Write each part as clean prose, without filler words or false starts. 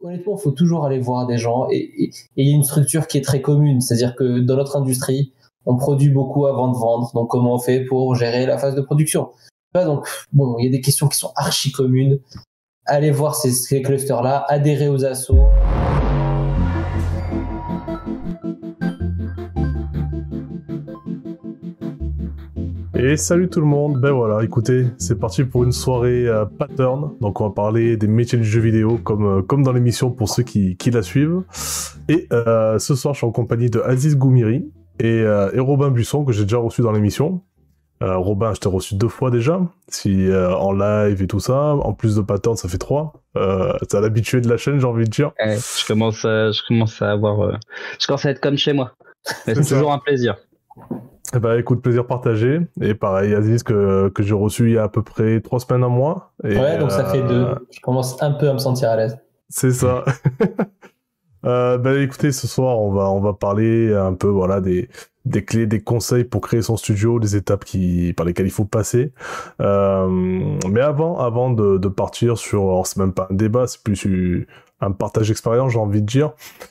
honnêtement, il faut toujours aller voir des gens et il y a une structure qui est très commune. C'est-à-dire que dans notre industrie, on produit beaucoup avant de vendre. Donc, comment on fait pour gérer la phase de production? Donc, bon, il y a des questions qui sont archi communes. Allez voir ces clusters-là, adhérer aux assos. Et salut tout le monde, ben voilà, écoutez, c'est parti pour une soirée pattern, donc on va parler des métiers du jeu vidéo comme dans l'émission pour ceux qui la suivent. Et ce soir je suis en compagnie de Aziz Goumiri et Robin Buisson que j'ai déjà reçu dans l'émission. Robin, je t'ai reçu 2 fois déjà, en live et tout ça, en plus de pattern ça fait 3. T'es l'habitué de la chaîne, j'ai envie de dire. Je commence à avoir... je commence à être comme chez moi, mais c'est toujours un plaisir. Eh ben, écoute, plaisir partagé. Et pareil, Aziz, que j'ai reçu il y a à peu près 3 semaines, un mois. Et ouais, donc ça fait 2. Je commence un peu à me sentir à l'aise. C'est ça. Écoutez, ce soir, on va parler un peu, voilà, des clés, des conseils pour créer son studio, des étapes par lesquelles il faut passer. Mais avant de partir sur, alors c'est même pas un débat, c'est plus un partage d'expérience, j'ai envie de dire.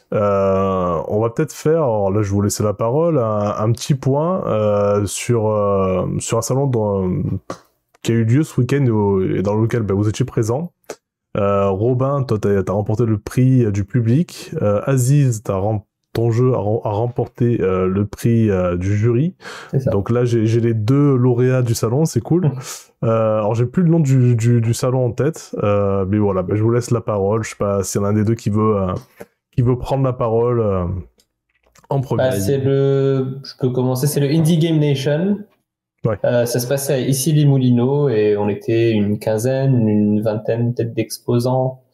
On va peut-être faire, alors là je vais vous laisser la parole, un petit point sur un salon qui a eu lieu ce week-end et dans lequel vous étiez présent. Robin, toi t'as remporté le prix du public. Aziz, ton jeu a remporté le prix du jury. Donc là j'ai les 2 lauréats du salon, c'est cool. Alors j'ai plus le nom du salon en tête, mais voilà, je vous laisse la parole. Je sais pas s'il y en a un des deux qui veut prendre la parole en premier. Je peux commencer, c'est le Indie Game Nation. Ouais. Ça se passait à Issy-les-Moulineaux et on était une quinzaine, une vingtaine peut-être d'exposants.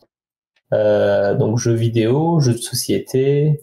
Donc jeux vidéo, jeux de société.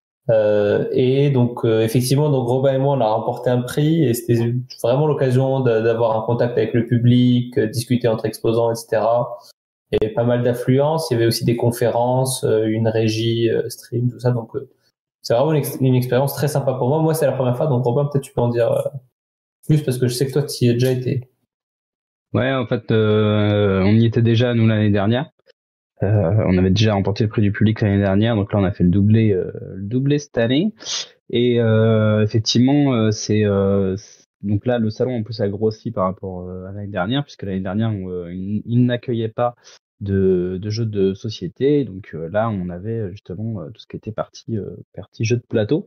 Et donc effectivement, donc Robin et moi on a remporté un prix et c'était vraiment l'occasion d'avoir un contact avec le public, discuter entre exposants, etc. Il y avait pas mal d'affluence, il y avait aussi des conférences, une régie, stream, tout ça. Donc c'est vraiment une expérience très sympa pour moi. Moi c'est la première fois, donc Robin peut-être tu peux en dire plus parce que je sais que toi tu y as déjà été. Ouais, en fait on y était déjà nous l'année dernière. On avait déjà remporté le prix du public l'année dernière, donc là on a fait le doublé cette année. Et effectivement, donc là le salon en plus a grossi par rapport à l'année dernière, puisque l'année dernière il n'accueillait pas de jeux de société. Donc là on avait justement tout ce qui était partie jeux de plateau.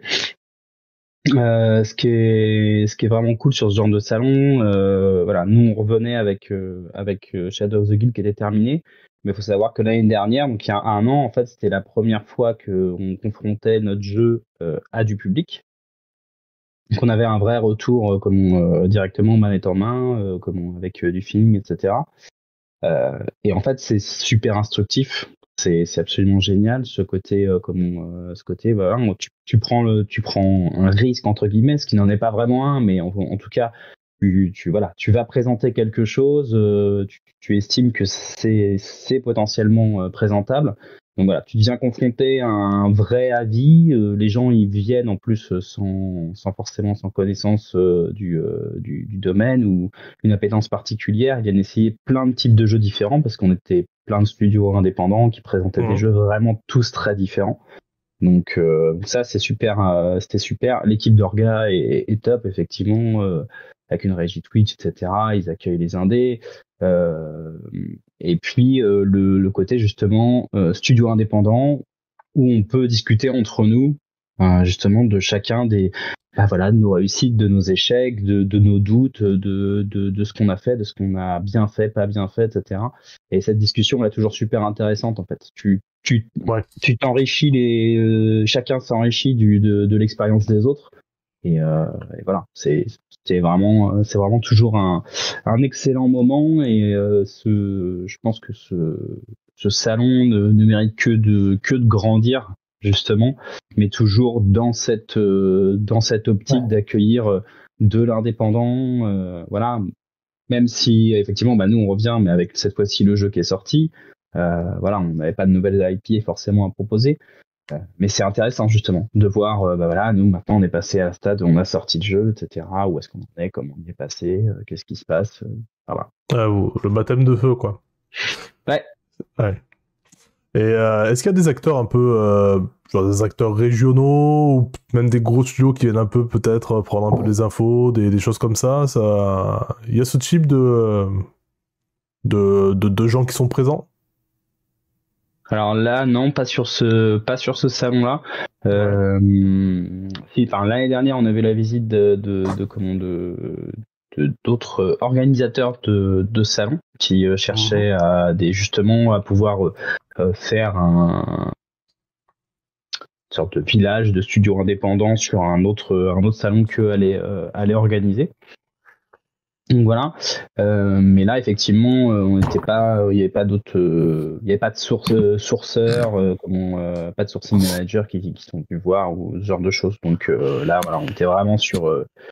Ce qui est vraiment cool sur ce genre de salon, voilà, nous on revenait avec Shadow of the Guild qui était terminé. Mais il faut savoir que l'année dernière, donc il y a 1 an, en fait, c'était la première fois qu'on confrontait notre jeu à du public. Donc on avait un vrai retour directement manette en main, avec du feeling, etc. Et en fait, c'est super instructif. C'est absolument génial ce côté voilà, tu prends un risque entre guillemets, ce qui n'en est pas vraiment un, mais en tout cas tu vas présenter quelque chose, tu estimes que c'est potentiellement présentable. Donc voilà, tu deviens confronté à un vrai avis. Les gens ils viennent en plus sans connaissance du domaine ou une appétence particulière. Ils viennent essayer plein de types de jeux différents parce qu'on était plein de studios indépendants qui présentaient des jeux vraiment tous très différents. Donc ça c'est super, c'était super. L'équipe d'orga est top effectivement. Avec une régie Twitch, etc. Ils accueillent les indés. Et puis le côté justement studio indépendant où on peut discuter entre nous justement de chacun de nos réussites, de nos échecs, de nos doutes, de ce qu'on a fait, de ce qu'on a bien fait, pas bien fait, etc. Et cette discussion elle est toujours super intéressante en fait. Tu t'enrichis chacun s'enrichit de l'expérience des autres. Et voilà, c'est vraiment toujours un excellent moment. Et je pense que ce salon ne mérite que de grandir justement, mais toujours dans cette optique d'accueillir de l'indépendant. Voilà, même si effectivement nous on revient, mais avec cette fois-ci le jeu qui est sorti. Voilà, on n'avait pas de nouvelles IP forcément à proposer. Mais c'est intéressant justement de voir, nous maintenant on est passé à un stade où on a sorti le jeu, etc. Où est-ce qu'on en est, comment on y est passé, qu'est-ce qui se passe, voilà. Le baptême de feu, quoi. Ouais. Et est-ce qu'il y a des acteurs un peu, genre des acteurs régionaux ou même des gros studios qui viennent un peu peut-être prendre un peu des infos, des choses comme ça, il y a ce type de gens qui sont présents? Alors là, non, pas sur ce salon-là. Si, enfin, l'année dernière, on avait la visite d'autres organisateurs de salons qui cherchaient justement à pouvoir faire une sorte de village de studios indépendants sur un autre salon qu'eux allaient organiser. Donc voilà, mais là effectivement, on n'était pas, il y avait pas d'autres, il y avait pas de sourceurs, pas de sourcing manager qui sont venus voir ou ce genre de choses. Donc là, voilà, on était vraiment sur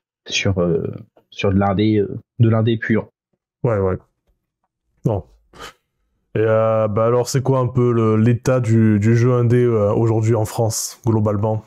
de l'indé pur. Ouais. Non. Et bah alors, c'est quoi un peu l'état du jeu indé aujourd'hui en France, globalement?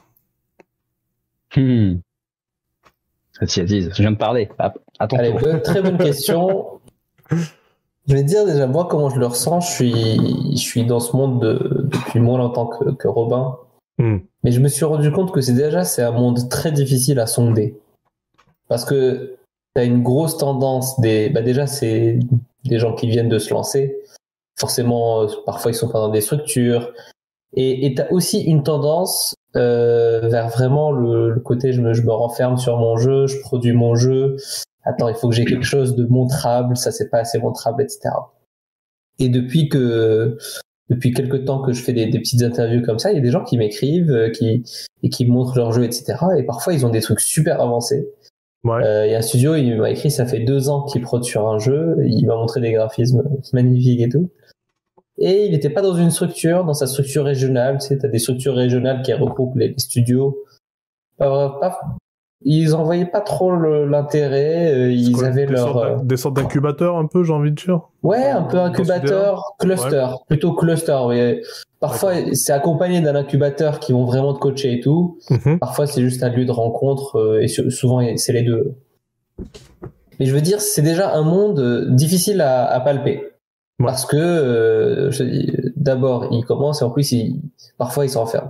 Vas-y, je viens de parler. Attends. Allez, très bonne question. Je vais te dire déjà, moi, comment je le ressens. Je suis dans ce monde depuis moins longtemps que Robin. Mais je me suis rendu compte que c'est un monde très difficile à sonder. Parce que tu as une grosse tendance déjà, c'est des gens qui viennent de se lancer. Forcément, parfois, ils sont pas dans des structures. Et tu as aussi une tendance vers vraiment le côté je me renferme sur mon jeu, je produis mon jeu. Attends, il faut que j'ai quelque chose de montrable, ça c'est pas assez montrable, etc. Et depuis quelque temps que je fais des petites interviews comme ça, il y a des gens qui m'écrivent, qui me montrent leur jeu, etc. Et parfois ils ont des trucs super avancés. Ouais. Il y a un studio, il m'a écrit, ça fait 2 ans qu'il produit sur un jeu, il m'a montré des graphismes magnifiques et tout. Et il n'était pas dans une structure, dans sa structure régionale. Tu sais, t'as des structures régionales qui regroupent les studios. Ils en voyaient pas trop l'intérêt. Ils avaient des sortes d'incubateurs un peu, j'ai envie de dire. Ouais, un peu incubateur, cluster, ouais. Plutôt cluster. Oui. Parfois, c'est accompagné d'un incubateur qui vont vraiment te coacher et tout. Parfois, c'est juste un lieu de rencontre et souvent, c'est les deux. Mais je veux dire, c'est déjà un monde difficile à palper. Ouais. Parce que d'abord il commence et en plus parfois il s'enferme.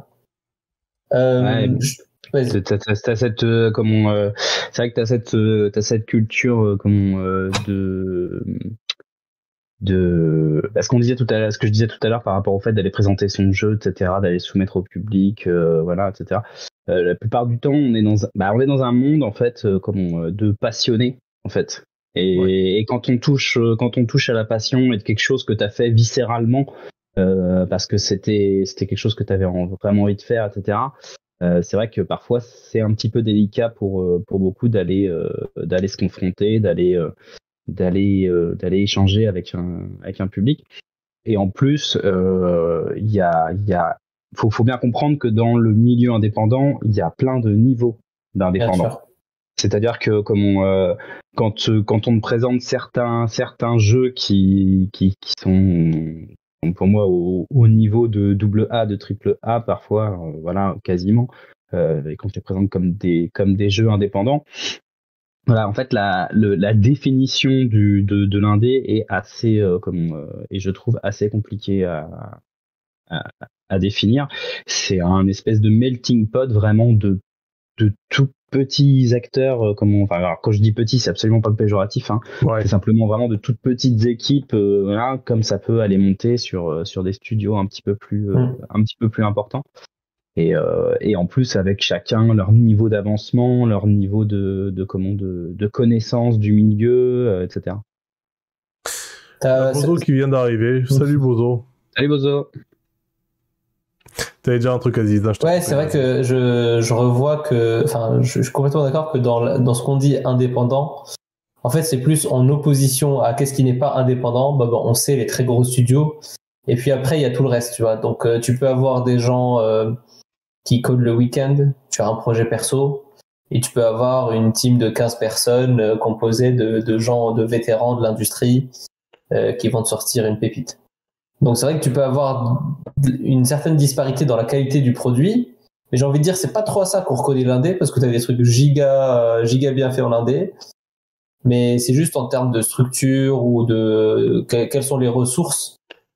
T'as cette c'est vrai que t'as cette culture ce qu'on disait tout à l'heure, ce que je disais tout à l'heure par rapport au fait d'aller présenter son jeu, etc., d'aller soumettre au public, voilà, etc. La plupart du temps, on est dans un monde en fait de passionnés en fait. Et quand on touche à la passion et de quelque chose que tu as fait viscéralement parce que c'était quelque chose que tu avais vraiment envie de faire, etc. C'est vrai que parfois c'est un petit peu délicat pour beaucoup d'aller se confronter, d'aller échanger avec un public. Et en plus, faut bien comprendre que dans le milieu indépendant, il y a plein de niveaux d'indépendants. C'est-à-dire que quand on me présente certains jeux qui sont pour moi au niveau de double A, de triple A parfois, voilà, quasiment, et quand je les présente comme des jeux indépendants, voilà, en fait la définition de l'indé est assez et je trouve assez compliqué à définir. C'est un espèce de melting pot vraiment de tout petits acteurs, alors quand je dis petits, c'est absolument pas péjoratif, hein. C'est simplement vraiment de toutes petites équipes, voilà, comme ça peut aller monter sur des studios un petit peu plus importants. Et en plus avec chacun leur niveau d'avancement, leur niveau de connaissance du milieu, etc. Bozo qui vient d'arriver. Salut Bozo. Salut Bozo. T'avais déjà un truc à dire. Ouais, c'est vrai que je revois je suis complètement d'accord que dans ce qu'on dit indépendant, en fait, c'est plus en opposition à qu'est-ce qui n'est pas indépendant. On sait les très gros studios. Et puis après, il y a tout le reste, tu vois. Donc, tu peux avoir des gens qui codent le week-end. Tu as un projet perso. Et tu peux avoir une team de 15 personnes composée de gens, de vétérans de l'industrie qui vont te sortir une pépite. Donc c'est vrai que tu peux avoir une certaine disparité dans la qualité du produit, mais j'ai envie de dire c'est pas trop à ça qu'on reconnaît l'indé parce que tu as des trucs giga bien faits en indé, mais c'est juste en termes de structure ou de quelles sont les ressources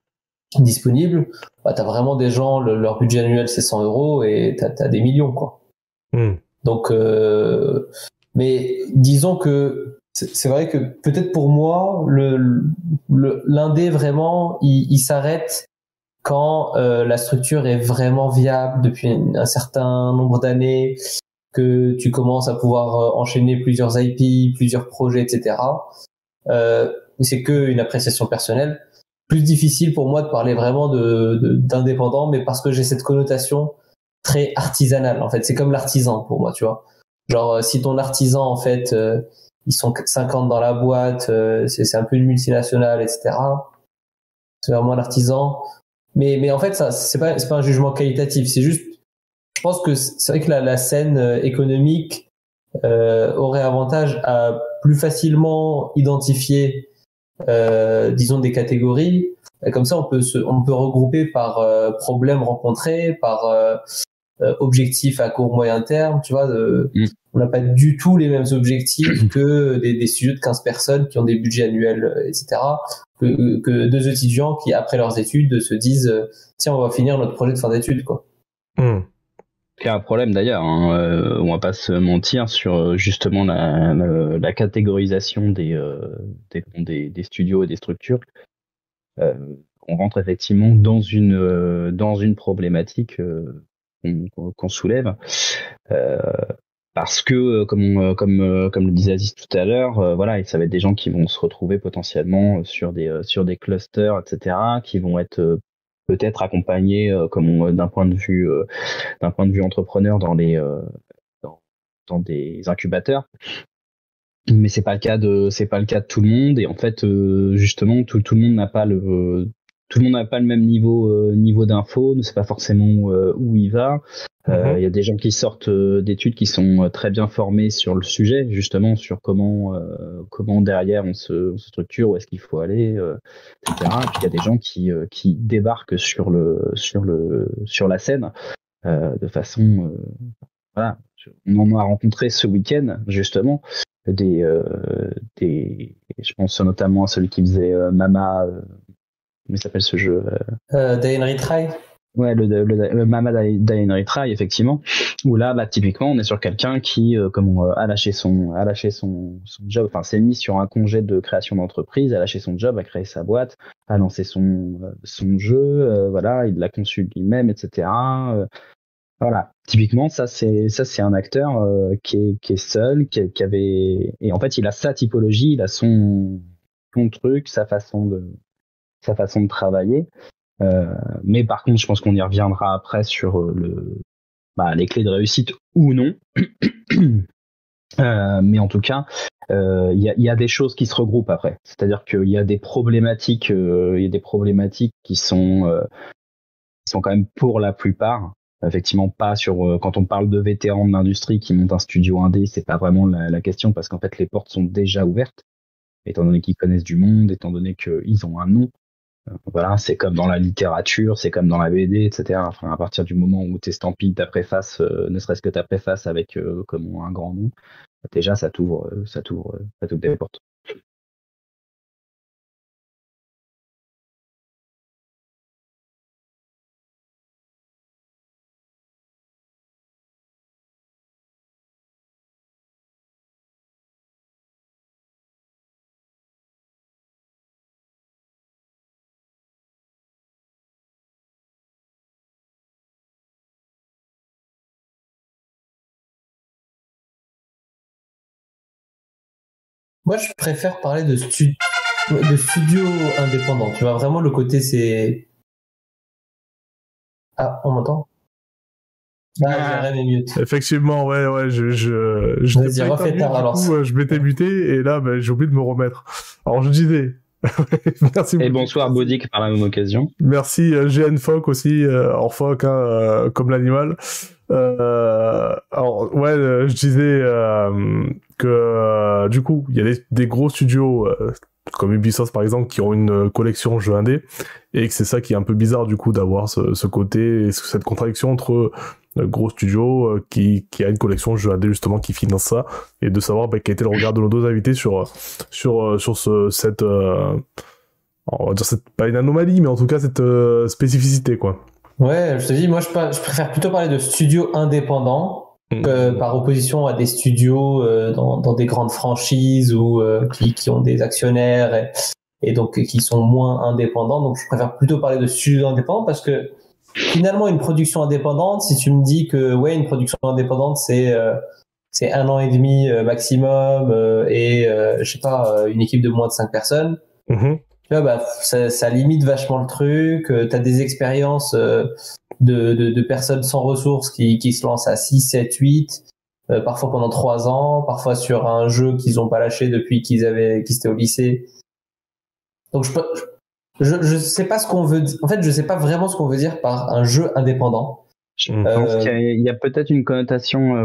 disponibles, bah, t'as vraiment des gens, leur budget annuel c'est 100 euros et t'as des millions, quoi. Donc, mais disons que c'est vrai que peut-être pour moi, l'indé vraiment, il s'arrête quand la structure est vraiment viable depuis un certain nombre d'années, que tu commences à pouvoir enchaîner plusieurs IP, plusieurs projets, etc. C'est qu'une appréciation personnelle. Plus difficile pour moi de parler vraiment d'indépendant, mais parce que j'ai cette connotation très artisanale. En fait, c'est comme l'artisan pour moi, tu vois. Genre, si ton artisan, en fait, ils sont 50 dans la boîte, c'est un peu une multinationale, etc. C'est vraiment l'artisan. Mais en fait, ça, c'est pas un jugement qualitatif. C'est juste, je pense que c'est vrai que la scène économique aurait avantage à plus facilement identifier, disons, des catégories. Et comme ça, on peut regrouper par problèmes rencontrés, par objectifs à court moyen terme. Tu vois, on n'a pas du tout les mêmes objectifs que des studios de 15 personnes qui ont des budgets annuels, etc. Que deux étudiants qui, après leurs études, se disent tiens, on va finir notre projet de fin d'études, quoi. Il y a un problème d'ailleurs, hein, on va pas se mentir sur justement la catégorisation des studios et des structures. On rentre effectivement dans une problématique qu'on soulève. Parce que, comme le disait Aziz tout à l'heure, voilà, ça va être des gens qui vont se retrouver potentiellement sur des clusters, etc., qui vont être peut-être accompagnés, d'un point de vue entrepreneur dans des incubateurs. Mais c'est pas le cas de tout le monde, et en fait, justement, tout le monde n'a pas le même niveau d'info, ne sait pas forcément où il va. Il y a des gens qui sortent d'études qui sont très bien formés sur le sujet, justement, sur comment derrière on se structure, où est-ce qu'il faut aller, etc. Et puis il y a des gens qui débarquent sur la scène de façon, voilà. On en a rencontré ce week-end, justement, je pense notamment à celui qui faisait Mama. Comment il s'appelle ce jeu? Die and Retry. Ouais, le Mama Die and Retry, effectivement. Où là, bah, typiquement, on est sur quelqu'un qui, a lâché son job, enfin, s'est mis sur un congé de création d'entreprise, a lâché son job, a créé sa boîte, a lancé son jeu, voilà, il l'a conçu lui-même, etc. Voilà, typiquement, ça c'est un acteur qui est seul, qui avait, et en fait, il a sa typologie, il a son truc, sa façon de travailler. Mais par contre, je pense qu'on y reviendra après sur les clés de réussite ou non. Mais en tout cas, il y a des choses qui se regroupent après. C'est-à-dire qu'il y a des problématiques, qui sont quand même, pour la plupart, effectivement, pas sur quand on parle de vétérans de l'industrie qui montent un studio indé, c'est pas vraiment la question, parce qu'en fait les portes sont déjà ouvertes, étant donné qu'ils connaissent du monde, étant donné qu'ils ont un nom. Voilà, c'est comme dans la littérature, c'est comme dans la BD, etc. Enfin, à partir du moment où t'estampilles ta préface, ne serait-ce que ta préface avec comme un grand nom, déjà ça t'ouvre des portes. Moi, je préfère parler de studio indépendant. Tu vois, vraiment, le côté, c'est... Ah, on m'entend? Ah, j'ai mute. Effectivement, ouais, je Vas-y, refais ta relance. Je m'étais muté, et là, j'ai oublié de me remettre. Alors, je disais... Merci. Et bonsoir Boudic par la même occasion. Merci GN Foc aussi, en Foc, comme l'animal. Alors ouais, je disais que du coup il y a des gros studios comme Ubisoft par exemple qui ont une collection jeux indé, et que c'est ça qui est un peu bizarre du coup d'avoir ce côté, cette contradiction entre gros studio qui a une collection jeux indé justement qui finance ça, et de savoir quel était le regard de nos deux invités sur cette on va dire c'est pas une anomalie, mais en tout cas cette spécificité, quoi. Ouais, je te dis, moi je préfère plutôt parler de studios indépendants par opposition à des studios dans des grandes franchises ou qui ont des actionnaires et donc qui sont moins indépendants. Donc je préfère plutôt parler de studios indépendants parce que finalement une production indépendante, si tu me dis que ouais une production indépendante c'est 1 an et demi maximum et je sais pas une équipe de moins de 5 personnes. Tu vois, bah, ça limite vachement le truc. T'as des expériences de personnes sans ressources qui se lancent à 6, 7, 8, parfois pendant 3 ans, parfois sur un jeu qu'ils ont pas lâché depuis qu'ils étaient au lycée. Donc je sais pas ce qu'on veut dire. En fait, je sais pas vraiment ce qu'on veut dire par un jeu indépendant. Je pense qu'il y a peut-être une connotation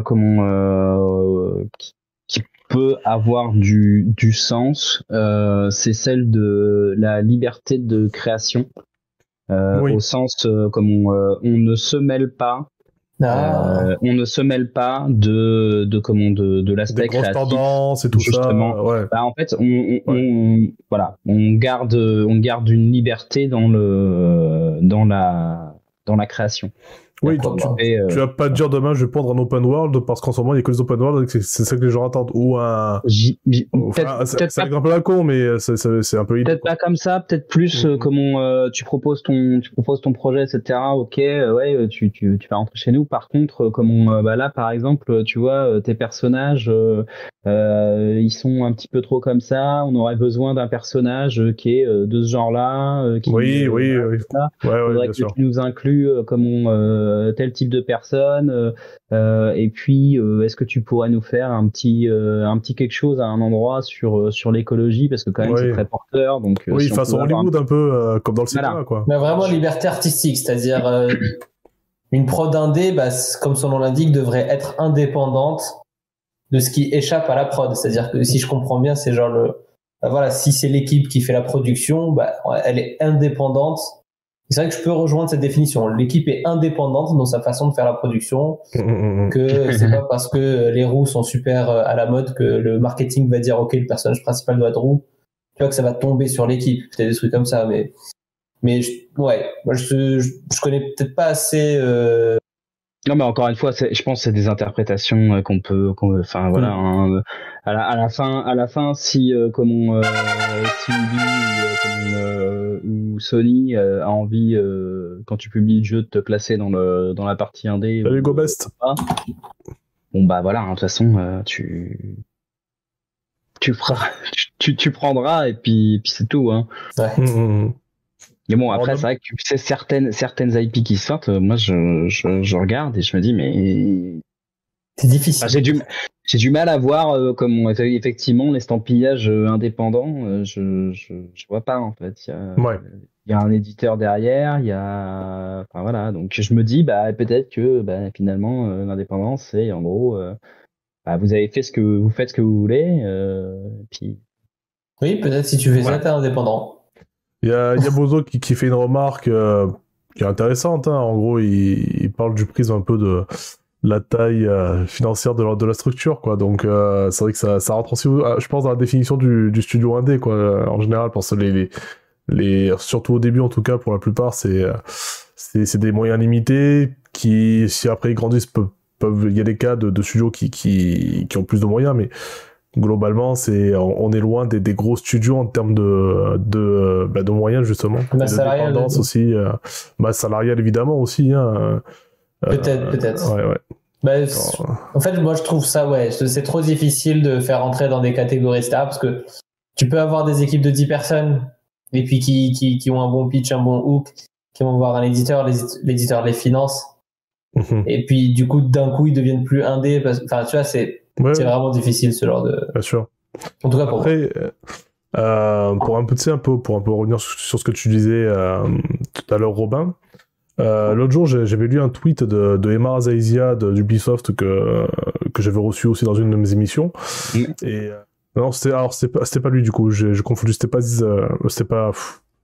qui peut avoir du sens, c'est celle de la liberté de création, au sens comme on ne se mêle pas, on ne se mêle pas de l'aspect créatif. Des grosses tendances et tout justement. Ça. Ouais. Bah, en fait, on garde une liberté dans la création. Oui, tu vas pas te dire demain je vais prendre un open world parce qu'en ce moment il y a que les open world et c'est ça que les gens attendent, ou un c'est un peu la con, mais c'est un peu peut-être pas comme ça, peut-être plus comment tu proposes ton projet, etc. Ok, ouais, tu vas rentrer chez nous. Par contre, là par exemple, tu vois, tes personnages ils sont un petit peu trop comme ça, on aurait besoin d'un personnage qui est de ce genre-là, oui. Faudrait que tu nous inclues tel type de personne, et puis est-ce que tu pourrais nous faire un petit quelque chose à un endroit sur l'écologie, parce que quand même c'est très porteur, donc oui, façon Hollywood un peu comme dans le cinéma, quoi. Mais vraiment liberté artistique, c'est-à-dire une prod indé, bah, comme son nom l'indique, devrait être indépendante de ce qui échappe à la prod. C'est-à-dire que si je comprends bien, c'est genre voilà, si c'est l'équipe qui fait la production, bah elle est indépendante. C'est vrai que je peux rejoindre cette définition. L'équipe est indépendante dans sa façon de faire la production, que c'est pas parce que les roues sont super à la mode que le marketing va dire ok, le personnage principal doit être roux. Tu vois que ça va tomber sur l'équipe. Peut-être des trucs comme ça, mais moi je connais peut-être pas assez. Non, mais encore une fois, je pense que c'est des interprétations enfin voilà, à la fin, si si Ubi ou Sony a envie, quand tu publies le jeu, de te classer dans la partie indé. Salut GoBest. Bon bah voilà, de toute façon, tu prendras et puis c'est tout, hein. Ouais. Mais bon, après, c'est vrai que c'est certaines IP qui sortent, moi, je regarde et je me dis, mais... C'est difficile. J'ai du mal à voir effectivement, l'estampillage indépendant, je vois pas, en fait. Il y a un éditeur derrière, enfin voilà, donc je me dis, bah, peut-être que, bah, finalement, l'indépendance, c'est, en gros, bah, vous faites ce que vous voulez, puis... Oui, peut-être si tu fais ça, t'es indépendant. Il y a Bozo qui fait une remarque qui est intéressante, hein. En gros, il parle du prisme un peu de la taille financière de la structure, quoi. Donc c'est vrai que ça rentre aussi, je pense, dans la définition du studio indé, quoi, en général, parce que surtout au début, en tout cas, pour la plupart, c'est des moyens limités qui, si après ils grandissent, il y a des cas de studios qui ont plus de moyens, mais globalement, on est loin des gros studios en termes de moyens, justement. Masse salariale aussi. Masse salariale, évidemment, aussi. Hein. Peut-être. Ouais. Bah, en fait, moi, je trouve ça, c'est trop difficile de faire rentrer dans des catégories stars, parce que tu peux avoir des équipes de 10 personnes, et puis qui ont un bon pitch, un bon hook, qui vont voir un éditeur, l'éditeur les finance, et puis, du coup, d'un coup, ils deviennent plus indés, enfin, tu vois, c'est vraiment difficile, ce genre de... Bien sûr. En tout cas, pour moi. Pour un peu revenir sur ce que tu disais tout à l'heure, Robin, l'autre jour, j'avais lu un tweet de Emma Zaizia d'Ubisoft que j'avais reçu aussi dans une de mes émissions. Et non, c'était pas lui, du coup, j'ai confondu, c'était pas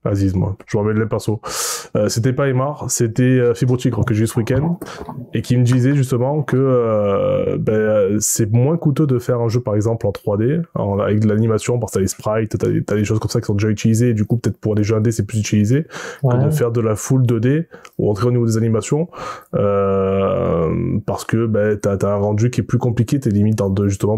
Aziz, moi. Je me rappelle les persos. C'était pas Aymar, c'était Fibre Tigre que j'ai eu ce week-end et qui me disait justement que c'est moins coûteux de faire un jeu par exemple en 3D avec de l'animation parce que t'as les sprites, t'as des choses comme ça qui sont déjà utilisées et du coup peut-être pour les jeux indés c'est plus utilisé que de faire de la full 2D ou en tout cas au niveau des animations parce que t'as un rendu qui est plus compliqué, t'es limite justement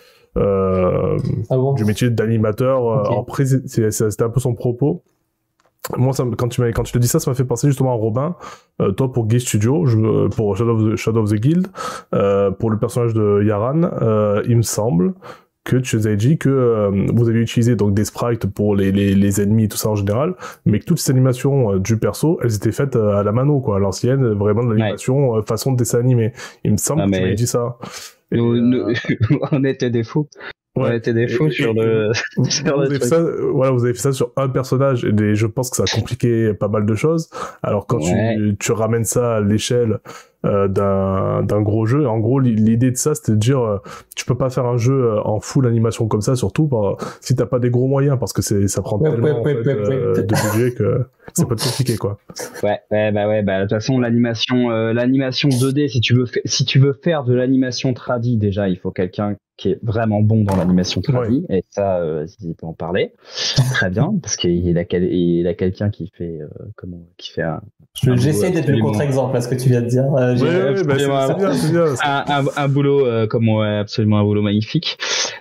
du métier d'animateur. Okay. Après c'était un peu son propos. Moi, quand tu te dis ça m'a fait penser justement à Robin. Toi, pour Guy Studio, pour Shadow of the Guild, pour le personnage de Yaran, il me semble que tu nous avais dit que vous avez utilisé donc des sprites pour les ennemis et tout ça en général, mais que toutes ces animations du perso, elles étaient faites à la mano, quoi, à l'ancienne, vraiment de l'animation façon de dessin animé. Il me semble que tu m'avais dit ça. On était des fous. Ouais. On était des fous sur le. Vous avez fait ça sur un personnage et je pense que ça a compliqué pas mal de choses. Alors quand tu ramènes ça à l'échelle d'un gros jeu, en gros l'idée de ça c'était de dire tu peux pas faire un jeu en full animation comme ça, surtout si t'as pas des gros moyens parce que ça prend tellement de budget que c'est pas compliqué quoi. De toute façon l'animation 2D si tu veux faire de l'animation tradi, déjà il faut quelqu'un qui est vraiment bon dans l'animation tradi, et ça, il peut en parler très bien parce qu'il a quelqu'un qui fait un. J'essaie d'être le contre-exemple à ce que tu viens de dire. C'est bien. Un boulot absolument un boulot magnifique.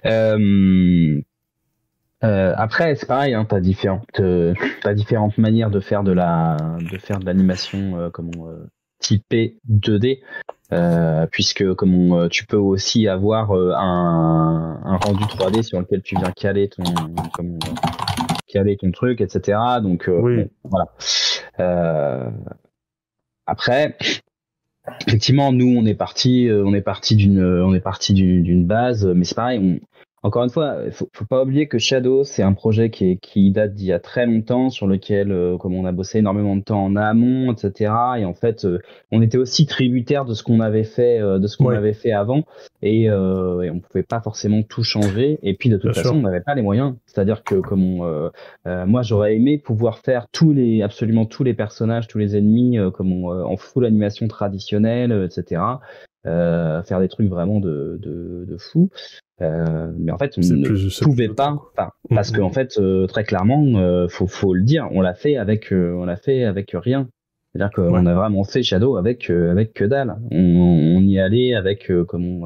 Après c'est pareil, hein, t'as différentes manières de faire de l'animation typée 2D. Puisque tu peux aussi avoir un rendu 3D sur lequel tu viens caler ton truc, etc. Donc oui. Voilà. Après, effectivement, nous on est parti d'une base, mais c'est pareil. Encore une fois, faut pas oublier que Shadow, c'est un projet qui date d'il y a très longtemps, sur lequel, comme on a bossé énormément de temps en amont, etc. Et en fait, on était aussi tributaire de ce qu'on avait fait, avait fait avant, et on pouvait pas forcément tout changer. Et puis de toute façon, on n'avait pas les moyens. C'est-à-dire que moi, j'aurais aimé pouvoir faire absolument tous les personnages, tous les ennemis, en full animation traditionnelle, etc. Faire des trucs vraiment de fou. Mais en fait, on ne pouvait pas, parce qu'en fait, très clairement, faut le dire, on l'a fait avec rien. C'est-à-dire qu'on a vraiment fait Shadow avec que dalle. On y allait avec un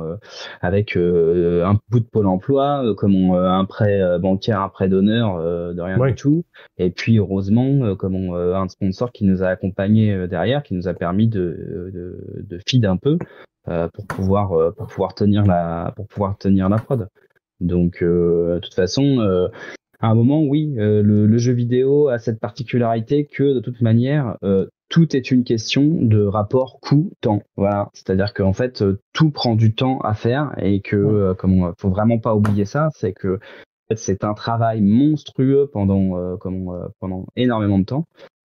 bout de Pôle Emploi, un prêt bancaire, un prêt d'honneur, de rien du tout. Et puis heureusement, un sponsor qui nous a accompagnés derrière, qui nous a permis de feed un peu. Pour pouvoir tenir la prod. Donc de toute façon, à un moment, oui, le jeu vidéo a cette particularité que de toute manière, tout est une question de rapport coût-temps. Voilà, c'est-à-dire qu'en fait, tout prend du temps à faire et que faut vraiment pas oublier ça, c'est que en fait, c'est un travail monstrueux pendant énormément de temps.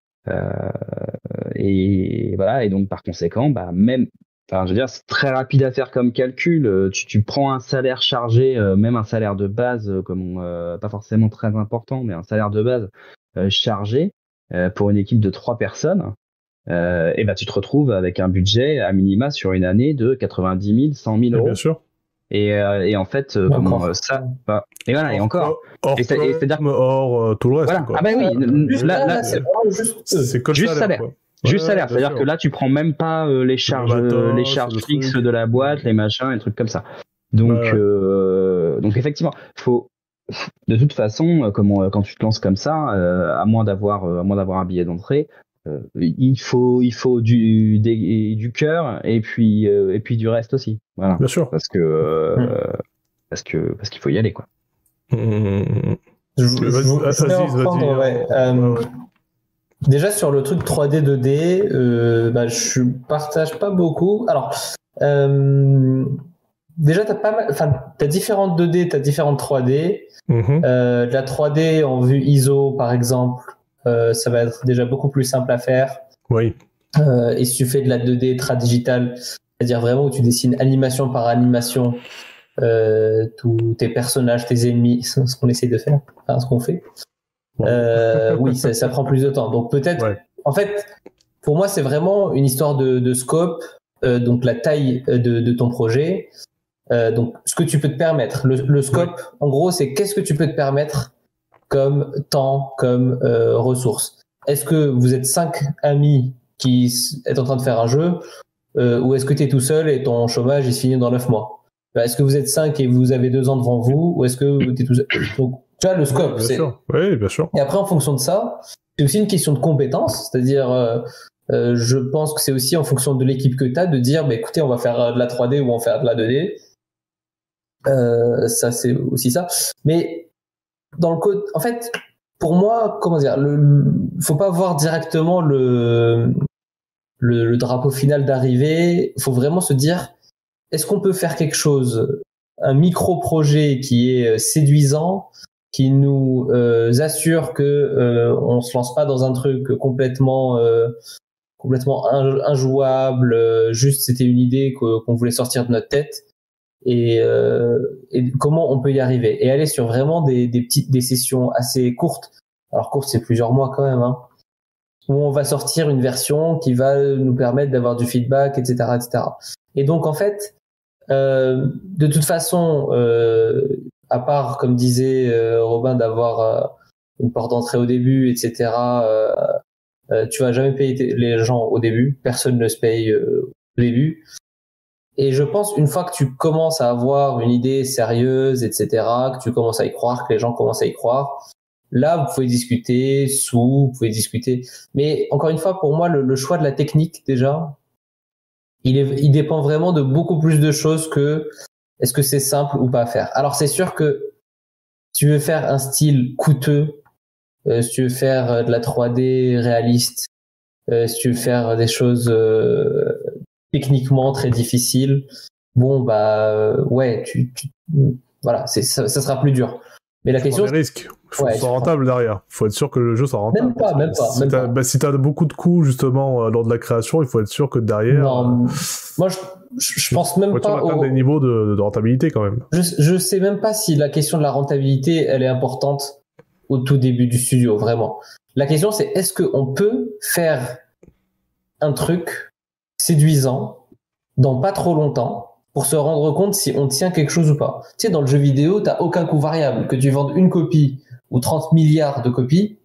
Et voilà, et donc par conséquent, je veux dire, c'est très rapide à faire comme calcul. Tu prends un salaire chargé, même un salaire de base, pas forcément très important, mais un salaire de base chargé pour une équipe de 3 personnes. Et tu te retrouves avec un budget à minima sur une année de 90 000, 100 000 euros. Bien sûr. Et en fait, et voilà, et encore. C'est-à-dire tout le reste. Voilà. Quoi. Ah oui, là c'est vraiment c'est que juste salaire. Quoi. Juste salaire, c'est-à-dire que là tu prends même pas les charges fixes de la boîte, les machins, les trucs comme ça. Donc effectivement, faut de toute façon, quand tu te lances comme ça, à moins d'avoir un billet d'entrée, il faut du cœur et puis du reste aussi. Voilà. Bien sûr. Parce qu'il faut y aller quoi. Déjà sur le truc 3D 2D, je partage pas beaucoup. Alors déjà t'as différentes 2D, t'as différentes 3D. La 3D en vue ISO par exemple, ça va être déjà beaucoup plus simple à faire. Oui. Et si tu fais de la 2D tradigital, c'est-à-dire vraiment où tu dessines animation par animation tous tes personnages, tes ennemis, ce qu'on essaie de faire, ce qu'on fait. Oui, ça prend plus de temps. Donc peut-être, en fait, pour moi, c'est vraiment une histoire de scope, donc la taille de ton projet, donc ce que tu peux te permettre. Le scope, en gros, c'est qu'est-ce que tu peux te permettre comme temps, comme ressources. Est-ce que vous êtes 5 amis qui est en train de faire un jeu, ou est-ce que tu es tout seul et ton chômage il se finit dans 9 mois? Est-ce que vous êtes 5 et vous avez 2 ans devant vous, ou est-ce que tu es tout seul? Donc, tu vois, le scope, bien sûr. Oui, bien sûr. Et après, en fonction de ça, c'est aussi une question de compétence, c'est-à-dire, je pense que c'est aussi en fonction de l'équipe que tu as de dire, bah, écoutez, on va faire de la 3D ou on va faire de la 2D. Ça, c'est aussi ça. Mais dans le code, en fait, pour moi, comment dire, faut pas voir directement le drapeau final d'arrivée. Il faut vraiment se dire, est-ce qu'on peut faire quelque chose, un micro-projet qui est séduisant, qui nous assure que on se lance pas dans un truc complètement injouable, juste c'était une idée qu'on voulait sortir de notre tête, et comment on peut y arriver, et aller sur vraiment des sessions assez courtes. Alors courtes, c'est plusieurs mois quand même, hein, où on va sortir une version qui va nous permettre d'avoir du feedback, etc., etc. Et donc en fait, de toute façon, à part, comme disait Robin, d'avoir une porte d'entrée au début, etc., tu vas jamais payer les gens au début. Personne ne se paye au début. Et je pense, une fois que tu commences à avoir une idée sérieuse, etc., que tu commences à y croire, que les gens commencent à y croire, là, vous pouvez discuter vous pouvez discuter. Mais encore une fois, pour moi, le choix de la technique, déjà, il dépend vraiment de beaucoup plus de choses que est-ce que c'est simple ou pas à faire. Alors, c'est sûr que si tu veux faire un style coûteux, si tu veux faire de la 3D réaliste, si tu veux faire des choses techniquement très difficiles, bon, bah, ouais, voilà, ça sera plus dur. Mais la question, c'est des risques. Il faut que ce soit rentable derrière. Il faut être sûr que le jeu soit rentable. Même pas. Si t'as beaucoup de coûts, justement, lors de la création, il faut être sûr que derrière. Non, moi, je pense même pas. Atteindre des niveaux de rentabilité, quand même. Je sais même pas si la question de la rentabilité, elle est importante au tout début du studio, vraiment. La question, c'est est-ce qu'on peut faire un truc séduisant dans pas trop longtemps pour se rendre compte si on tient quelque chose ou pas. Tu sais, dans le jeu vidéo, t'as aucun coût variable. Que tu vendes une copie ou 30 milliards de copies,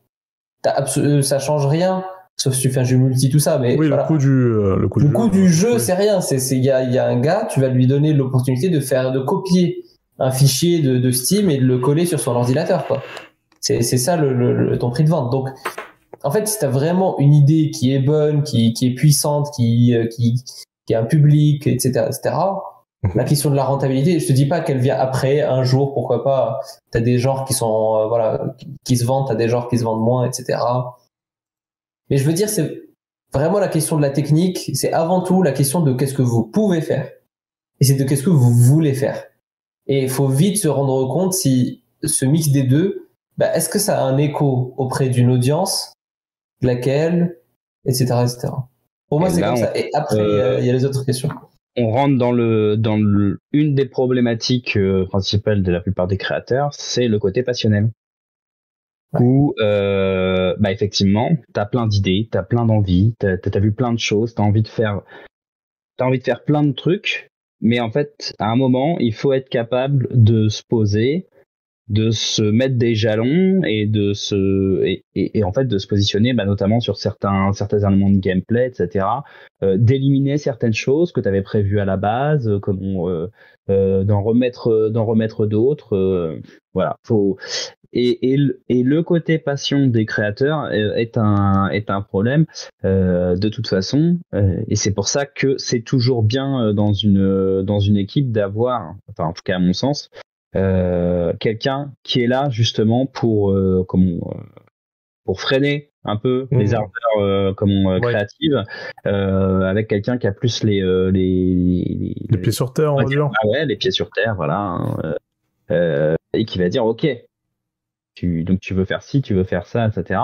ça change rien, sauf si tu fais un jeu multi, tout ça. Mais oui, voilà. Le coût du jeu, oui. C'est rien. Il y a un gars, tu vas lui donner l'opportunité de copier un fichier de Steam et de le coller sur son ordinateur, quoi. C'est ça ton prix de vente. Donc, en fait, si tu as vraiment une idée qui est bonne, qui est puissante, qui a un public, etc., la question de la rentabilité, je te dis pas qu'elle vient après, un jour, pourquoi pas. T'as des genres qui sont, qui se vendent, t'as des genres qui se vendent moins, etc. Mais je veux dire, c'est vraiment la question de la technique, c'est avant tout la question de qu'est-ce que vous pouvez faire. Et c'est de qu'est-ce que vous voulez faire. Et il faut vite se rendre compte si ce mix des deux, est-ce que ça a un écho auprès d'une audience, laquelle, etc., etc. Pour moi, c'est comme ça. Et après, il y a les autres questions. On rentre dans une des problématiques principales de la plupart des créateurs, c'est le côté passionnel. Ouais. Où, effectivement, t'as plein d'idées, t'as plein d'envies, t'as vu plein de choses, t'as envie de faire plein de trucs, mais en fait, à un moment, il faut être capable de se poser, de se mettre des jalons et en fait de se positionner notamment sur certains éléments de gameplay, etc., d'éliminer certaines choses que tu avais prévues à la base, d'en remettre d'autres, voilà. Et le côté passion des créateurs est un problème de toute façon, et c'est pour ça que c'est toujours bien dans une équipe d'avoir, enfin en tout cas à mon sens, quelqu'un qui est là justement pour freiner un peu les ardeurs créatives, avec quelqu'un qui a plus les pieds sur terre, on va dire. Ah ouais, les pieds sur terre, voilà, et qui va dire ok, donc tu veux faire ci, tu veux faire ça, etc.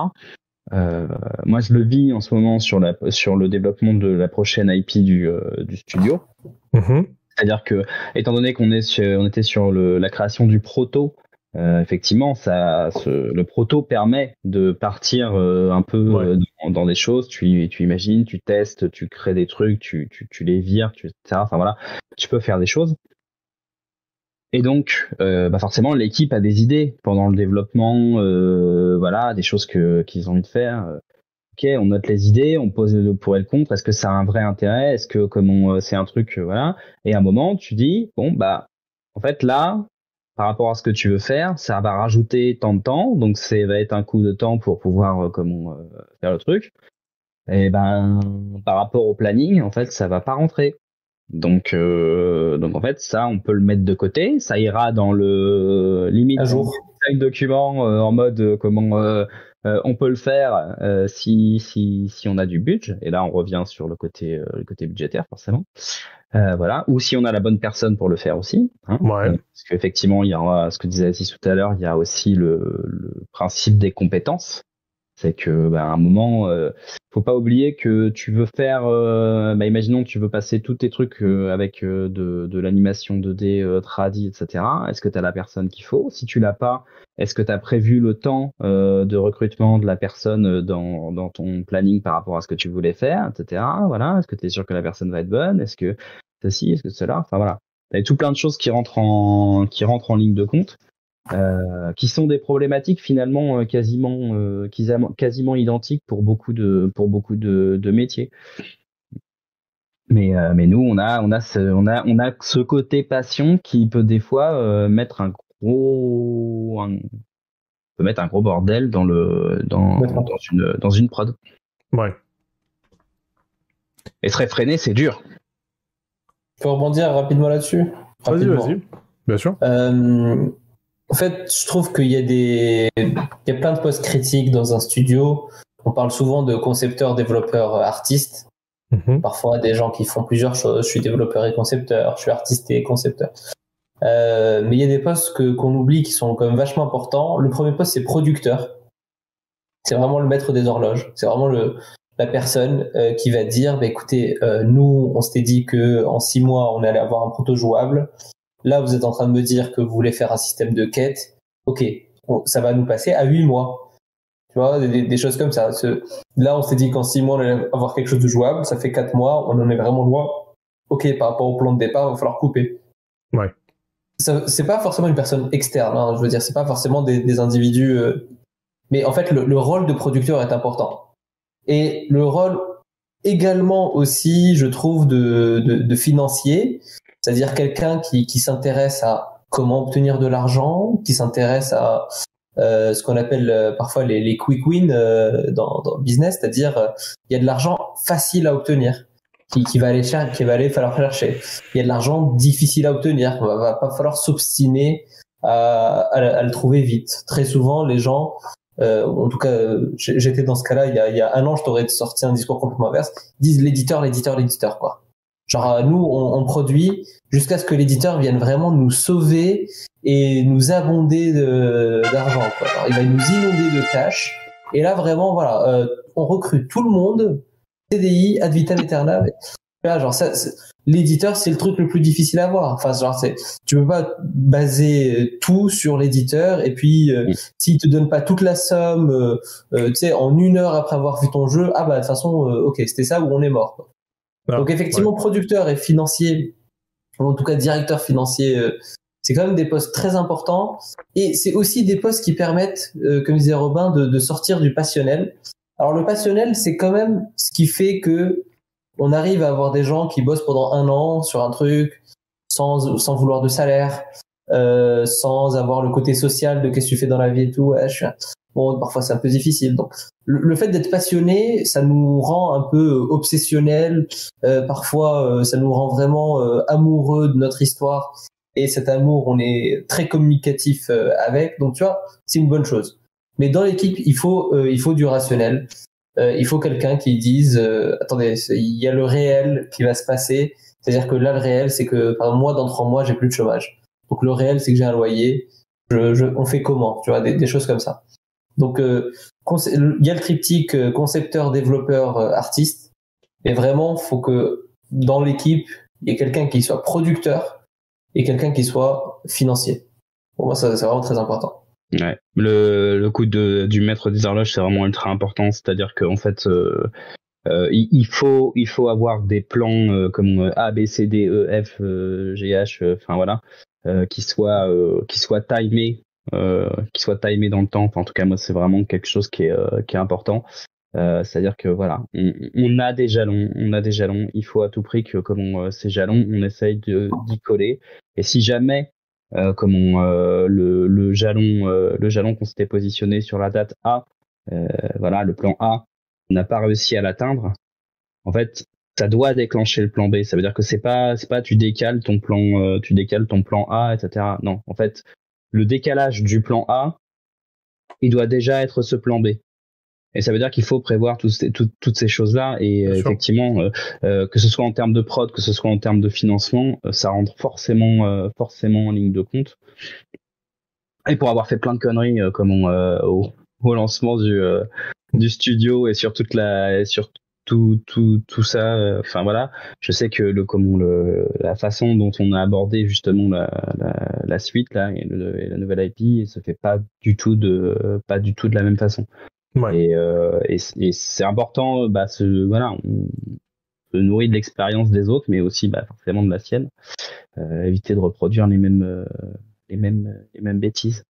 Moi je le vis en ce moment sur le développement de la prochaine IP du studio. C'est-à-dire que, étant donné qu'on était sur la création du proto effectivement, le proto permet de partir un peu dans des choses. Tu imagines, tu testes, tu crées des trucs, tu les vires, etc. Enfin voilà, tu peux faire des choses. Et donc, forcément, l'équipe a des idées pendant le développement, voilà, des choses qu'ils ont envie de faire. Ok, on note les idées, on pose le pour et le contre. Est-ce que ça a un vrai intérêt? Est-ce que c'est un truc, voilà. Et à un moment, tu dis, bon en fait là, par rapport à ce que tu veux faire, ça va rajouter tant de temps, donc ça va être un coup de temps pour pouvoir faire le truc. Et par rapport au planning, en fait, ça va pas rentrer. Donc en fait, ça, on peut le mettre de côté. Ça ira dans le limite à jour document en mode on peut le faire si on a du budget. Et là, on revient sur le côté budgétaire forcément. Voilà. Ou si on a la bonne personne pour le faire aussi. Hein. Parce qu'effectivement, il y aura ce que disait Aziz tout à l'heure. Il y a aussi le principe des compétences. C'est que à un moment, faut pas oublier que tu veux faire, imaginons tu veux passer tous tes trucs avec de l'animation 2D, tradi, etc. Est-ce que tu as la personne qu'il faut? Si tu l'as pas, est-ce que tu as prévu le temps de recrutement de la personne dans ton planning par rapport à ce que tu voulais faire, etc. Voilà. Est-ce que tu es sûr que la personne va être bonne? Est-ce que ceci, est-ce que cela? Enfin voilà. Il y a tout plein de choses qui rentrent en ligne de compte. Qui sont des problématiques finalement quasiment identiques pour beaucoup de métiers. Mais nous on a ce côté passion qui peut des fois mettre un gros bordel dans une prod. Ouais. Et se réfréner, c'est dur. Je peux rebondir rapidement là-dessus? Vas-y, bien sûr. En fait, je trouve qu'il y a plein de postes critiques dans un studio. On parle souvent de concepteurs, développeurs, artistes. Parfois, des gens qui font plusieurs choses. Je suis développeur et concepteur, je suis artiste et concepteur. Mais il y a des postes qu'on oublie qui sont quand même vachement importants. Le premier poste, c'est producteur. C'est vraiment le maître des horloges. C'est vraiment la personne qui va dire, écoutez, nous, on s'était dit que en 6 mois, on allait avoir un proto jouable. Là, vous êtes en train de me dire que vous voulez faire un système de quête. Ok, ça va nous passer à 8 mois. Tu vois, des choses comme ça. Là, on s'est dit qu'en 6 mois, on allait avoir quelque chose de jouable. Ça fait 4 mois, on en est vraiment loin. Ok, par rapport au plan de départ, il va falloir couper. Ouais. C'est pas forcément une personne externe. Hein, je veux dire, c'est pas forcément des individus. Mais en fait, le rôle de producteur est important. Et le rôle également aussi, je trouve, de financier. C'est-à-dire quelqu'un qui s'intéresse à comment obtenir de l'argent, qui s'intéresse à ce qu'on appelle parfois les quick wins dans le business, c'est-à-dire il y a de l'argent facile à obtenir, qui va aller falloir chercher. Il y a de l'argent difficile à obtenir, va pas falloir s'obstiner à le trouver vite. Très souvent, les gens, en tout cas, j'étais dans ce cas-là il y a 1 an, je t'aurais sorti un discours complètement inverse. Ils disent l'éditeur, quoi. Genre, nous, on produit jusqu'à ce que l'éditeur vienne vraiment nous sauver et nous abonder d'argent, quoi. Alors, il va nous inonder de cash. Et là, vraiment, voilà, on recrute tout le monde, CDI, ad vitam aeternam. Là, genre, l'éditeur, c'est le truc le plus difficile à avoir. Enfin, genre, tu peux pas baser tout sur l'éditeur et puis, s'il te donne pas toute la somme, tu sais, en 1 heure après avoir vu ton jeu, de toute façon, ok, c'était ça ou on est mort, quoi. Donc effectivement, producteur et financier, ou en tout cas directeur financier, c'est quand même des postes très importants. Et c'est aussi des postes qui permettent, comme disait Robin, de sortir du passionnel. Alors le passionnel, c'est quand même ce qui fait que on arrive à avoir des gens qui bossent pendant 1 an sur un truc sans vouloir de salaire, sans avoir le côté social de qu'est-ce que tu fais dans la vie et tout. Bon, parfois c'est un peu difficile. Donc le fait d'être passionné, ça nous rend un peu obsessionnel. Parfois, ça nous rend vraiment amoureux de notre histoire. Et cet amour, on est très communicatif avec. Donc tu vois, c'est une bonne chose. Mais dans l'équipe, il faut du rationnel. Il faut quelqu'un qui dise attendez, il y a le réel qui va se passer. C'est-à-dire que là, le réel, c'est que par mois, dans 3 mois, j'ai plus de chômage. Donc le réel, c'est que j'ai un loyer. On fait comment? Tu vois, des choses comme ça. Donc, il y a le triptyque concepteur, développeur, artiste. Et vraiment, faut que dans l'équipe, il y ait quelqu'un qui soit producteur et quelqu'un qui soit financier. Pour moi, ça, c'est vraiment très important. Ouais. Le coup du maître des horloges, c'est vraiment ultra important. C'est-à-dire qu'en fait, il faut avoir des plans comme A, B, C, D, E, F, G, H, enfin voilà, qui soient timés, dans le temps. Enfin, en tout cas, moi, c'est vraiment quelque chose qui est important. C'est-à-dire que voilà, on a des jalons, il faut à tout prix que ces jalons, on essaye d'y coller. Et si jamais le jalon qu'on s'était positionné sur la date A, voilà, le plan A, on n'a pas réussi à l'atteindre, en fait, ça doit déclencher le plan B. Ça veut dire que c'est pas tu décales ton plan A, etc. Non, en fait, le décalage du plan A, il doit déjà être ce plan B. Et ça veut dire qu'il faut prévoir toutes ces choses-là. Et effectivement, que ce soit en termes de prod, que ce soit en termes de financement, ça rentre forcément en ligne de compte. Et pour avoir fait plein de conneries, au lancement du studio et sur tout ça, enfin voilà, je sais que la façon dont on a abordé justement la suite là et la nouvelle IP se fait pas du tout de la même façon. Ouais. Et c'est important, on se nourrit de l'expérience des autres, mais aussi forcément de la sienne. Éviter de reproduire les mêmes bêtises.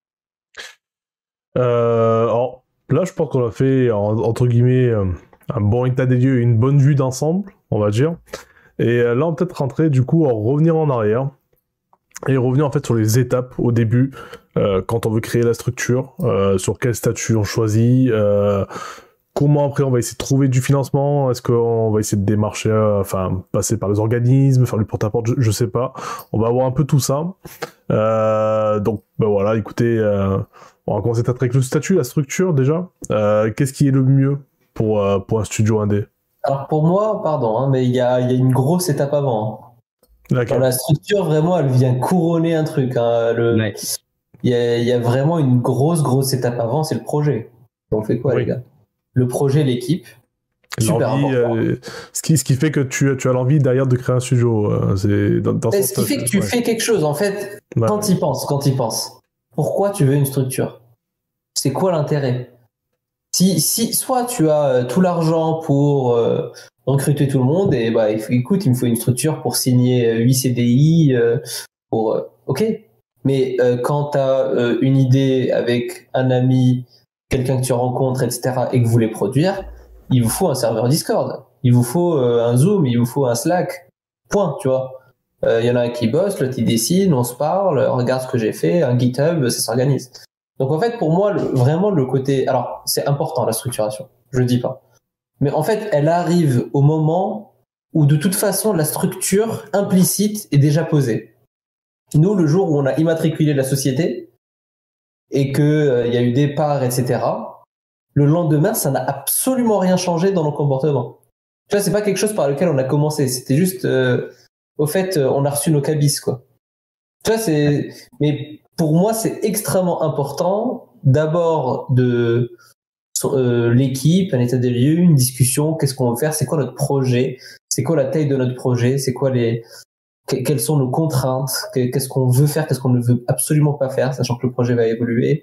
Alors là, je pense qu'on a fait entre guillemets un bon état des lieux, une bonne vue d'ensemble, on va dire. Et là, on va peut-être rentrer du coup, revenir en arrière et revenir en fait sur les étapes au début, quand on veut créer la structure, sur quel statut on choisit, comment après on va essayer de trouver du financement, est-ce qu'on va essayer de démarcher, passer par les organismes, faire du porte-à-porte, je sais pas. On va voir un peu tout ça. Donc voilà, écoutez, on va commencer peut-être avec le statut, la structure déjà. Qu'est-ce qui est le mieux pour un studio indé? Alors pour moi, pardon, mais il y a une grosse étape avant. Dans la structure, vraiment, elle vient couronner un truc. Il y a vraiment une grosse étape avant, c'est le projet. On fait quoi, les gars? Le projet, l'équipe. Super important. Ce qui fait que tu as l'envie derrière de créer un studio. C'est ce qui fait que tu fais quelque chose, en fait, quand tu y penses. Pourquoi tu veux une structure? C'est quoi l'intérêt? Si soit tu as tout l'argent pour recruter tout le monde, et écoute, il me faut une structure pour signer 8 CDI, ok. Mais quand tu as une idée avec un ami, quelqu'un que tu rencontres, etc., et que vous voulez produire, il vous faut un serveur Discord, il vous faut un Zoom, il vous faut un Slack, point, tu vois. Il y en a un qui bosse, l'autre il dessine, on se parle, on regarde ce que j'ai fait, un GitHub, ça s'organise. Donc en fait, pour moi, vraiment le côté... Alors, c'est important la structuration, je dis pas. Mais en fait, elle arrive au moment où de toute façon, la structure implicite est déjà posée. Nous, le jour où on a immatriculé la société et qu'il y a eu des parts, etc., le lendemain, ça n'a absolument rien changé dans nos comportements. Tu vois, c'est pas quelque chose par lequel on a commencé. C'était juste... au fait, on a reçu nos cabis, quoi. Tu vois, mais pour moi, c'est extrêmement important d'abord de l'équipe, un état des lieux, une discussion, qu'est-ce qu'on veut faire, c'est quoi notre projet, c'est quoi la taille de notre projet, c'est quoi quelles sont nos contraintes, qu'est-ce qu'on veut faire, qu'est-ce qu'on ne veut absolument pas faire, sachant que le projet va évoluer,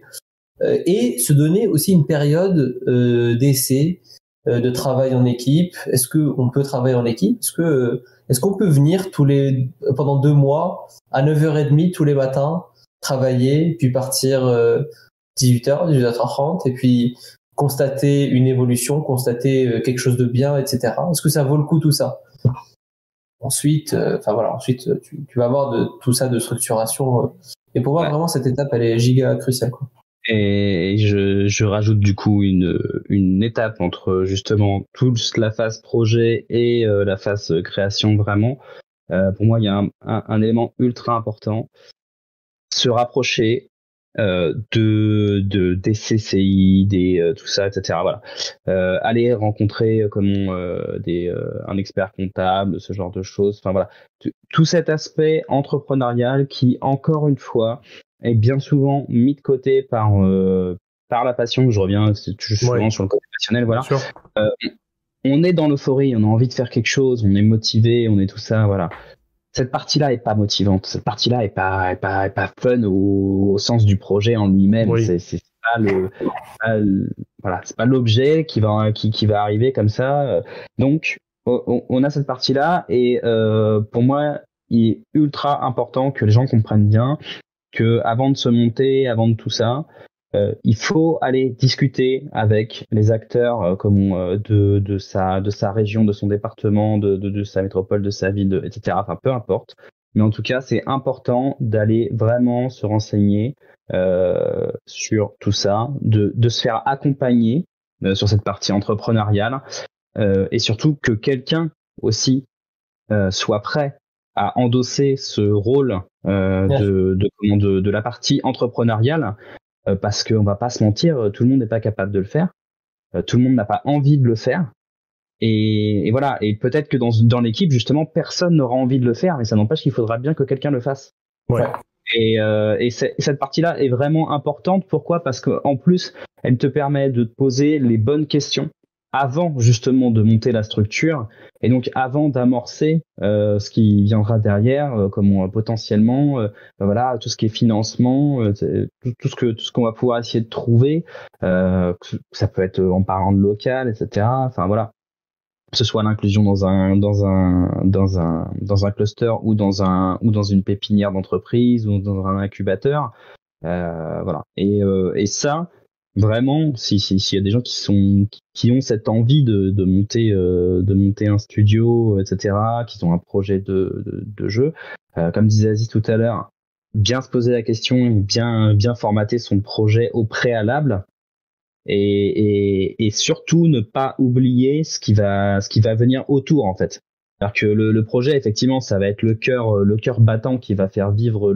et se donner aussi une période d'essai, de travail en équipe. Est-ce qu'on peut travailler en équipe? Est-ce qu'on peut venir pendant 2 mois à 9h30 tous les matins, travailler, puis partir 18h, 18h30, et puis constater une évolution, constater quelque chose de bien, etc. Est-ce que ça vaut le coup tout ça? Ensuite, tu vas avoir de tout ça de structuration. Et pour moi, vraiment, cette étape, elle est giga cruciale, quoi. Et je rajoute du coup une étape entre justement toute la phase projet et la phase création vraiment. Pour moi, il y a un élément ultra important. Se rapprocher des CCI, tout ça, etc. Voilà. Aller rencontrer un expert comptable, ce genre de choses. Enfin voilà, tout cet aspect entrepreneurial qui, encore une fois, est bien souvent mis de côté par la passion. Je reviens souvent sur le côté passionnel. Voilà. On est dans l'euphorie, on a envie de faire quelque chose, on est motivé, on est tout ça. Voilà. cette partie-là est pas motivante. Cette partie-là est pas fun au sens du projet en lui-même. Oui. C'est voilà, c'est pas l'objet qui va arriver comme ça. Donc, on a cette partie-là et pour moi, il est ultra important que les gens comprennent bien que avant de se monter, avant de tout ça, il faut aller discuter avec les acteurs de sa région, de son département, de sa métropole, de sa ville, etc. Enfin, peu importe. Mais en tout cas, c'est important d'aller vraiment se renseigner sur tout ça, de se faire accompagner sur cette partie entrepreneuriale et surtout que quelqu'un aussi soit prêt à endosser ce rôle de la partie entrepreneuriale parce qu'on va pas se mentir, tout le monde n'est pas capable de le faire, tout le monde n'a pas envie de le faire et voilà, et peut-être que dans l'équipe justement personne n'aura envie de le faire, mais ça n'empêche qu'il faudra bien que quelqu'un le fasse. Ouais. Et cette partie-là est vraiment importante. Pourquoi ? Parce qu'en plus, elle te permet de te poser les bonnes questions avant justement de monter la structure et donc avant d'amorcer ce qui viendra derrière, comme potentiellement voilà, tout ce qui est financement, tout ce qu'on va pouvoir essayer de trouver. Ça peut être en parlant de local, etc. Enfin voilà. Que ce soit l'inclusion dans un cluster ou dans une pépinière d'entreprise ou dans un incubateur, voilà. Et ça, vraiment, s'il y a des gens qui ont cette envie de monter un studio, etc., qui ont un projet de jeu, comme disait Aziz tout à l'heure, bien se poser la question, bien formater son projet au préalable. Et surtout ne pas oublier ce qui va venir autour en fait. Alors que le projet effectivement ça va être le cœur battant qui va faire vivre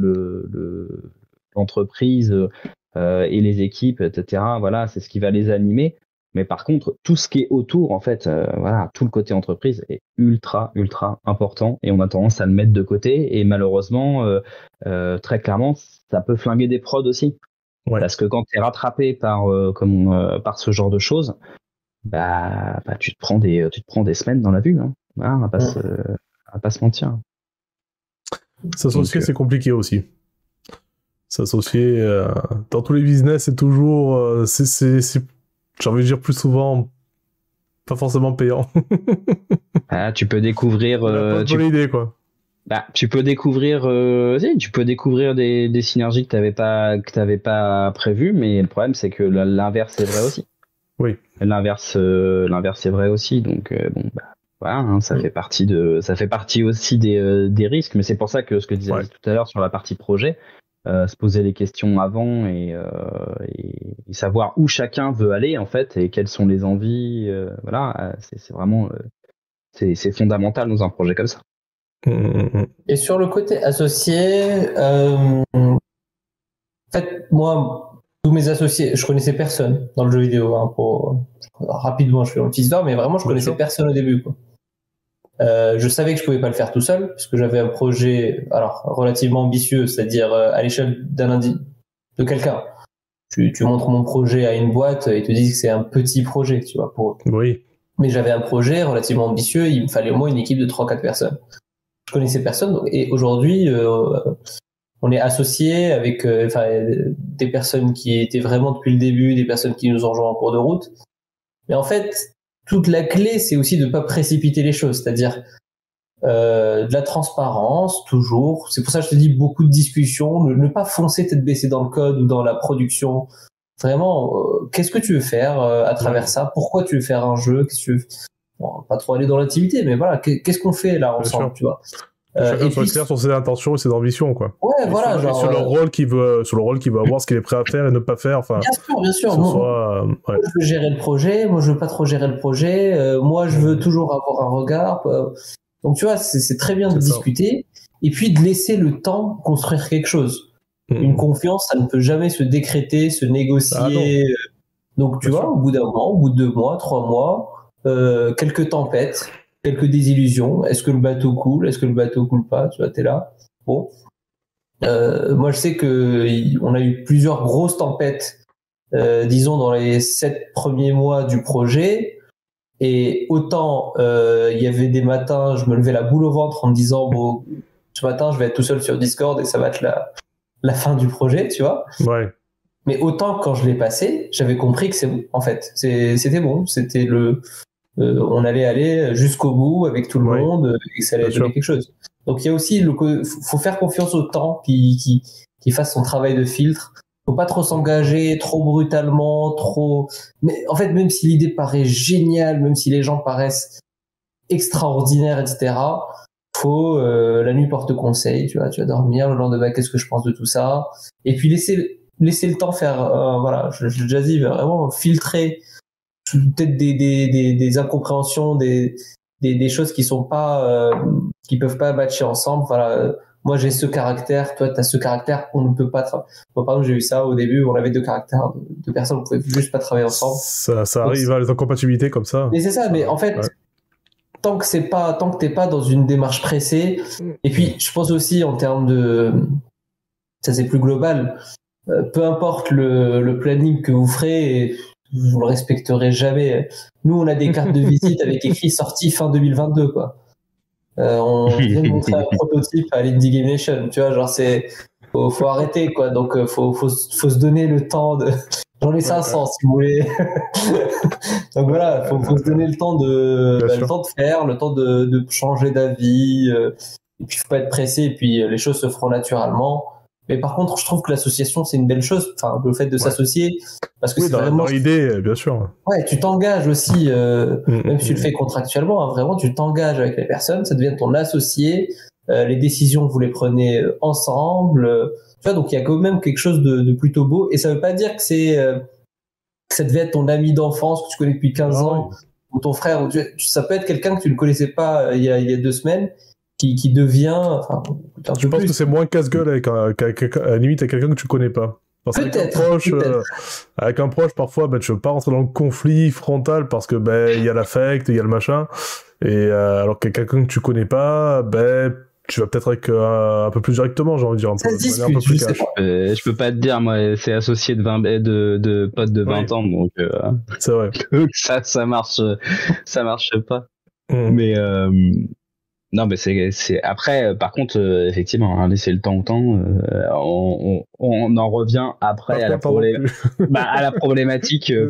l'entreprise et les équipes, etc. Voilà, c'est ce qui va les animer. Mais par contre tout ce qui est autour en fait, voilà, tout le côté entreprise est ultra important et on a tendance à le mettre de côté et malheureusement très clairement ça peut flinguer des prods aussi. Ouais. Parce que quand tu es rattrapé par ce genre de choses, bah tu te prends des semaines dans la vue, hein. Ah, on va pas se mentir. S'associer, c'est compliqué aussi. S'associer dans tous les business, c'est toujours c'est j'ai envie de dire plus souvent pas forcément payant. Ah, tu peux découvrir bonne idée quoi. Bah, tu peux découvrir des synergies que t'avais pas prévues, mais le problème c'est que l'inverse est vrai aussi. Oui. L'inverse est vrai aussi, donc bon bah voilà, hein, ça fait partie aussi des risques, mais c'est pour ça que ce que disais tout à l'heure sur la partie projet, se poser les questions avant et savoir où chacun veut aller en fait et quelles sont les envies, voilà, c'est vraiment c'est fondamental dans un projet comme ça. Et sur le côté associé, en fait, moi, tous mes associés, je connaissais personne dans le jeu vidéo. Hein, rapidement, je fais une petite histoire, mais vraiment, je connaissais personne au début. Quoi. Je savais que je pouvais pas le faire tout seul, parce que j'avais un projet, alors relativement ambitieux, c'est-à-dire à l'échelle de quelqu'un. Tu montres mon projet à une boîte, ils te disent que c'est un petit projet, tu vois, pour eux. Oui. Mais j'avais un projet relativement ambitieux, il me fallait au moins une équipe de 3-4 personnes. Je connaissais personne, et aujourd'hui, on est associés avec des personnes qui étaient vraiment depuis le début, des personnes qui nous ont rejoints en cours de route. Mais en fait, toute la clé, c'est aussi de ne pas précipiter les choses, c'est-à-dire de la transparence, toujours. C'est pour ça que je te dis beaucoup de discussions, ne pas foncer tête baissée dans le code ou dans la production. Vraiment, qu'est-ce que tu veux faire à travers ça ? Pourquoi tu veux faire un jeu ? Qu'est-ce que tu veux... Bon, pas trop aller dans l'intimité, mais voilà, qu'est-ce qu'on fait là ensemble, tu vois ? Chacun soit clair sur ses intentions et ses ambitions, quoi. Ouais, et voilà, sur le rôle qu'il veut avoir, ce qu'il est prêt à faire et ne pas faire. Enfin, bien sûr. Moi, je veux gérer le projet. Moi, je veux pas trop gérer le projet. Moi, je veux toujours avoir un regard. Donc, tu vois, c'est très bien de discuter et puis de laisser le temps construire quelque chose. Une confiance, ça ne peut jamais se décréter, se négocier. Donc, tu vois, au bout d'un moment, au bout de 2 mois, 3 mois. Quelques tempêtes, quelques désillusions. Est-ce que le bateau coule ? Est-ce que le bateau coule pas ? Tu vois, t'es là. Bon. Moi, je sais on a eu plusieurs grosses tempêtes, disons, dans les 7 premiers mois du projet. Et autant, il y avait des matins, je me levais la boule au ventre en me disant, bon, ce matin, je vais être tout seul sur Discord et ça va être la fin du projet, tu vois. Ouais. Mais autant quand je l'ai passé, j'avais compris que c'est bon, en fait. C'était bon, c'était on allait aller jusqu'au bout avec tout le monde et que ça allait donner quelque chose. Donc il y a aussi faut faire confiance au temps qui fasse son travail de filtre. Faut pas trop s'engager, trop brutalement, mais en fait, même si l'idée paraît géniale, même si les gens paraissent extraordinaires, etc., faut la nuit porte conseil, tu vas dormir le lendemain, qu'est-ce que je pense de tout ça, et puis laisser le temps faire, voilà, je l'ai déjà dit, vraiment filtrer peut-être des incompréhensions, des choses qui sont pas, qui peuvent pas matcher ensemble. Voilà, moi j'ai ce caractère, toi t'as ce caractère, on ne peut pas. Moi par exemple j'ai eu ça au début, on avait deux caractères, deux personnes, on pouvait juste pas travailler ensemble. Ça arrive à les incompatibilités comme ça. Mais c'est ça, mais en fait. Ouais. Tant que t'es pas dans une démarche pressée, et puis je pense aussi en termes ça c'est plus global, peu importe le planning que vous ferez, vous le respecterez jamais. Nous on a des cartes de visite avec écrit sortie fin 2022 quoi. On vient de montrer un prototype à l'Indie Game Nation, tu vois, genre faut arrêter quoi, donc faut se donner le temps de. J'en ai 500 si vous voulez. Donc voilà, faut se donner le temps de faire, le temps de changer d'avis. Et puis faut pas être pressé. Et puis les choses se feront naturellement. Mais par contre, je trouve que l'association c'est une belle chose. Enfin, le fait de s'associer, parce que c'est vraiment. Dans l'idée, bien sûr. Ouais, tu t'engages aussi, même si tu le fais contractuellement. Hein, vraiment, tu t'engages avec les personnes. Ça devient ton associé. Les décisions vous les prenez ensemble. Tu vois, donc il y a quand même quelque chose de plutôt beau, et ça veut pas dire que que ça devait être ton ami d'enfance que tu connais depuis 15 ans, ou ton frère, ça peut être quelqu'un que tu ne connaissais pas il y a 2 semaines, qui devient, enfin, je pense que c'est moins casse-gueule avec limite avec quelqu'un que tu connais pas. Avec un proche, parfois, tu veux pas rentrer dans le conflit frontal parce que il y a l'affect, il y a le machin, et alors que quelqu'un que tu connais pas, tu vas peut-être avec un peu plus directement, j'ai envie de dire, un peu plus cash. Je peux pas te dire, moi, c'est associé de potes de 20 ans, donc c'est vrai. ça marche pas. Mais non, mais c'est après, par contre, effectivement, laisser le temps au temps, on en revient après à la problématique,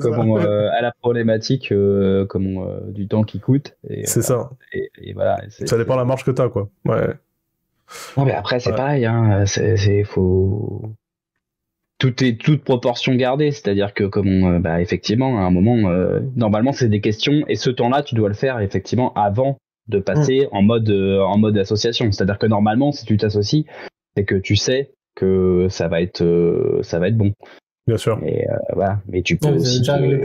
du temps qui coûte. C'est ça. Et voilà. Ça dépend de la marge que t'as, quoi. Ouais. Non, mais après, c'est pareil, hein. Faut. Tout est toute proportion gardée, c'est-à-dire que effectivement, à un moment, normalement, c'est des questions, et ce temps-là, tu dois le faire effectivement avant de passer en mode association. C'est-à-dire que normalement, si tu t'associes, c'est que tu sais que ça va être bon. Bien sûr. Et voilà. Mais tu peux aussi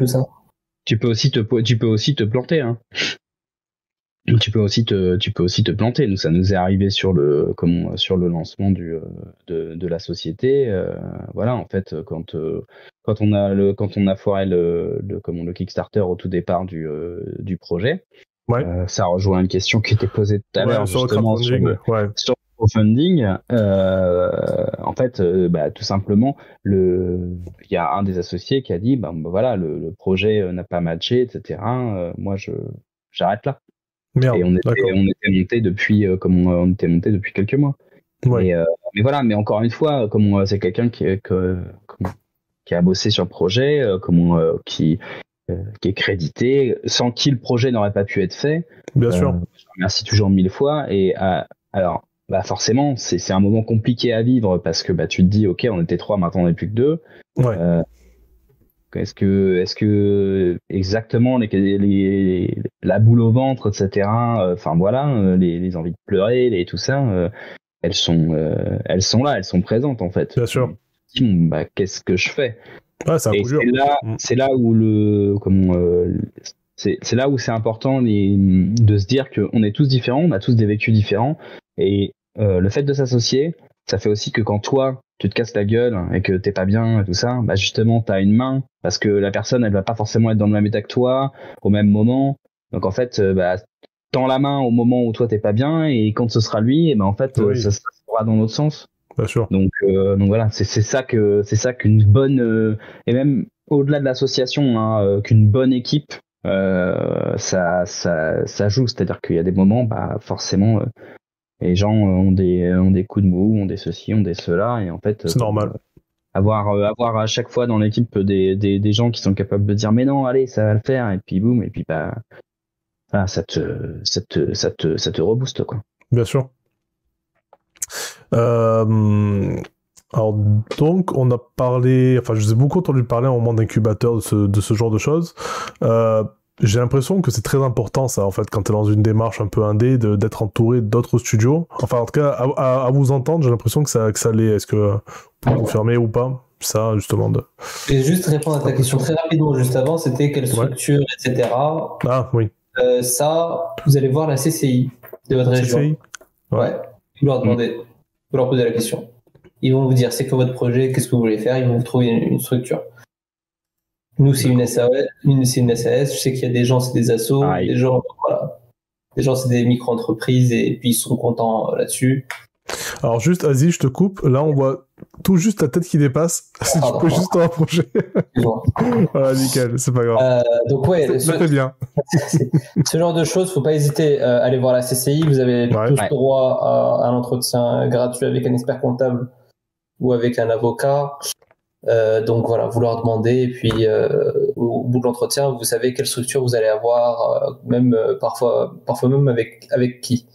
te planter, hein. Tu peux aussi te planter. Nous, ça nous est arrivé sur le lancement de la société. Voilà, en fait, quand on a foiré le Kickstarter au tout départ du projet, ça rejoint une question qui était posée tout à l'heure justement sur le crowdfunding. En fait, tout simplement, il y a un des associés qui a dit, voilà, le projet n'a pas matché, etc. Moi, j'arrête là. Merde, et on était monté depuis depuis quelques mois. Mais voilà, mais encore une fois, c'est quelqu'un qui a bossé sur le projet, qui est crédité, sans qui le projet n'aurait pas pu être fait. Bien sûr. Je remercie toujours 1000 fois. Et alors, forcément, c'est un moment compliqué à vivre parce que tu te dis, ok, on était 3, maintenant on n'est plus que 2. Ouais. Est-ce que exactement la boule au ventre, etc. Enfin voilà, les envies de pleurer, tout ça, elles sont là, elles sont présentes en fait. Bien sûr. Qu'est-ce que je fais? C'est un coup dur. C'est là où c'est là où c'est important de se dire qu'on est tous différents, on a tous des vécus différents, et le fait de s'associer, ça fait aussi que quand toi tu te casses la gueule et que t'es pas bien et tout ça, justement t'as une main, parce que la personne elle va pas forcément être dans le même état que toi au même moment, donc en fait tends la main au moment où toi t'es pas bien, et quand ce sera lui, et en fait ça sera dans l'autre sens. Bien sûr. Donc voilà, c'est ça qu'une bonne et même au-delà de l'association, hein, qu'une bonne équipe, ça joue, c'est-à-dire qu'il y a des moments forcément Et les gens ont des coups de mou, ont des ceci, ont des cela, et en fait, C'est normal. Avoir à chaque fois dans l'équipe des gens qui sont capables de dire mais non, allez, ça va le faire, et puis boum, et puis voilà, ça te rebooste, quoi. Bien sûr. Alors donc on a parlé, enfin je vous ai beaucoup entendu parler en moment d'incubateur de ce genre de choses. J'ai l'impression que c'est très important ça en fait quand tu es dans une démarche un peu indé d'être entouré d'autres studios. Enfin en tout cas à vous entendre j'ai l'impression que ça l'est. Est-ce que vous pouvez confirmer ou pas ça justement Je vais juste répondre à ta question très rapidement juste avant, c'était quelle structure, etc. Ah oui. Ça, vous allez voir la CCI de votre région. CCI. Ouais. Vous leur demandez, vous leur posez la question. Ils vont vous dire c'est quoi votre projet, qu'est-ce que vous voulez faire, ils vont vous trouver une structure. Nous, c'est une SAS, je sais qu'il y a des gens, c'est des assos, des gens, voilà. Des gens, c'est des micro-entreprises et puis ils sont contents là-dessus. Alors juste, Asie, je te coupe. Là, on voit tout juste ta tête qui dépasse. Si tu peux juste te rapprocher. Voilà, nickel, c'est pas grave. Donc ouais, ça fait bien. Ce genre de choses, faut pas hésiter à aller voir la CCI. Vous avez tous droit à un entretien gratuit avec un expert comptable ou avec un avocat. Donc voilà, vous leur demandez et puis au bout de l'entretien, vous savez quelle structure vous allez avoir, même parfois même avec qui.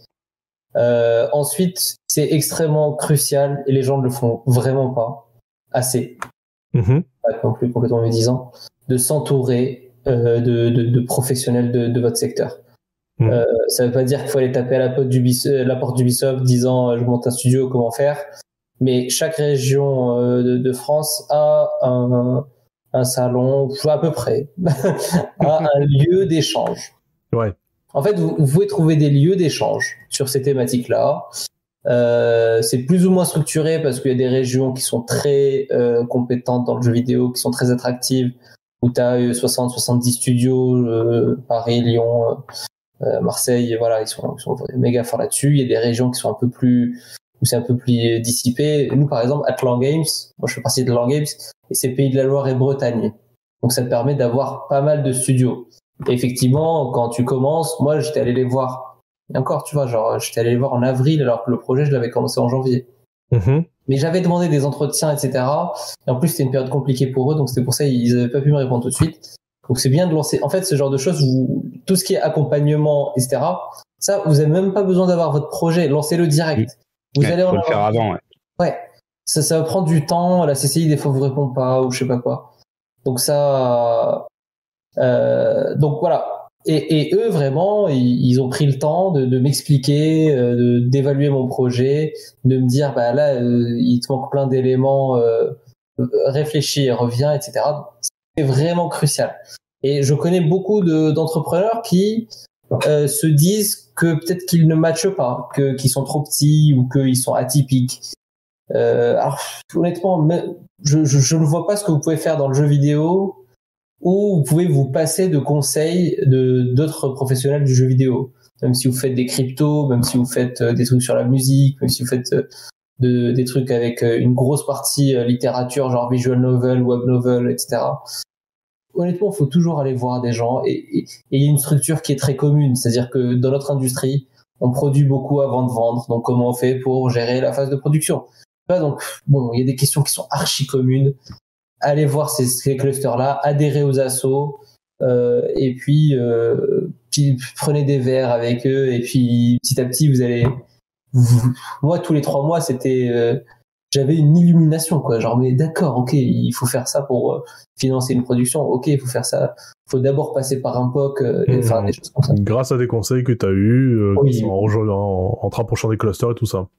Ensuite, c'est extrêmement crucial et les gens ne le font vraiment pas assez, pas non plus complètement médisant, de s'entourer de professionnels de votre secteur. Ça veut pas dire qu'il faut aller taper à la porte d'Ubisoft disant je monte un studio, comment faire. Mais chaque région de France a un salon, à peu près, a un lieu d'échange. Ouais. En fait, vous pouvez trouver des lieux d'échange sur ces thématiques-là. C'est plus ou moins structuré parce qu'il y a des régions qui sont très compétentes dans le jeu vidéo, qui sont très attractives, où tu as 60-70 studios, Paris, Lyon, Marseille, voilà, ils sont méga forts là-dessus. Il y a des régions qui sont un peu plus où c'est un peu plus dissipé. Nous, par exemple, Atlan Games, moi je fais partie de Atlan Games, et c'est Pays de la Loire et Bretagne. Donc ça te permet d'avoir pas mal de studios. Et effectivement, quand tu commences, moi j'étais allé les voir. Et encore, tu vois, genre j'étais allé les voir en avril alors que le projet je l'avais commencé en janvier. Mais j'avais demandé des entretiens, etc. Et en plus c'était une période compliquée pour eux, donc c'était pour ça ils n'avaient pas pu me répondre tout de suite. Donc c'est bien de lancer. En fait, ce genre de choses, tout ce qui est accompagnement, etc. Ça, vous avez même pas besoin d'avoir votre projet, lancez-le direct. Vous allez faut le faire avant. Ouais. Ça va prendre du temps. La CCI des fois vous répond pas ou je sais pas quoi. Donc ça. Donc voilà. Et eux vraiment, ils ont pris le temps de m'expliquer, d'évaluer mon projet, de me dire bah là il te manque plein d'éléments, réfléchis, reviens, etc. C'est vraiment crucial. Et je connais beaucoup d'entrepreneurs qui se disent que peut-être qu'ils ne matchent pas, qu'ils sont trop petits ou qu'ils sont atypiques. Alors honnêtement, je ne vois pas ce que vous pouvez faire dans le jeu vidéo où vous pouvez vous passer de conseils d'autres professionnels du jeu vidéo. Même si vous faites des cryptos, même si vous faites des trucs sur la musique, même si vous faites des trucs avec une grosse partie littérature, genre visual novel, web novel, etc. Honnêtement, il faut toujours aller voir des gens et il y a une structure qui est très commune, c'est-à-dire que dans notre industrie, on produit beaucoup avant de vendre, donc comment on fait pour gérer la phase de production? Donc bon, il y a des questions qui sont archi communes. Allez voir ces clusters-là, adhérez aux assos, et puis prenez des verres avec eux, et puis petit à petit vous allez. Moi, tous les 3 mois, c'était j'avais une illumination, quoi. Genre, mais d'accord, ok, il faut faire ça pour financer une production. Ok, il faut faire ça. Il faut d'abord passer par un POC et faire des choses comme ça. Grâce à des conseils que tu as eus, en te rapprochant des clusters et tout ça.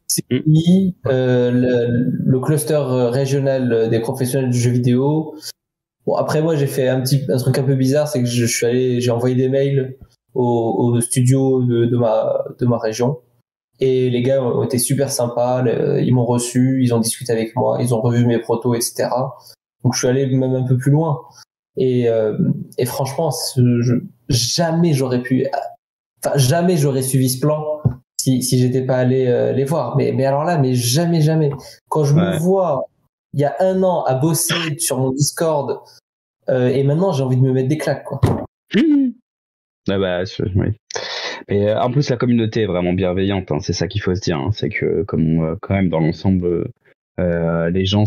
Le cluster régional des professionnels du jeu vidéo. Bon, après, moi, j'ai fait un truc un peu bizarre, c'est que j'ai envoyé des mails au studio de ma région. Et les gars ont été super sympas, ils m'ont reçu, ils ont discuté avec moi, ils ont revu mes protos, etc. Donc je suis allé même un peu plus loin. Et franchement, jamais j'aurais suivi ce plan si j'étais pas allé les voir. Mais alors là, mais jamais. Quand je me vois il y a 1 an à bosser sur mon Discord, et maintenant j'ai envie de me mettre des claques, quoi. Ah bah, oui. Et en plus, la communauté est vraiment bienveillante, hein, c'est ça qu'il faut se dire. Hein, c'est que comme quand même dans l'ensemble, les gens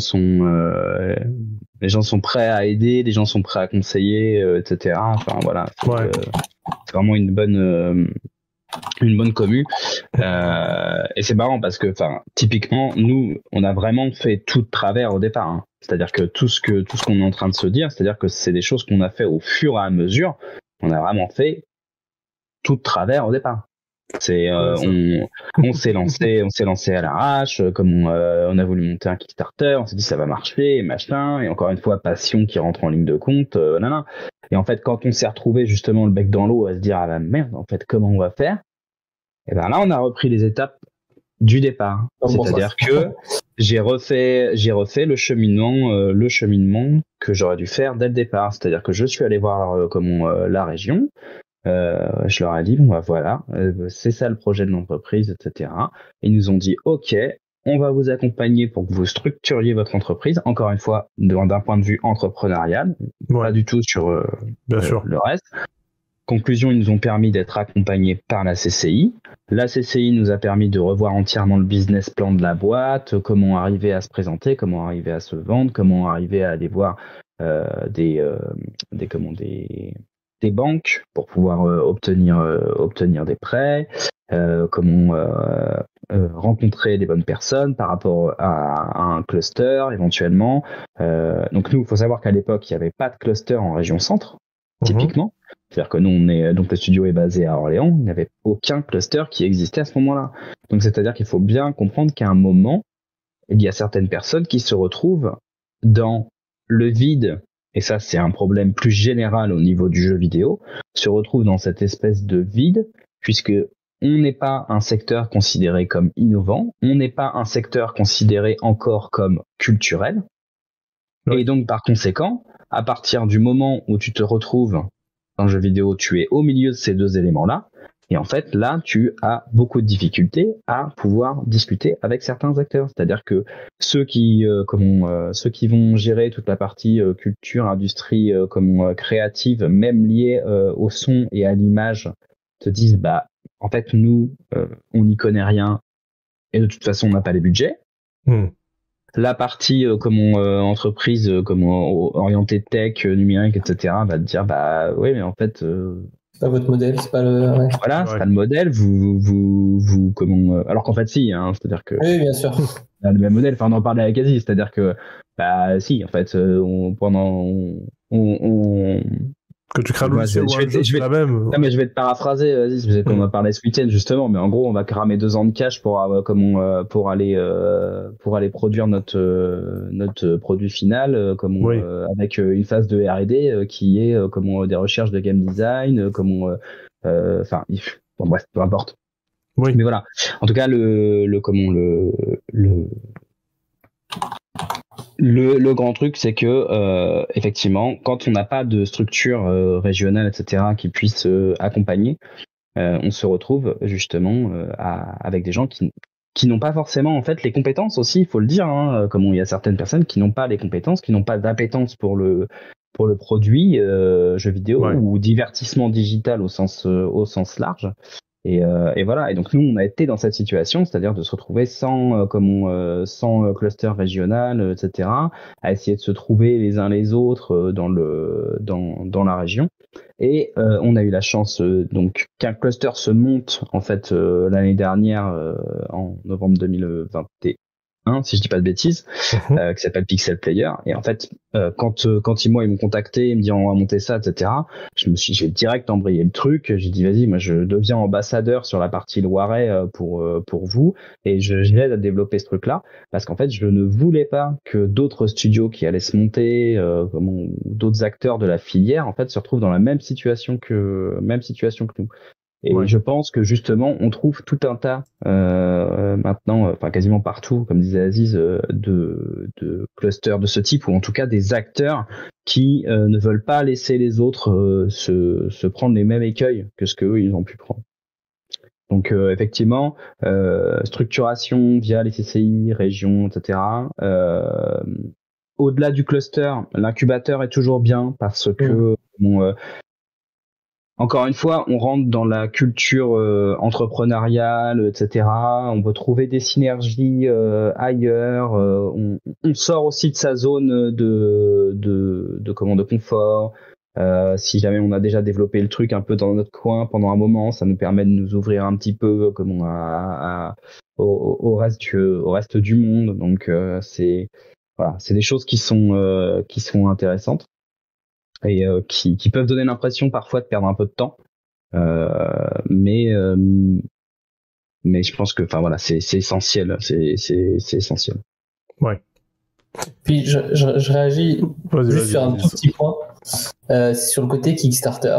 sont prêts à aider, les gens sont prêts à conseiller, etc. Enfin voilà, c'est vraiment une bonne commu. Et c'est marrant parce que, enfin, typiquement, nous, on a vraiment fait tout de travers au départ. Hein. C'est-à-dire que tout ce qu'on est en train de se dire, c'est-à-dire que c'est des choses qu'on a fait au fur et à mesure. On a vraiment fait tout de travers au départ. On s'est lancé à l'arrache, comme on a voulu monter un Kickstarter, on s'est dit ça va marcher, machin, et encore une fois passion qui rentre en ligne de compte, nanana. Et en fait, quand on s'est retrouvé justement le bec dans l'eau à se dire ah la merde, en fait comment on va faire, et ben là on a repris les étapes du départ. C'est-à-dire que j'ai refait le cheminement que j'aurais dû faire dès le départ. C'est-à-dire que je suis allé voir la région. Je leur ai dit bon bah voilà, c'est ça le projet de l'entreprise, etc. Ils nous ont dit ok, on va vous accompagner pour que vous structuriez votre entreprise. Encore une fois, d'un point de vue entrepreneurial, pas du tout sur le reste. Conclusion, ils nous ont permis d'être accompagnés par la CCI. La CCI nous a permis de revoir entièrement le business plan de la boîte, comment arriver à se présenter, comment arriver à se vendre, comment arriver à aller voir des banques pour pouvoir obtenir des prêts, comment rencontrer les bonnes personnes par rapport à un cluster éventuellement. Donc nous, il faut savoir qu'à l'époque, il n'y avait pas de cluster en région centre, typiquement. C'est-à-dire que nous, donc le studio est basé à Orléans, il n'y avait aucun cluster qui existait à ce moment-là. Donc c'est-à-dire qu'il faut bien comprendre qu'à un moment, il y a certaines personnes qui se retrouvent dans le vide, et ça c'est un problème plus général au niveau du jeu vidéo, se retrouvent dans cette espèce de vide, puisque on n'est pas un secteur considéré comme innovant, on n'est pas un secteur considéré encore comme culturel, et donc par conséquent, à partir du moment où tu te retrouves dans le jeu vidéo, tu es au milieu de ces deux éléments-là, et en fait, là, tu as beaucoup de difficultés à pouvoir discuter avec certains acteurs. C'est-à-dire que ceux qui vont gérer toute la partie culture, industrie, créative, même liée au son et à l'image, te disent, bah, en fait, nous, on n'y connaît rien, et de toute façon, on n'a pas les budgets. La partie entreprise, orientée tech, numérique, etc., va te dire bah oui, mais en fait c'est pas votre modèle, c'est pas le c'est pas le modèle. Vous alors qu'en fait si, hein, c'est-à-dire que oui, bien sûr, le même modèle. Enfin, on en parlait à Quasi, c'est-à-dire que bah si, en fait, que tu crées la même. Non, mais je vais te paraphraser, vas-y, parce qu'on en parlait ce week-end justement, mais en gros, on va cramer 2 ans de cash pour aller produire notre produit final, avec une phase de R&D qui est des recherches de game design, bon bref, peu importe. Oui. Mais voilà. En tout cas, le grand truc, c'est que effectivement, quand on n'a pas de structure régionale, etc., qui puisse accompagner, on se retrouve justement avec des gens qui n'ont pas forcément en fait les compétences aussi, il faut le dire. Hein, comme il y a certaines personnes qui n'ont pas les compétences, qui n'ont pas d'appétence pour le produit jeu vidéo ou divertissement digital au sens large. Et voilà. Et donc nous, on a été dans cette situation, c'est-à-dire de se retrouver sans cluster régional, etc., à essayer de se trouver les uns les autres dans la région. Et on a eu la chance donc qu'un cluster se monte en fait l'année dernière en novembre 2021. Si je dis pas de bêtises, qui s'appelle Pixel Player. Et en fait, quand ils m'ont contacté, ils me disent on va monter ça, etc. J'ai direct embrayé le truc. J'ai dit vas-y, moi je deviens ambassadeur sur la partie Loiret pour vous, et j'aide à développer ce truc-là, parce qu'en fait je ne voulais pas que d'autres studios qui allaient se monter, d'autres acteurs de la filière en fait se retrouvent dans la même situation que nous. Et je pense que justement, on trouve tout un tas maintenant, enfin quasiment partout, comme disait Aziz, de clusters de ce type, ou en tout cas des acteurs qui ne veulent pas laisser les autres se prendre les mêmes écueils que ce qu'eux ils ont pu prendre. Donc effectivement, structuration via les CCI, régions, etc. Au-delà du cluster, l'incubateur est toujours bien parce que encore une fois, on rentre dans la culture entrepreneuriale, etc. On peut trouver des synergies ailleurs. On sort aussi de sa zone de confort. Si jamais on a déjà développé le truc un peu dans notre coin pendant un moment, ça nous permet de nous ouvrir un petit peu au reste du monde. Donc c'est des choses qui sont intéressantes et qui peuvent donner l'impression parfois de perdre un peu de temps. Mais je pense que c'est essentiel, c'est essentiel. Ouais. Puis je réagis juste sur un tout petit point. C'est sur le côté Kickstarter.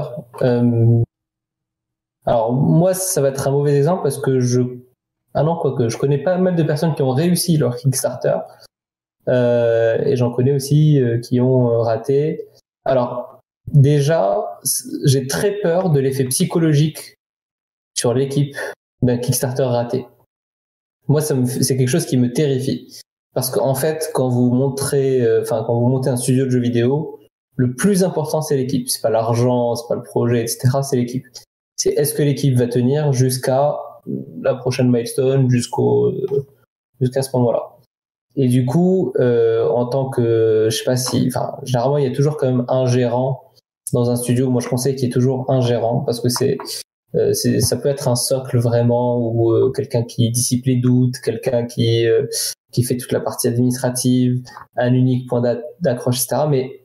Alors moi, ça va être un mauvais exemple parce que je connais pas mal de personnes qui ont réussi leur Kickstarter et j'en connais aussi qui ont raté. Alors déjà, j'ai très peur de l'effet psychologique sur l'équipe d'un Kickstarter raté. Moi, c'est quelque chose qui me terrifie. Parce qu'en fait, quand vous montez un studio de jeux vidéo, le plus important, c'est l'équipe. C'est pas l'argent, c'est pas le projet, etc. C'est l'équipe. C'est est-ce que l'équipe va tenir jusqu'à la prochaine milestone, jusqu'à ce moment-là. Et du coup, en tant que, généralement, il y a toujours quand même un gérant dans un studio. Moi, je conseille qu'il y ait toujours un gérant parce que ça peut être un socle vraiment ou quelqu'un qui dissipe les doutes, quelqu'un qui fait toute la partie administrative, un unique point d'accroche, etc. Mais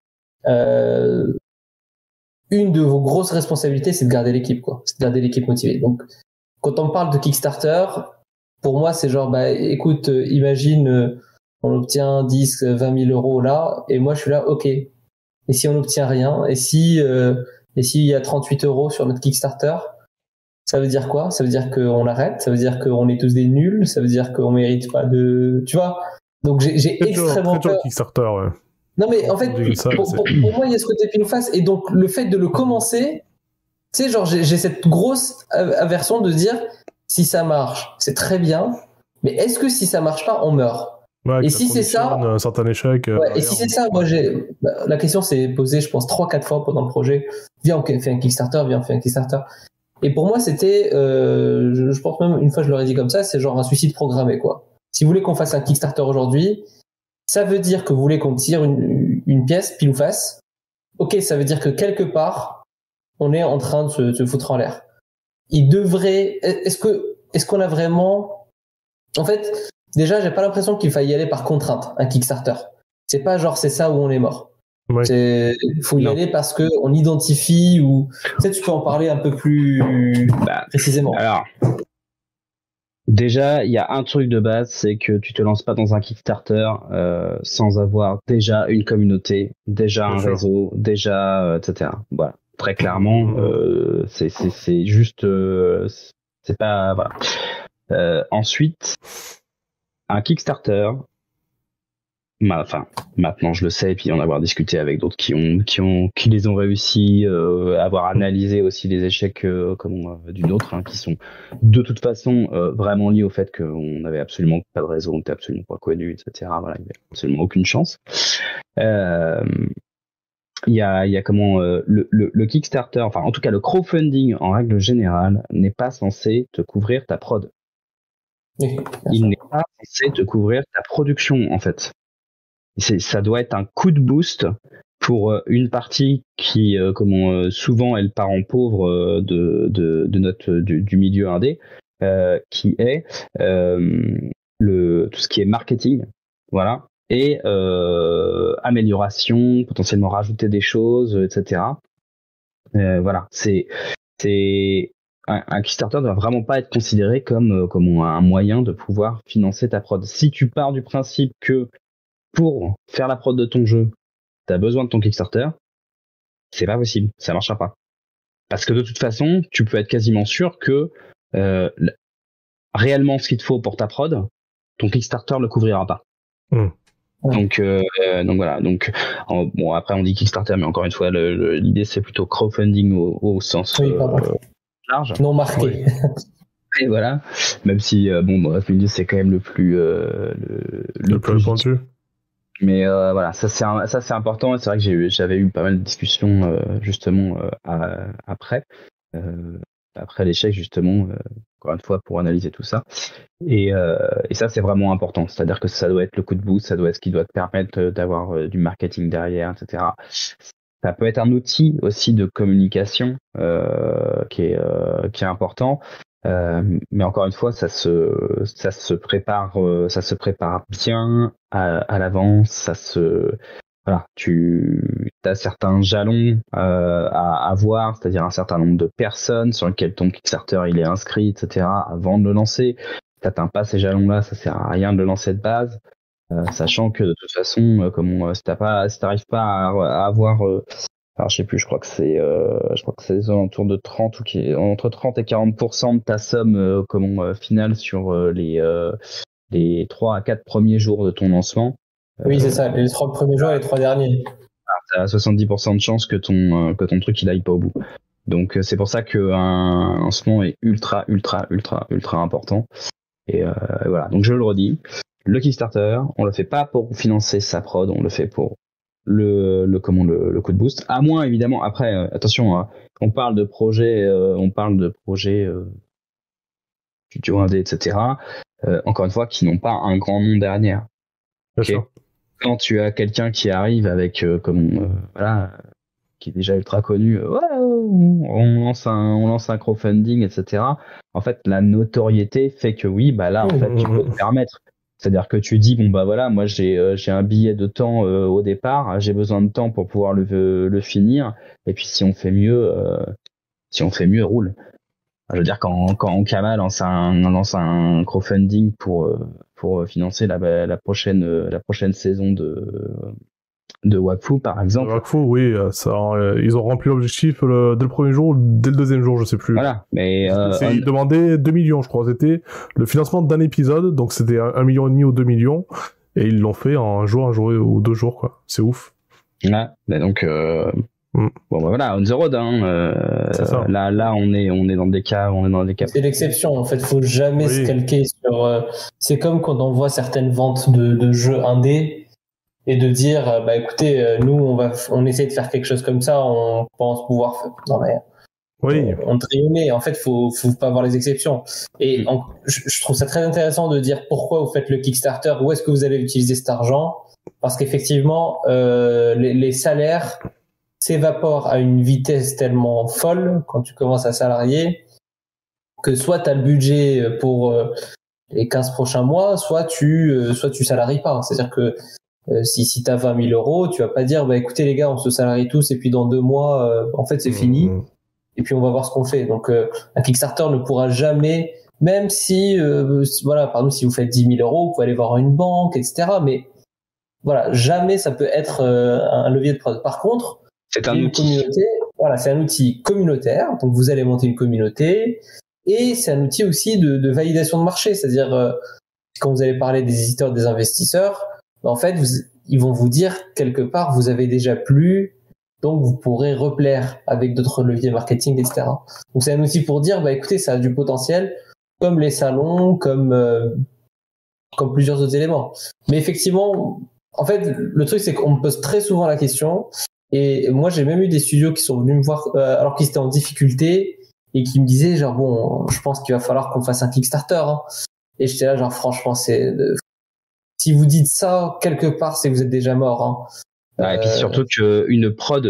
une de vos grosses responsabilités, c'est de garder l'équipe, quoi. C'est de garder l'équipe motivée. Donc, quand on parle de Kickstarter, pour moi, c'est genre, écoute, imagine, on obtient 10, 20 000 euros là, et moi, je suis là, ok. Et si on n'obtient rien, et s'il y a 38 euros sur notre Kickstarter, ça veut dire quoi? Ça veut dire qu'on arrête? Ça veut dire qu'on est tous des nuls? Ça veut dire qu'on mérite pas de... Tu vois? Donc j'ai extrêmement peur. Kickstarter, ouais. Non mais en fait, pour moi, il y a ce côté pile ou face. Et donc le fait de le commencer, tu sais, genre j'ai cette grosse aversion de dire, si ça marche, c'est très bien. Mais est-ce que si ça marche pas, on meurt? Ouais, et si c'est ça, un certain échec. Et si c'est ça, moi la question s'est posée, je pense 3-4 fois pendant le projet. Viens, on fait un Kickstarter. Et pour moi, c'était, je pense même une fois je leur ai dit comme ça, c'est genre un suicide programmé, quoi. Si vous voulez qu'on fasse un Kickstarter aujourd'hui, ça veut dire que vous voulez qu'on tire une pièce pile ou face. Ok, ça veut dire que quelque part, on est en train de se foutre en l'air. Est-ce qu'on a vraiment, en fait, déjà, j'ai pas l'impression qu'il faille y aller par contrainte, un Kickstarter. C'est pas genre c'est ça où on est mort. Ouais. Faut y aller parce que on identifie ou peut-être tu peux en parler un peu plus précisément. Alors, déjà, il y a un truc de base, c'est que tu te lances pas dans un Kickstarter sans avoir déjà une communauté, déjà un réseau, déjà etc. Voilà, très clairement, c'est juste, c'est pas voilà. Ensuite, un Kickstarter. Maintenant je le sais, et puis en avoir discuté avec d'autres qui les ont réussi, avoir analysé aussi les échecs d'une autre, qui sont de toute façon vraiment liés au fait qu'on n'avait absolument pas de réseau, on n'était absolument pas connu, etc. Voilà, il n'y avait absolument aucune chance. Il y a le Kickstarter, enfin en tout cas le crowdfunding en règle générale n'est pas censé te couvrir ta prod. Il n'est pas censé te couvrir ta production en fait. Ça doit être un coup de boost pour une partie qui, souvent, elle part en pauvre du milieu indé, qui est tout ce qui est marketing, voilà, et amélioration, potentiellement rajouter des choses, etc. Voilà, un Kickstarter ne doit vraiment pas être considéré comme un moyen de pouvoir financer ta prod. Si tu pars du principe que pour faire la prod de ton jeu, t'as besoin de ton Kickstarter, c'est pas possible, ça marchera pas. Parce que de toute façon, tu peux être quasiment sûr que réellement ce qu'il te faut pour ta prod, ton Kickstarter le couvrira pas. Donc voilà. Donc bon, après on dit Kickstarter, mais encore une fois, l'idée c'est plutôt crowdfunding au sens large. Non marqué. Et voilà. Même si crowdfunding c'est quand même le plus pointu. Mais voilà, ça c'est important. Et c'est vrai que j'avais eu pas mal de discussions justement après après l'échec justement encore une fois pour analyser tout ça. Et ça c'est vraiment important. C'est-à-dire que ça doit être le coup de boost, ça doit être ce qui doit te permettre d'avoir du marketing derrière, etc. Ça peut être un outil aussi de communication qui est important. Mais encore une fois, ça se prépare bien à l'avance. Voilà, tu as certains jalons à avoir, c'est-à-dire un certain nombre de personnes sur lesquelles ton Kickstarter il est inscrit, etc. avant de le lancer. Si t'atteins pas ces jalons-là, ça sert à rien de le lancer de base, sachant que de toute façon, si t'arrives pas à avoir alors je sais plus, je crois que c'est aux alentours de 30 ou entre 30 et 40% de ta somme finale sur les 3 à 4 premiers jours de ton lancement. Oui, c'est ça, les 3 premiers jours et les 3 derniers. T'as 70% de chance que ton truc il aille pas au bout. Donc c'est pour ça qu'un lancement est ultra important. Et voilà, donc je le redis, le Kickstarter, on le fait pas pour financer sa prod, on le fait pour le coup de boost. À moins évidemment, après attention, hein, on parle de projets studio indé, etc. Encore une fois, qui n'ont pas un grand nom derrière. Bien sûr. Quand tu as quelqu'un qui arrive avec voilà, qui est déjà ultra connu, on lance un crowdfunding, etc. En fait, la notoriété fait que oui, bah là, en fait, tu peux te permettre. C'est-à-dire que tu dis bon bah voilà, moi j'ai un billet de temps au départ, j'ai besoin de temps pour pouvoir le finir. Et puis si on fait mieux, roule. Je veux dire quand Ankama lance un crowdfunding pour financer la prochaine saison de Wakfu par exemple. Wakfu, oui, ils ont rempli l'objectif dès le premier jour ou dès le deuxième jour, je sais plus. Voilà, mais ils demandaient 2 millions, je crois. C'était le financement d'un épisode, donc c'était 1,5 million ou 2 millions, et ils l'ont fait en un jour ou 2 jours, quoi. C'est ouf. Ouais, bah donc bon bah voilà, on the road, hein. Là on est dans des cas, C'est l'exception, en fait, faut jamais se calquer sur. C'est comme quand on voit certaines ventes de jeux indés. Et de dire, bah écoutez, nous on essaie de faire quelque chose comme ça, on pense pouvoir faire. Non mais on triomphe. En fait, faut pas avoir les exceptions. Et je trouve ça très intéressant de dire pourquoi vous faites le Kickstarter, où est-ce que vous allez utiliser cet argent, parce qu'effectivement les salaires s'évaporent à une vitesse tellement folle quand tu commences à salarier que soit tu as le budget pour les 15 prochains mois, soit tu salaries pas. C'est-à-dire que si t'as 20 000 euros, tu vas pas dire bah écoutez les gars, on se salarie tous et puis dans 2 mois en fait c'est fini et puis on va voir ce qu'on fait. Donc un Kickstarter ne pourra jamais, même si voilà, par exemple si vous faites 10 000 euros, vous pouvez aller voir une banque, etc. Mais voilà, jamais ça peut être un levier de prod. Par contre, c'est un outil. Communauté, voilà, c'est un outil communautaire. Donc vous allez monter une communauté et c'est un outil aussi de validation de marché. C'est-à-dire quand vous allez parler des éditeurs, des investisseurs, en fait, ils vont vous dire quelque part, vous avez déjà plu, donc vous pourrez replaire avec d'autres leviers marketing, etc. Donc c'est un outil pour dire, bah écoutez, ça a du potentiel, comme les salons, comme plusieurs autres éléments. Mais effectivement, en fait, le truc c'est qu'on me pose très souvent la question, et moi j'ai même eu des studios qui sont venus me voir alors qu'ils étaient en difficulté et qui me disaient genre bon, je pense qu'il va falloir qu'on fasse un Kickstarter. Hein. Et j'étais là genre franchement si vous dites ça, quelque part, c'est que vous êtes déjà mort. Hein. Et puis surtout qu'une prod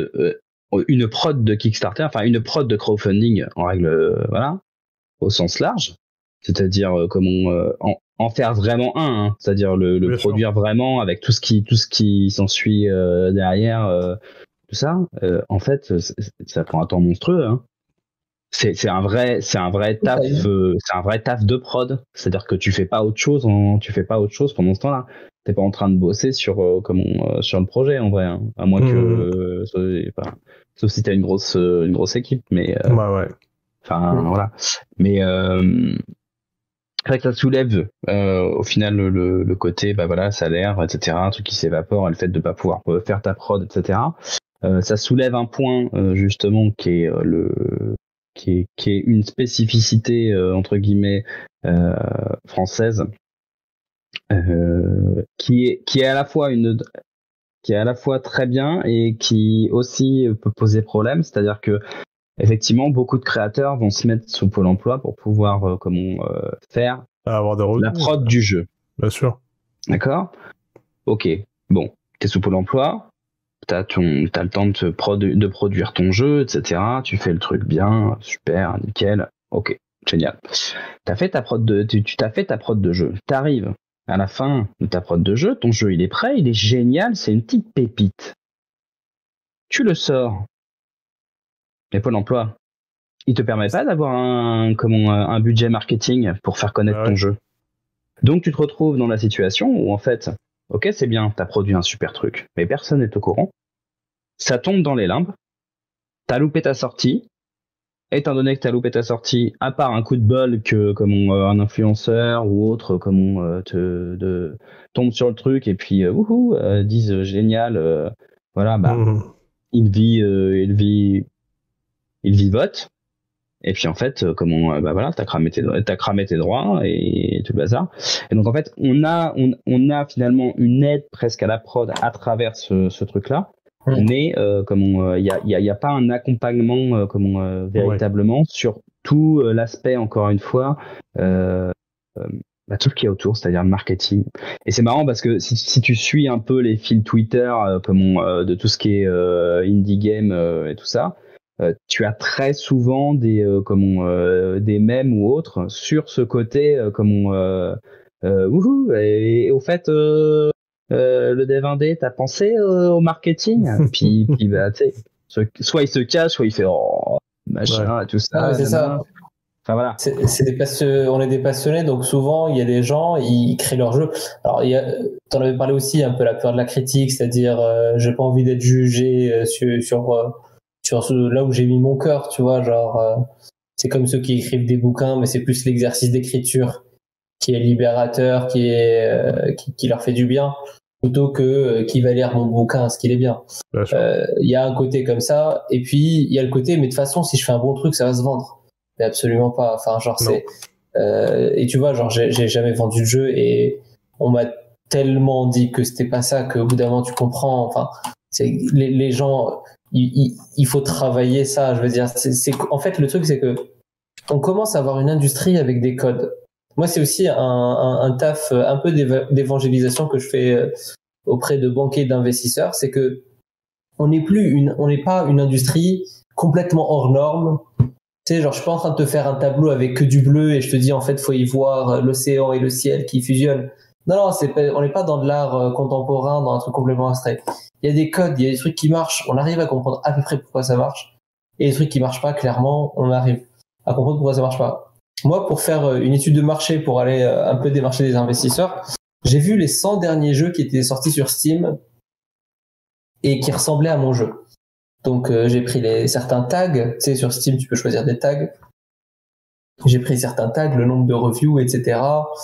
de Kickstarter, enfin une prod de crowdfunding en règle, voilà, au sens large, c'est-à-dire en faire vraiment un, hein, c'est-à-dire le produire vraiment avec tout ce qui s'ensuit derrière, tout ça. En fait, ça prend un temps monstrueux. Hein. C'est un vrai taf, c'est un vrai taf de prod. C'est-à-dire que tu fais pas autre chose pendant ce temps-là. T'es pas en train de bosser sur le projet en vrai, hein. À moins que sauf si t'as une grosse équipe, mais voilà. Mais c'est vrai que ça soulève au final le côté bah voilà, salaire, etc. Un truc qui s'évapore, et le fait de pas pouvoir faire ta prod, etc. Ça soulève un point justement qui est une spécificité entre guillemets française, qui est à la fois très bien et qui aussi peut poser problème. C'est-à-dire que effectivement, beaucoup de créateurs vont se mettre sous Pôle emploi pour pouvoir faire avoir des revenus, la prod du jeu. Bien sûr. D'accord ? Ok, bon, t'es sous Pôle emploi, t'as le temps de produire ton jeu, etc. Tu fais le truc bien, super, nickel, ok, génial. Tu t'as fait ta prod de jeu. T'arrives à la fin de ta prod de jeu, ton jeu il est prêt, il est génial, c'est une petite pépite. Tu le sors. Mais Pôle emploi, il te permet pas d'avoir un budget marketing pour faire connaître ton jeu. Donc tu te retrouves dans la situation où en fait, ok, c'est bien, t'as produit un super truc, mais personne n'est au courant. Ça tombe dans les limbes. T'as loupé ta sortie. Étant donné que t'as loupé ta sortie, à part un coup de bol que un influenceur ou autre tombe sur le truc et puis disent génial, voilà, il vivote. Et puis en fait, t'as cramé tes droits et tout le bazar. Et donc en fait, on a finalement une aide presque à la prod à travers ce truc-là. Mais il y a pas un accompagnement véritablement sur tout l'aspect, encore une fois, tout ce qui est autour, c'est-à-dire le marketing. Et c'est marrant parce que si tu suis un peu les fils Twitter de tout ce qui est indie game et tout ça, tu as très souvent des mèmes ou autres sur ce côté et au fait le dev indé, t'as pensé au marketing? puis bah tu sais, soit il se cache, soit il fait machin, tout ça. Ouais, c'est ça. Enfin voilà. On est des passionnés, donc souvent il y a des gens, ils créent leur jeu. Alors t'en avais parlé aussi, un peu la peur de la critique, c'est-à-dire j'ai pas envie d'être jugé sur là où j'ai mis mon cœur, tu vois, genre c'est comme ceux qui écrivent des bouquins, mais c'est plus l'exercice d'écriture qui est libérateur, qui leur fait du bien, plutôt que qui va lire mon bouquin, ce qu'il est bien. Il y a un côté comme ça, et puis il y a le côté, mais de toute façon, si je fais un bon truc, ça va se vendre. Mais absolument pas. Enfin, genre c'est et tu vois, genre j'ai jamais vendu de jeu et on m'a tellement dit que c'était pas ça qu'au bout d'un moment tu comprends. Enfin, c'est les gens, il faut travailler ça. Je veux dire, en fait le truc c'est que on commence à avoir une industrie avec des codes. Moi, c'est aussi un taf un peu d'évangélisation que je fais auprès de banquiers et d'investisseurs, c'est que on n'est pas une industrie complètement hors norme. Tu sais, genre, je suis pas en train de te faire un tableau avec que du bleu et je te dis, en fait, faut y voir l'océan et le ciel qui fusionnent. Non, on n'est pas dans de l'art contemporain, dans un truc complètement abstrait. Il y a des codes, il y a des trucs qui marchent, on arrive à comprendre à peu près pourquoi ça marche. Et les trucs qui marchent pas, clairement, on arrive à comprendre pourquoi ça marche pas. Moi, pour faire une étude de marché, pour aller un peu démarcher des investisseurs, j'ai vu les 100 derniers jeux qui étaient sortis sur Steam et qui ressemblaient à mon jeu. Donc j'ai pris certains tags, tu sais, sur Steam tu peux choisir des tags. J'ai pris certains tags, le nombre de reviews, etc.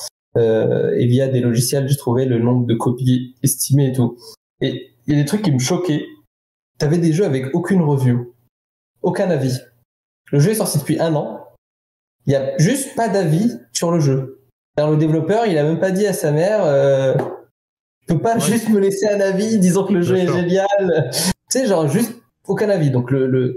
Et via des logiciels, j'ai trouvé le nombre de copies estimées et tout. Et il y a des trucs qui me choquaient. T'avais des jeux avec aucune review, aucun avis. Le jeu est sorti depuis 1 an. Il y a juste pas d'avis sur le jeu. Alors, le développeur, il a même pas dit à sa mère, tu peux pas juste me laisser un avis disant que le jeu est génial. Tu sais, genre juste aucun avis. Donc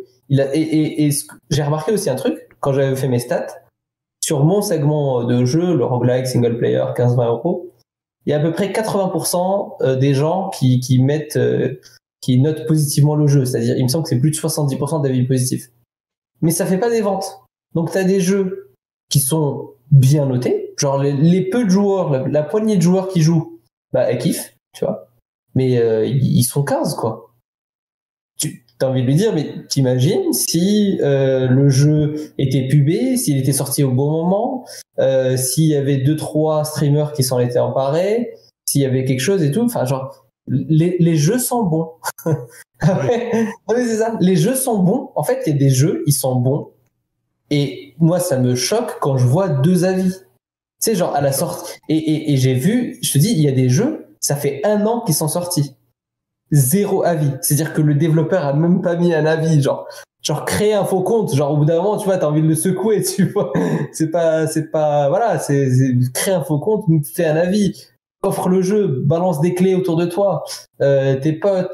j'ai remarqué aussi un truc quand j'avais fait mes stats sur mon segment de jeu, le roguelike single player 15-20 €. Il y a à peu près 80% des gens qui notent positivement le jeu. C'est-à-dire, il me semble que c'est plus de 70% d'avis positifs. Mais ça fait pas des ventes. Donc t'as des jeux qui sont bien notés, genre les peu de joueurs, la poignée de joueurs qui jouent, bah elles kiffent, tu vois. Mais ils sont 15 quoi. T'as envie de lui dire, mais t'imagines si le jeu était pubé, s'il était sorti au bon moment, s'il y avait 2-3 streamers qui s'en étaient emparés, s'il y avait quelque chose et tout, enfin genre les jeux sont bons. Ouais, c'est ça. Les jeux sont bons. En fait, il y a des jeux, ils sont bons. Et moi, ça me choque quand je vois 2 avis. Tu sais, genre à la sortie. Et j'ai vu, je te dis, il y a des jeux, ça fait 1 an qu'ils sont sortis. 0 avis. C'est-à-dire que le développeur a même pas mis un avis. Genre créer un faux compte. Genre au bout d'un moment, tu vois, t'as envie de le secouer, tu vois. C'est pas, voilà, c'est créer un faux compte, fais un avis. offre le jeu, balance des clés autour de toi, tes potes,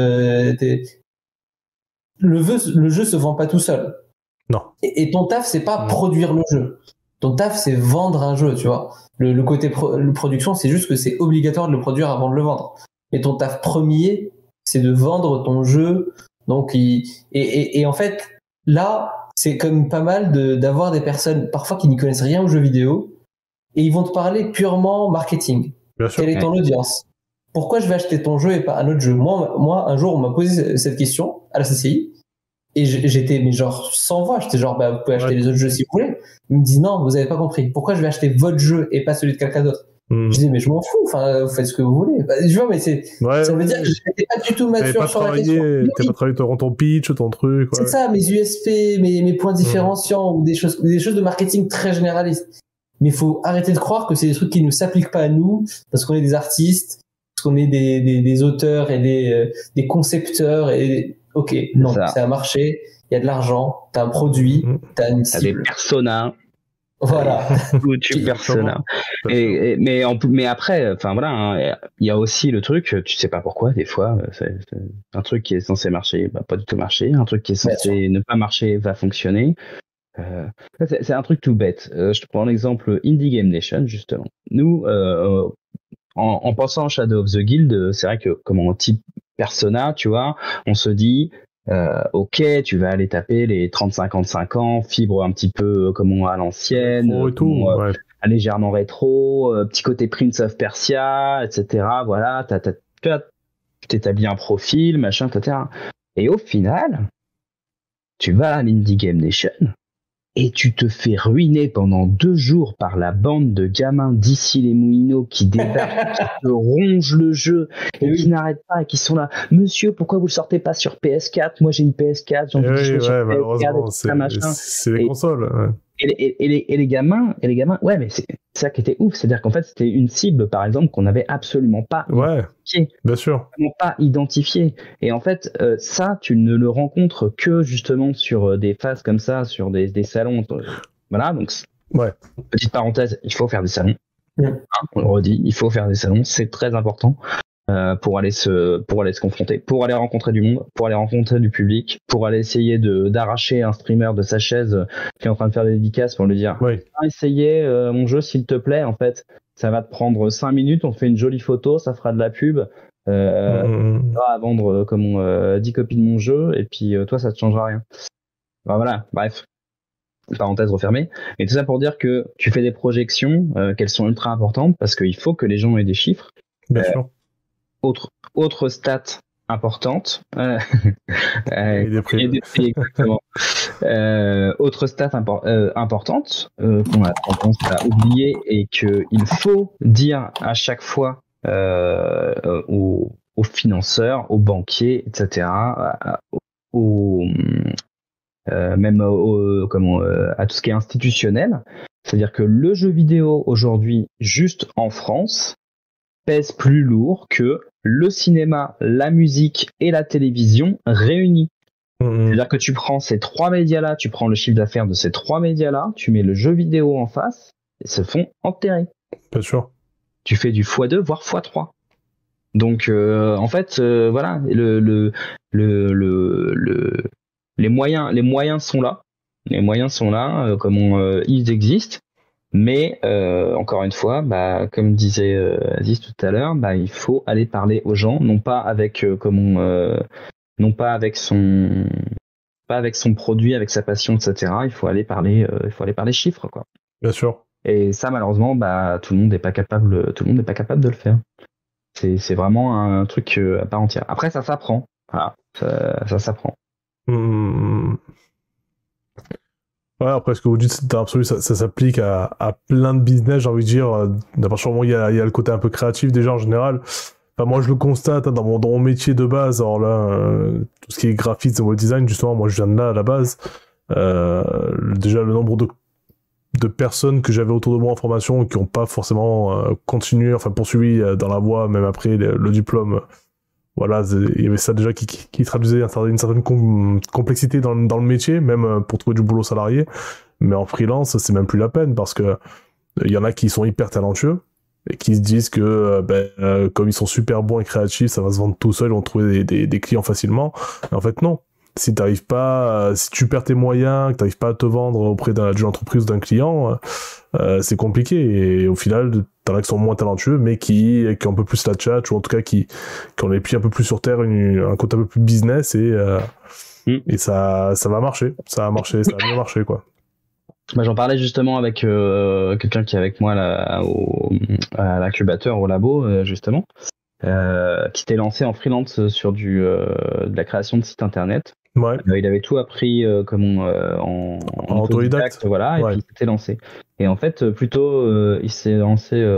le jeu se vend pas tout seul. Non. Et ton taf, c'est pas produire le jeu. Ton taf, c'est vendre un jeu, tu vois. Le côté production, c'est juste que c'est obligatoire de le produire avant de le vendre. Et ton taf premier, c'est de vendre ton jeu. Donc, et en fait, là, c'est comme pas mal d'avoir des personnes, parfois, qui n'y connaissent rien aux jeux vidéo, et ils vont te parler purement marketing. Bien sûr. Quelle est ton audience? Pourquoi je vais acheter ton jeu et pas un autre jeu? Moi, un jour, on m'a posé cette question à la CCI, et j'étais, mais genre, sans voix, j'étais genre, vous pouvez acheter les autres jeux si vous voulez. Ils me disent, non, vous avez pas compris. Pourquoi je vais acheter votre jeu et pas celui de quelqu'un d'autre? Je dis, mais je m'en fous, vous faites ce que vous voulez. Je vois, mais ça veut dire que j'étais pas du tout mature sur la question. T'as pas travaillé ton pitch, ton truc. C'est ça, mes USP, mes points différenciants, ou des choses de marketing très généralistes. Mais il faut arrêter de croire que c'est des trucs qui ne s'appliquent pas à nous, parce qu'on est des artistes, parce qu'on est des auteurs et des concepteurs. Ok, non, c'est un marché, il y a de l'argent, t'as un produit, t'as une cible. T'as des personas. Voilà. Tu persona. Mais après, enfin voilà, il y a aussi le truc, tu sais pas pourquoi, des fois, c'est un truc qui est censé marcher, pas du tout marcher, un truc qui est censé ne pas marcher va fonctionner. C'est un truc tout bête. Je te prends l'exemple Indie Game Nation, justement. Nous, en pensant à Shadow of the Guild, c'est vrai que comme en type persona, tu vois, on se dit, ok, tu vas aller taper les 30-55 ans, fibre un petit peu comme à l'ancienne, légèrement rétro, petit côté Prince of Persia, etc. Voilà, tu t'établis un profil, machin, etc. Et au final, tu vas à l'Indie Game Nation et tu te fais ruiner pendant 2 jours par la bande de gamins d'ici les Moulineaux qui débarquent, qui te rongent le jeu et qui n'arrêtent pas et qui sont là. Monsieur, pourquoi vous le sortez pas sur PS4? Moi j'ai une PS4, j'ai envie de jouer sur PS4, c'est les consoles. Ouais. Et les gamins, ouais, mais c'est ça qui était ouf, c'est-à-dire qu'en fait c'était une cible, par exemple, qu'on n'avait absolument pas identifiée, bien sûr, pas identifiée. Et en fait, ça, tu ne le rencontres que justement sur des phases comme ça, sur des salons. Voilà, donc petite parenthèse, il faut faire des salons. On le redit, il faut faire des salons, c'est très important. Pour aller se confronter, pour aller rencontrer du monde, pour aller rencontrer du public, pour aller essayer d'arracher un streamer de sa chaise qui est en train de faire des dédicaces pour lui dire essayez mon jeu s'il te plaît, en fait ça va te prendre 5 minutes, on fait une jolie photo, ça fera de la pub, à vendre comme 10 copies de mon jeu, et puis toi ça te changera rien. Ben voilà, bref, parenthèse refermée. Et tout ça pour dire que tu fais des projections qu'elles sont ultra importantes, parce qu'il faut que les gens aient des chiffres. Bien sûr. Autre stat importante, exactement. Autre stat importante qu'on a tendance à oublier et qu'il faut dire à chaque fois aux financeurs, aux banquiers, etc., même à tout ce qui est institutionnel, c'est-à-dire que le jeu vidéo aujourd'hui, juste en France, pèse plus lourd que le cinéma, la musique et la télévision réunis. C'est-à-dire que tu prends ces 3 médias-là, tu prends le chiffre d'affaires de ces 3 médias-là, tu mets le jeu vidéo en face, ils se font enterrer. Bien sûr. Tu fais du x2, voire x3. Donc, en fait, voilà, les moyens sont là. Les moyens sont là, ils existent. Mais encore une fois, comme disait Aziz tout à l'heure, il faut aller parler aux gens, non pas avec son produit, avec sa passion, etc. Il faut aller parler chiffres, quoi. Bien sûr. Et ça, malheureusement, tout le monde n'est pas capable de le faire. C'est vraiment un truc à part entière. Après, ça s'apprend. Voilà, ça s'apprend. Ouais, après ce que vous dites, c'est absolu, ça s'applique à plein de business, j'ai envie de dire. D'abord, sûrement, il y a le côté un peu créatif déjà en général. Enfin, moi, je le constate dans mon métier de base. Alors là, tout ce qui est graphisme et web design, justement, moi, je viens de là à la base. Déjà, le nombre de personnes que j'avais autour de moi en formation qui n'ont pas forcément poursuivi dans la voie, même après le diplôme. Voilà, il y avait ça déjà qui traduisait une certaine complexité dans le métier, même pour trouver du boulot salarié. Mais en freelance, c'est même plus la peine parce que il y en a qui sont hyper talentueux et qui se disent que comme ils sont super bons et créatifs, ça va se vendre tout seul, ils vont trouver des clients facilement. Et en fait, non. Si t'arrives pas, si tu perds tes moyens, que t'arrives pas à te vendre auprès d'une entreprise ou d'un client, c'est compliqué. Et au final, t'en as qui sont moins talentueux, mais qui ont un peu plus la tchatch, ou en tout cas qui ont les pieds un peu plus sur terre, un côté un peu plus business, et ça va marcher. Ça a marché, ça a bien marché, quoi. Bah, j'en parlais justement avec quelqu'un qui est avec moi là, à l'incubateur, au labo, justement, qui s'était lancé en freelance sur de la création de sites internet. Ouais. Il avait tout appris en autodidacte, voilà, et puis il s'était lancé. Et en fait, plutôt, il s'est lancé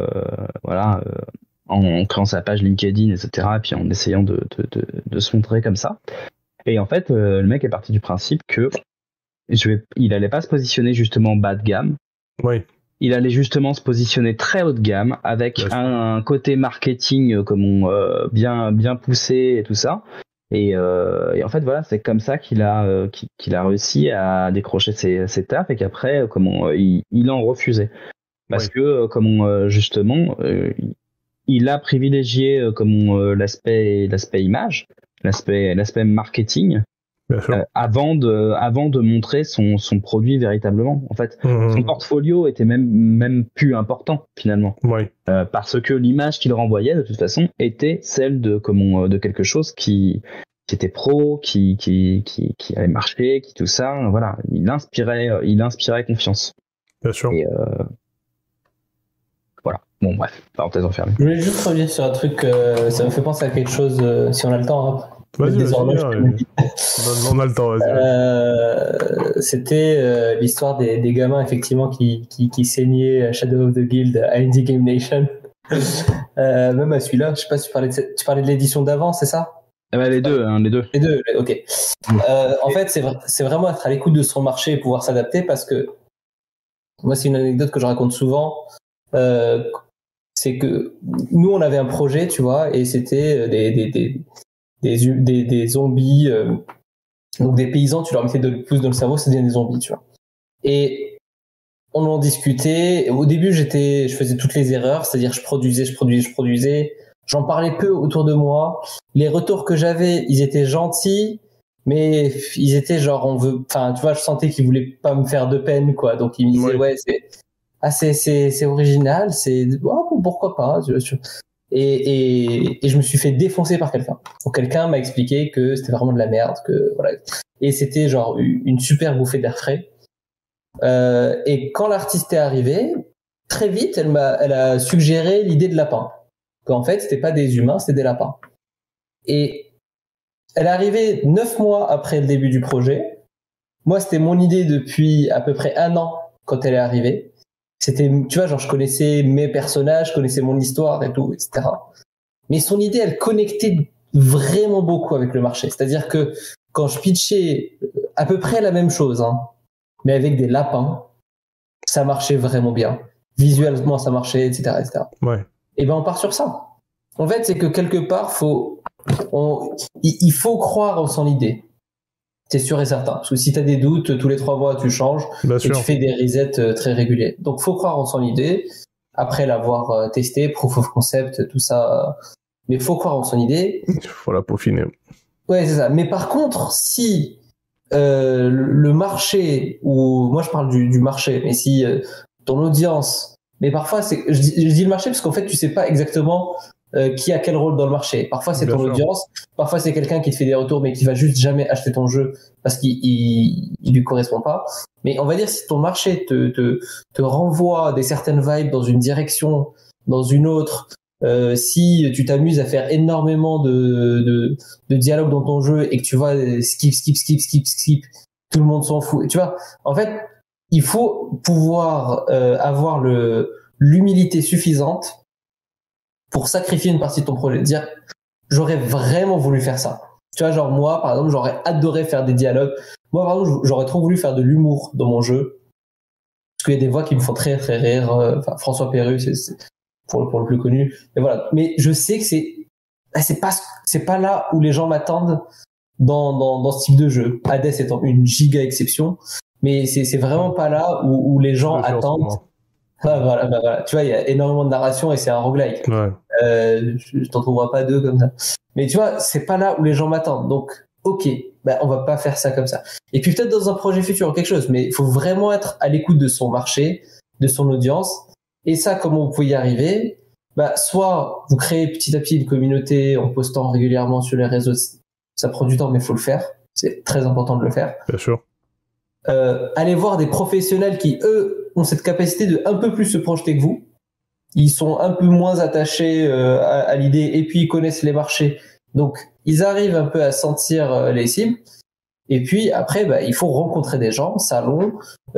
en créant sa page LinkedIn, etc., et puis en essayant de se montrer comme ça. Et en fait, le mec est parti du principe que il allait pas se positionner justement bas de gamme. Oui. Il allait justement se positionner très haut de gamme avec un côté marketing bien poussé et tout ça. Et en fait, voilà, c'est comme ça qu'il a réussi à décrocher ses tafs, et qu'après, il en refusait. Parce que, justement, il a privilégié l'aspect image, l'aspect marketing, avant de montrer son produit véritablement. En fait, son portfolio était même plus important finalement, parce que l'image qu'il renvoyait de toute façon était celle de quelque chose qui était pro, qui allait marcher, qui tout ça. Voilà, il inspirait confiance. Bien sûr. Et voilà. Bon, bref, parenthèse enfermée. Je voulais juste revenir sur un truc, ça me fait penser à quelque chose, si on a le temps. Hein. Vas-y, on a le temps, vas-y. C'était l'histoire des gamins, effectivement, qui saignaient Shadow of the Guild à Indie Game Nation. Même à celui-là, je sais pas si tu parlais de l'édition d'avant, c'est ça? Les deux. Les deux, ok. En fait, c'est vraiment être à l'écoute de son marché et pouvoir s'adapter, parce que moi, c'est une anecdote que je raconte souvent. C'est que nous, on avait un projet, tu vois, et c'était des zombies, donc des paysans, tu leur mettais de pouces dans le cerveau, ça devenait des zombies, tu vois. Et on en discutait. Au début, je faisais toutes les erreurs, c'est-à-dire je produisais. J'en parlais peu autour de moi. Les retours que j'avais, ils étaient gentils, mais ils étaient genre, tu vois, je sentais qu'ils voulaient pas me faire de peine, quoi. Donc ils me disaient, c'est original, pourquoi pas. Et je me suis fait défoncer par quelqu'un. Donc quelqu'un m'a expliqué que c'était vraiment de la merde, que voilà. Et c'était genre une super bouffée d'air frais. Et quand l'artiste est arrivé, très vite, elle a suggéré l'idée de lapin. Qu'en fait, c'était pas des humains, c'était des lapins. Et elle est arrivée 9 mois après le début du projet. Moi, c'était mon idée depuis à peu près 1 an quand elle est arrivée. C'était, tu vois, genre, je connaissais mes personnages, je connaissais mon histoire et tout, etc. Mais son idée, elle connectait vraiment beaucoup avec le marché. C'est-à-dire que quand je pitchais à peu près la même chose, hein, mais avec des lapins, ça marchait vraiment bien. Visuellement, ça marchait, etc., etc. Ouais. Et ben, on part sur ça. En fait, c'est que quelque part, il faut croire en son idée. C'est sûr et certain. Parce que si tu as des doutes, tous les 3 mois, tu changes tu fais des resets très réguliers. Donc, faut croire en son idée. Après l'avoir testé, proof of concept, tout ça. Mais faut croire en son idée. Il faut la peaufiner. Ouais, c'est ça. Mais par contre, si le marché, ou moi je parle du marché, mais si ton audience, mais parfois je dis le marché parce qu'en fait tu sais pas exactement qui a quel rôle dans le marché. Parfois c'est ton audience, parfois c'est quelqu'un qui te fait des retours mais qui va juste jamais acheter ton jeu parce qu'il lui correspond pas. Mais on va dire si ton marché te renvoie des certaines vibes dans une direction, dans une autre, si tu t'amuses à faire énormément de dialogue dans ton jeu et que tu vois skip, tout le monde s'en fout. Tu vois, en fait, il faut pouvoir avoir l'humilité suffisante pour sacrifier une partie de ton projet. Dire, j'aurais vraiment voulu faire ça. Tu vois, genre moi, par exemple, j'aurais adoré faire des dialogues. Moi, par exemple, j'aurais trop voulu faire de l'humour dans mon jeu. Parce qu'il y a des voix qui me font très, très rire. François Pérus, c'est pour le plus connu. Mais voilà. Mais je sais que c'est pas là où les gens m'attendent dans ce type de jeu. Hades étant une giga exception. Mais c'est vraiment pas là où les gens attendent. Voilà. Tu vois, il y a énormément de narration et c'est un roguelike. Ouais. Je t'en trouverai pas deux comme ça. Mais tu vois, c'est pas là où les gens m'attendent. Donc, ok, on va pas faire ça comme ça. Et puis peut-être dans un projet futur ou quelque chose, mais il faut vraiment être à l'écoute de son marché, de son audience. Et ça, comment vous pouvez y arriver? Soit vous créez petit à petit une communauté en postant régulièrement sur les réseaux. Ça prend du temps, mais il faut le faire. C'est très important de le faire. Bien sûr. Allez voir des professionnels qui, eux, ont cette capacité de un peu plus se projeter que vous. Ils sont un peu moins attachés à l'idée et puis ils connaissent les marchés. Donc, ils arrivent un peu à sentir les cibles. Et puis après, il faut rencontrer des gens, salon,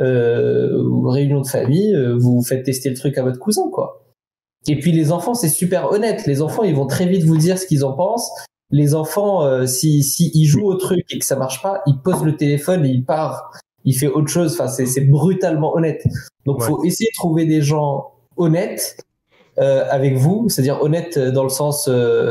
réunion de famille, vous faites tester le truc à votre cousin, quoi. Et puis les enfants, c'est super honnête. Les enfants, ils vont très vite vous dire ce qu'ils en pensent. Les enfants, si ils jouent au truc et que ça marche pas, ils posent le téléphone et ils partent. Il fait autre chose. Enfin, c'est brutalement honnête. Donc, faut essayer de trouver des gens honnêtes avec vous, c'est-à-dire honnêtes dans le sens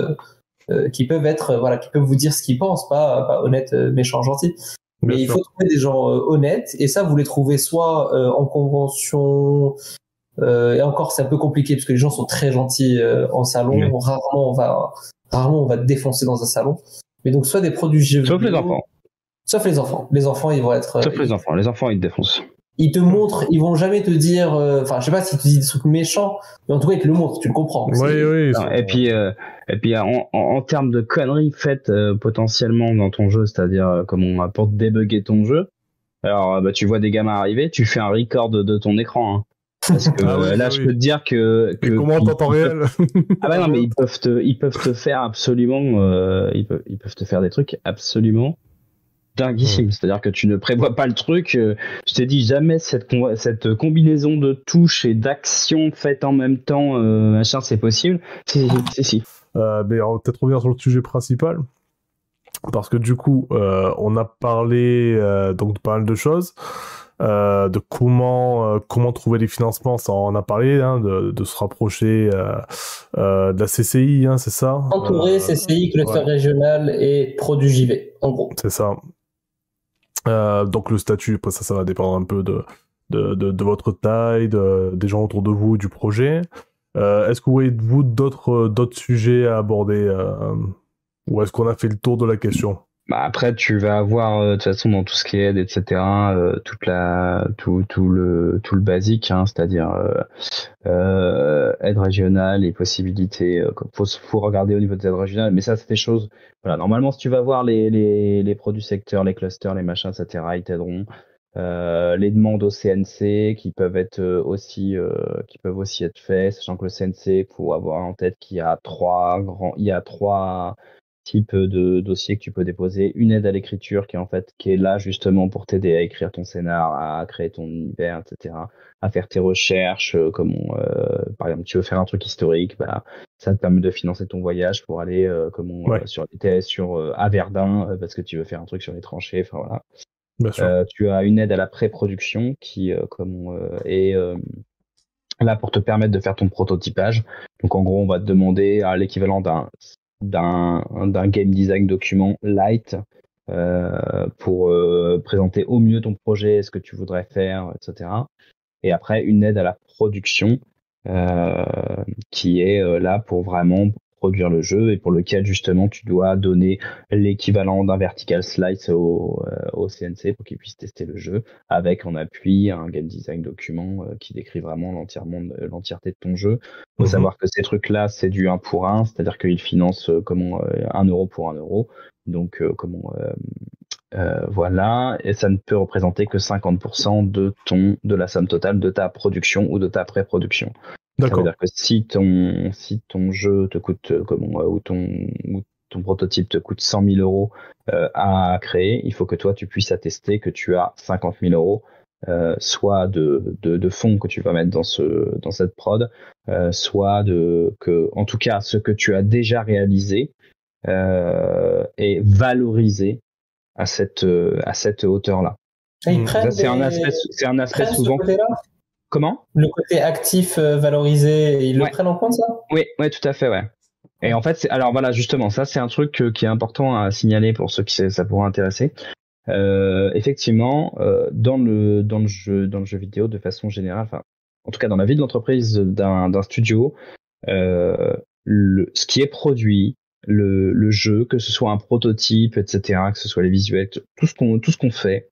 qui peuvent être, qui peuvent vous dire ce qu'ils pensent, pas honnêtes, méchants, gentils. Mais il faut trouver des gens honnêtes. Et ça, vous les trouvez soit en convention. Et encore, c'est un peu compliqué parce que les gens sont très gentils en salon. Oui. Rarement on va te défoncer dans un salon. Mais donc, soit des produits jeux vidéo. Sauf les enfants. Sauf les enfants. Les enfants, ils vont être. Sauf les enfants. Les enfants, ils te défoncent. Ils te montrent, ils vont jamais te dire. Enfin, je sais pas si tu dis des trucs méchants, mais en tout cas, ils te le montrent. Tu le comprends. Oui. Non, et puis, en termes de conneries faites potentiellement dans ton jeu, c'est-à-dire comment pour débugger ton jeu. Alors, tu vois des gamins arriver, tu fais un record de ton écran. Hein. Parce que je peux te dire que comment en temps réel. Non, mais ils peuvent te faire absolument ils peuvent te faire des trucs absolument dinguissimes. C'est-à-dire que tu ne prévois pas le truc. Je t'ai dit jamais cette combinaison de touches et d'actions faites en même temps, machin, c'est possible. Si. Mais on va peut-être revenir sur le sujet principal. Parce que du coup, on a parlé donc de pas mal de choses. De comment trouver les financements, ça on en a parlé, hein, de se rapprocher de la CCI, hein, c'est ça, Entouré, CCI, cluster régional et produit JV, en gros. C'est ça. Donc le statut, après ça va dépendre un peu de votre taille, des gens autour de vous, du projet. Est-ce que vous voyez d'autres sujets à aborder, ou est-ce qu'on a fait le tour de la question? Après, tu vas avoir de toute façon dans tout ce qui est aide, etc. Tout le basique, hein, c'est-à-dire aide régionale, les possibilités. Faut regarder au niveau des aides régionales, mais ça c'est des choses. Voilà, normalement, si tu vas voir les produits secteurs, les clusters, les machins, etc. Ils t'aideront. Les demandes au CNC qui peuvent aussi être faites, sachant que le CNC, faut avoir en tête qu'il y a trois type de dossier que tu peux déposer, une aide à l'écriture qui est là justement pour t'aider à écrire ton scénar, à créer ton univers, etc., à faire tes recherches, par exemple tu veux faire un truc historique, ça te permet de financer ton voyage pour aller à Verdun parce que tu veux faire un truc sur les tranchées, enfin voilà. Bien sûr. Tu as une aide à la pré-production qui est là pour te permettre de faire ton prototypage. Donc en gros on va te demander l'équivalent d'un game design document light pour présenter au mieux ton projet, ce que tu voudrais faire, etc. Et après, une aide à la production qui est là pour vraiment produire le jeu et pour lequel justement tu dois donner l'équivalent d'un vertical slice au CNC pour qu'il puisse tester le jeu avec en appui un game design document qui décrit vraiment l'entièreté de ton jeu. Il faut savoir que ces trucs-là, c'est du 1 pour 1, c'est-à-dire qu'ils financent 1 euro pour 1 euro. Donc voilà, et ça ne peut représenter que 50% de la somme totale de ta production ou de ta pré-production. D'accord. Ça veut dire que si ton jeu te coûte ou ton prototype te coûte 100 000 euros à créer, il faut que toi tu puisses attester que tu as 50 000 euros soit de fonds que tu vas mettre dans cette prod, soit que en tout cas ce que tu as déjà réalisé est valorisé à cette hauteur-là. C'est un aspect souvent. Comment ? Le côté actif valorisé, ils le prennent en compte, ça ? Oui, tout à fait, ouais. Et en fait, alors voilà, justement, ça c'est un truc qui est important à signaler pour ceux qui ça pourrait intéresser. Effectivement, dans le jeu vidéo, de façon générale, enfin, en tout cas dans la vie de l'entreprise d'un studio, ce qui est produit, le jeu, que ce soit un prototype, etc., que ce soit les visuels, tout ce qu'on fait,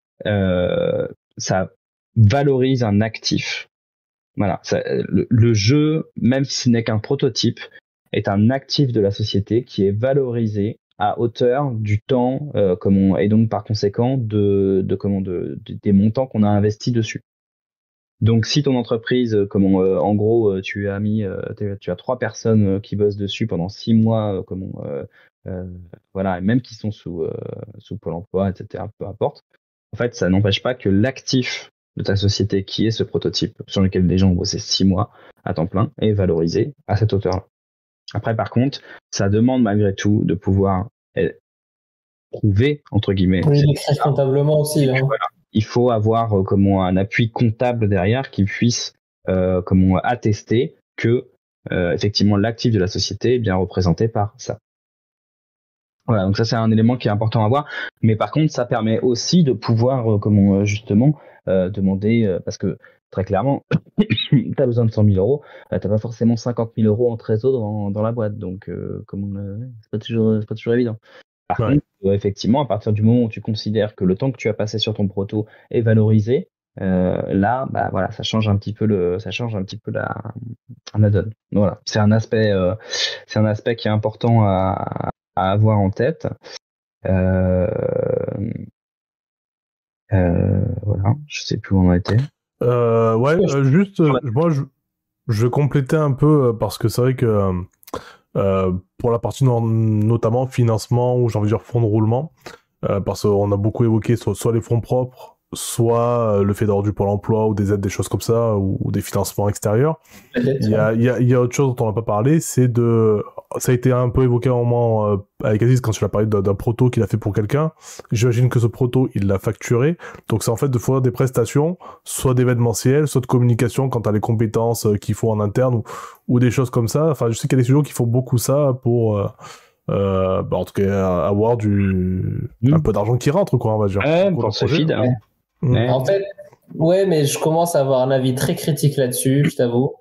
ça valorise un actif. Voilà, le jeu, même si ce n'est qu'un prototype, est un actif de la société qui est valorisé à hauteur du temps, et donc par conséquent des montants qu'on a investis dessus. Donc si ton entreprise, en gros, tu as 3 personnes qui bossent dessus pendant 6 mois, voilà, et même qui sont sous Pôle emploi, etc., peu importe. En fait, ça n'empêche pas que l'actif de ta société, qui est ce prototype sur lequel des gens ont bossé 6 mois à temps plein, est valorisé à cette hauteur-là. Après, par contre, ça demande malgré tout de pouvoir prouver, entre guillemets. Oui, l'écrire comptablement aussi. Hein. Voilà. Il faut avoir un appui comptable derrière qui puisse attester que effectivement l'actif de la société est bien représenté par ça. Voilà, donc ça c'est un élément qui est important à voir. Mais par contre, ça permet aussi de pouvoir justement demander, parce que très clairement, tu as besoin de 100 000 euros, tu n'as pas forcément 50 000 euros en trésor dans la boîte. Donc c'est pas toujours évident. Par contre, effectivement, à partir du moment où tu considères que le temps que tu as passé sur ton proto est valorisé, là, bah voilà, ça change un petit peu la donne. Voilà, c'est un aspect qui est important à avoir en tête. Voilà, je sais plus où on en était. Juste, moi, je vais compléter un peu parce que c'est vrai que pour la partie notamment financement ou j'ai envie de dire fonds de roulement, parce qu'on a beaucoup évoqué soit les fonds propres, soit le fait d'avoir du Pôle emploi ou des aides, des choses comme ça, ou des financements extérieurs. Il y a autre chose dont on n'a pas parlé, ça a été un peu évoqué à un moment avec Aziz quand tu l'as parlé d'un proto qu'il a fait pour quelqu'un. J'imagine que ce proto, il l'a facturé. Donc c'est en fait de fournir des prestations, soit d'événementiel, soit de communication quand tu as les compétences qu'il faut en interne ou des choses comme ça. Enfin, je sais qu'il y a des studios qui font beaucoup ça pour en tout cas avoir un peu d'argent qui rentre, quoi, on va dire. Pour ce feed. En fait, ouais, mais je commence à avoir un avis très critique là-dessus, je t'avoue.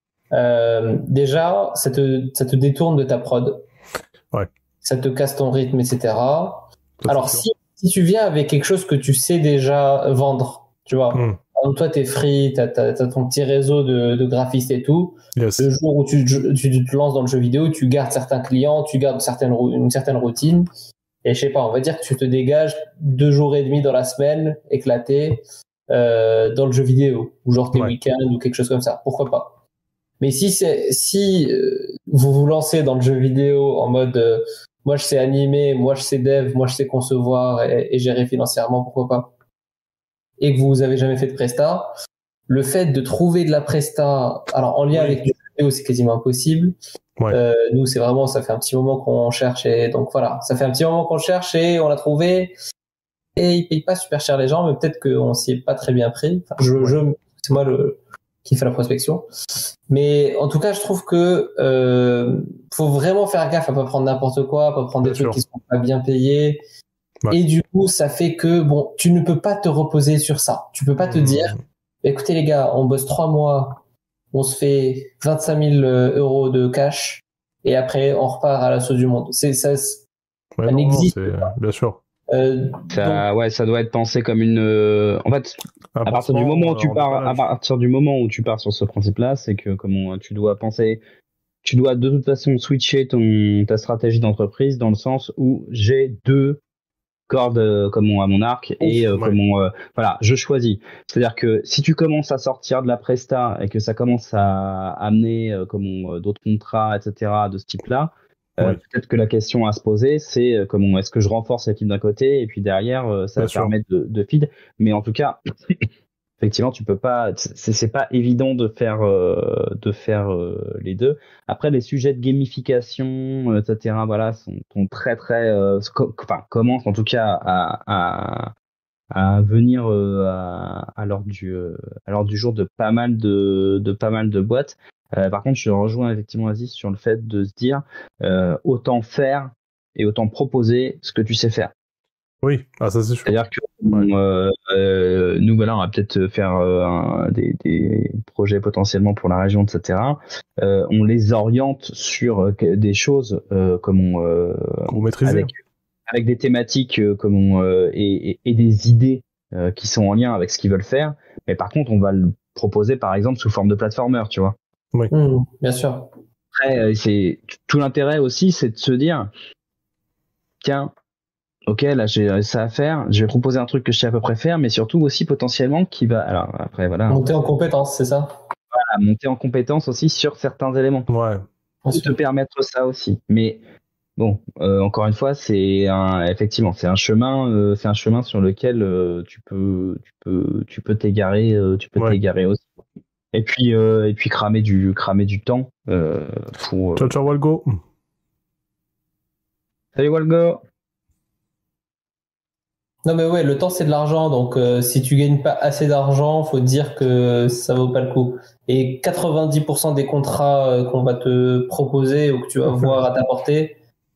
Déjà, ça te détourne de ta prod. Ouais. Ça te casse ton rythme, etc. Alors, si tu viens avec quelque chose que tu sais déjà vendre, tu vois, donc toi, t'es free, t'as ton petit réseau de graphistes et tout. Yes. Le jour où tu te lances dans le jeu vidéo, tu gardes certains clients, tu gardes une certaine routine. Et je sais pas, on va dire que tu te dégages 2 jours et demi dans la semaine, éclaté, dans le jeu vidéo, ou genre tes week-ends ou quelque chose comme ça. Pourquoi pas? Mais si vous vous lancez dans le jeu vidéo en mode moi je sais animer, moi je sais dev, moi je sais concevoir et gérer financièrement, pourquoi pas? Et que vous avez jamais fait de presta, le fait de trouver de la presta, alors en lien avec le jeu vidéo, c'est quasiment impossible. Nous, c'est vraiment, ça fait un petit moment qu'on cherche et donc voilà, ça fait un petit moment qu'on cherche et on l'a trouvé et ils payent pas super cher les gens, mais peut-être qu'on s'y est pas très bien pris. Enfin, c'est moi qui fait la prospection. Mais en tout cas, je trouve que faut vraiment faire gaffe à pas prendre n'importe quoi, pas prendre des trucs qui sont pas bien payés. Et du coup, ça fait que bon, tu ne peux pas te reposer sur ça. Tu peux pas te dire, écoutez les gars, on bosse 3 mois, on se fait 25 000 euros de cash et après on repart à l'assaut du monde. Ça n'existe pas. Bien sûr. Ça doit être pensé comme une. En fait, à partir du moment où tu pars sur ce principe-là, c'est que tu dois penser, tu dois de toute façon switcher ta stratégie d'entreprise dans le sens où j'ai 2 cordes à mon arc et voilà, je choisis. C'est-à-dire que si tu commences à sortir de la presta et que ça commence à amener d'autres contrats, etc. de ce type-là, peut-être que la question à se poser, c'est comment est-ce que je renforce l'équipe d'un côté et puis derrière ça va permettre de feed. Mais en tout cas, effectivement, tu peux pas. C'est pas évident de faire les deux. Après, les sujets de gamification, etc. Voilà, sont très commencent en tout cas à venir à l'ordre du jour de pas mal de boîtes. Par contre, je rejoins effectivement Aziz sur le fait de se dire autant faire et autant proposer ce que tu sais faire. Oui, ça c'est sûr. C'est-à-dire que nous, voilà, on va peut-être faire des projets potentiellement pour la région, etc. On les oriente sur des choses comme Que vous maîtrisez. avec des thématiques et des idées qui sont en lien avec ce qu'ils veulent faire. Mais par contre, on va le proposer, par exemple, sous forme de platformer, tu vois. Oui. Bien sûr. Après, c'est tout l'intérêt aussi, c'est de se dire, tiens, ok, là j'ai ça à faire, je vais proposer un truc que je sais à peu près faire, mais surtout aussi potentiellement qui va, alors après voilà, monter en compétence, c'est ça? Voilà, monter en compétence aussi sur certains éléments. Ouais. Pour te permettre ça aussi. Mais bon, encore une fois, effectivement, c'est un chemin sur lequel tu peux t'égarer, t'égarer aussi. Et puis cramer du temps pour. Ciao ciao Walgo. Salut Walgo. Non mais ouais, le temps c'est de l'argent, donc si tu gagnes pas assez d'argent, faut te dire que ça vaut pas le coup. Et 90% des contrats qu'on va te proposer ou que tu vas voir à ta portée,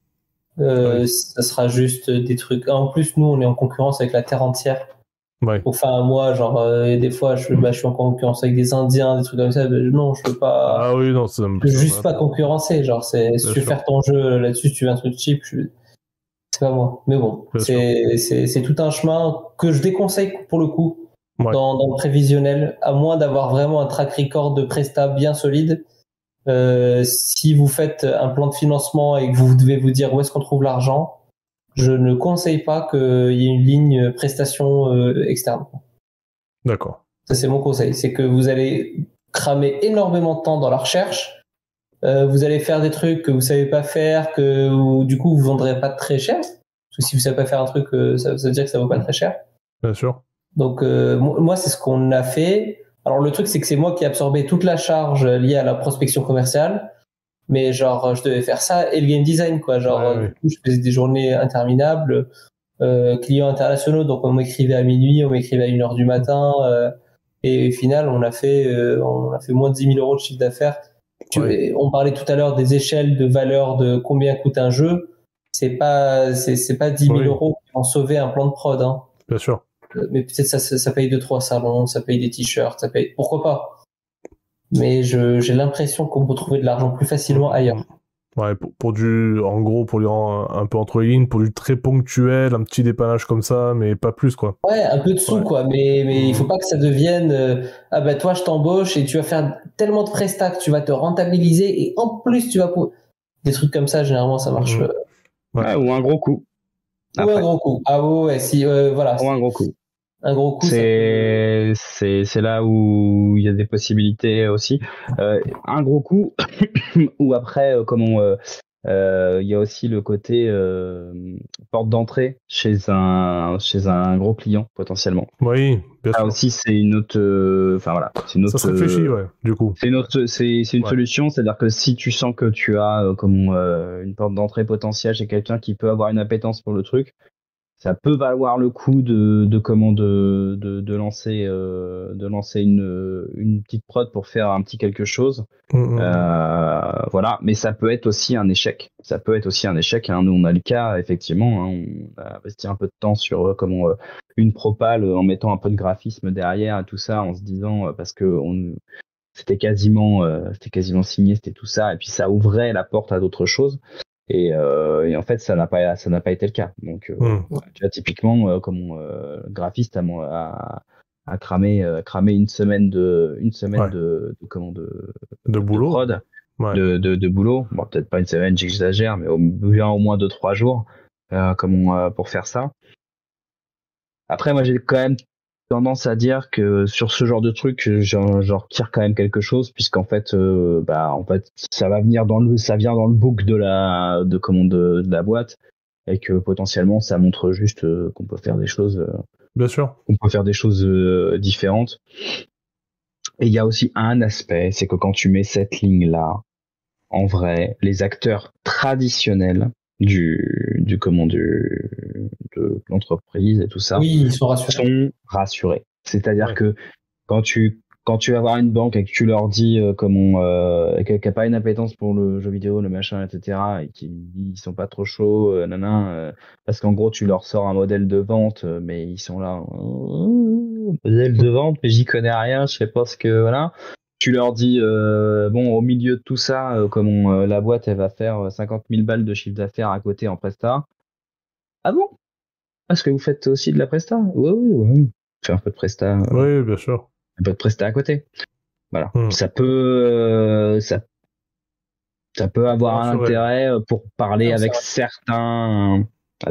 ça sera juste des trucs. En plus, nous, on est en concurrence avec la terre entière. Ouais. Enfin, moi, genre, des fois, je suis en concurrence avec des Indiens, des trucs comme ça. Non, je peux pas. Ah oui, non, je peux juste pas concurrencer. Genre, si tu veux faire ton jeu là-dessus, si tu veux un truc cheap, c'est pas moi. Mais bon, c'est tout un chemin que je déconseille pour le coup dans le prévisionnel, à moins d'avoir vraiment un track record de presta bien solide. Si vous faites un plan de financement et que vous devez vous dire où est-ce qu'on trouve l'argent, je ne conseille pas qu'il y ait une ligne prestation externe. D'accord. Ça, c'est mon conseil. C'est que vous allez cramer énormément de temps dans la recherche. Vous allez faire des trucs que vous savez pas faire, que du coup vous vendrez pas très cher. Parce que si vous savez pas faire un truc, ça veut dire que ça vaut pas très cher. Bien sûr. Donc moi, c'est ce qu'on a fait. Alors le truc, c'est que c'est moi qui ai absorbé toute la charge liée à la prospection commerciale. Mais genre, je devais faire ça et le game design, quoi. Genre, du coup, je faisais des journées interminables, clients internationaux. Donc on m'écrivait à minuit, on m'écrivait à 1h du matin. Et au final, on a fait moins de 10 000 euros de chiffre d'affaires. On parlait tout à l'heure des échelles de valeur de combien coûte un jeu. C'est pas 10 000 euros qui vont sauver un plan de prod, hein. Bien sûr. Mais peut-être ça paye 2-3 salons, ça paye des t-shirts, ça paye. Pourquoi pas? Mais j'ai l'impression qu'on peut trouver de l'argent plus facilement ailleurs. Ouais, pour lui rendre un peu entre les lignes, pour du très ponctuel, un petit dépannage comme ça, mais pas plus, quoi. Ouais, un peu de sous, quoi. Mais il faut pas que ça devienne ah bah toi je t'embauche et tu vas faire tellement de prestats que tu vas te rentabiliser et en plus tu vas des trucs comme ça, généralement ça marche. Ouais, ou un gros coup. Ou un gros coup. Ah ouais, si voilà. Ou un gros coup. Un gros coup. C'est là où il y a des possibilités aussi. Un gros coup ou après il y a aussi le côté porte d'entrée chez un gros client potentiellement. Oui, bien sûr. Ça aussi c'est une autre voilà, c'est une autre. Ça se réfléchit, ouais, du coup. C'est une solution, c'est-à-dire que si tu sens que tu as une porte d'entrée potentielle chez quelqu'un qui peut avoir une appétence pour le truc, ça peut valoir le coup de lancer une petite prod pour faire un petit quelque chose. Voilà, mais ça peut être aussi un échec. Hein. Nous, on a le cas, effectivement. Hein, on a investi un peu de temps sur une propale en mettant un peu de graphisme derrière et tout ça, en se disant parce que c'était quasiment signé, c'était tout ça, et puis ça ouvrait la porte à d'autres choses. Et en fait, ça n'a pas été le cas. Donc, tu vois, typiquement, le graphiste a cramé une semaine de boulot, prod, de boulot. Bon, peut-être pas une semaine, j'exagère, mais au moins 2-3 jours, pour faire ça. Après, moi, j'ai quand même tendance à dire que sur ce genre de truc, j'en retire quand même quelque chose, puisqu'en fait, ça vient dans le book de la boîte, et que potentiellement, ça montre juste qu'on peut faire des choses. Bien sûr. On peut faire des choses différentes. Et il y a aussi un aspect, c'est que quand tu mets cette ligne-là, en vrai, les acteurs traditionnels de l'entreprise et tout ça, oui, ils sont rassurés. C'est-à-dire que quand tu quand tu vas voir une banque et que tu leur dis qu'elle n'a pas une appétence pour le jeu vidéo, le machin, etc., et qu'ils sont pas trop chauds, parce qu'en gros tu leur sors un modèle de vente, mais ils sont là, modèle de vente, mais j'y connais rien, je sais pas ce que voilà. Tu leur dis bon, au milieu de tout ça, la boîte elle va faire 50 000 balles de chiffre d'affaires à côté en presta. Ah bon? Est-ce que vous faites aussi de la presta? Oui. Fais un peu de presta. Oui, bien sûr. Un peu de presta à côté. Voilà. Ça peut avoir un intérêt pour parler avec certains.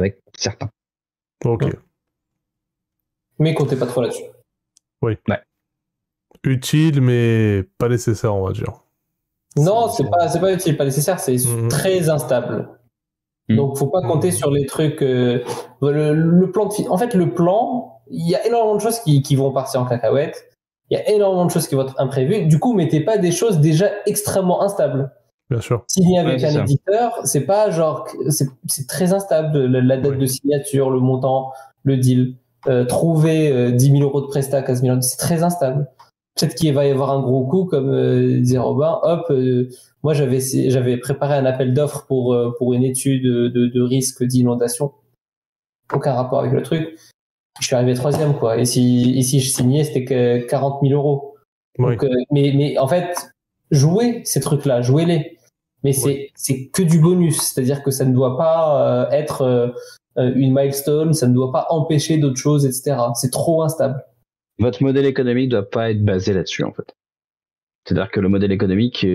Ok. Mais comptez pas trop là-dessus. Oui. Ouais. Utile, mais pas nécessaire, on va dire. Non, c'est pas utile, pas nécessaire, c'est très instable. Donc, faut pas compter sur les trucs. Le plan en fait, le plan, il y a énormément de choses qui vont partir en cacahuète. Il y a énormément de choses qui vont être imprévues. Du coup, mettez pas des choses déjà extrêmement instables. Bien sûr. Signer avec un éditeur, c'est pas genre, c'est très instable. La date de signature, le montant, le deal. Trouver 10 000 euros de prestat, 15 000 euros, c'est très instable. Peut-être qu'il va y avoir un gros coup, comme disait Robin. Hop, moi j'avais préparé un appel d'offres pour une étude de risque d'inondation. Aucun rapport avec le truc. Je suis arrivé 3e, quoi. Et si je signais, c'était que 40 000 euros. Donc, mais en fait, jouez ces trucs-là, jouez-les. Mais c'est que du bonus. C'est-à-dire que ça ne doit pas être une milestone, ça ne doit pas empêcher d'autres choses, etc. C'est trop instable. Votre modèle économique doit pas être basé là-dessus, en fait. C'est-à-dire que le modèle économique,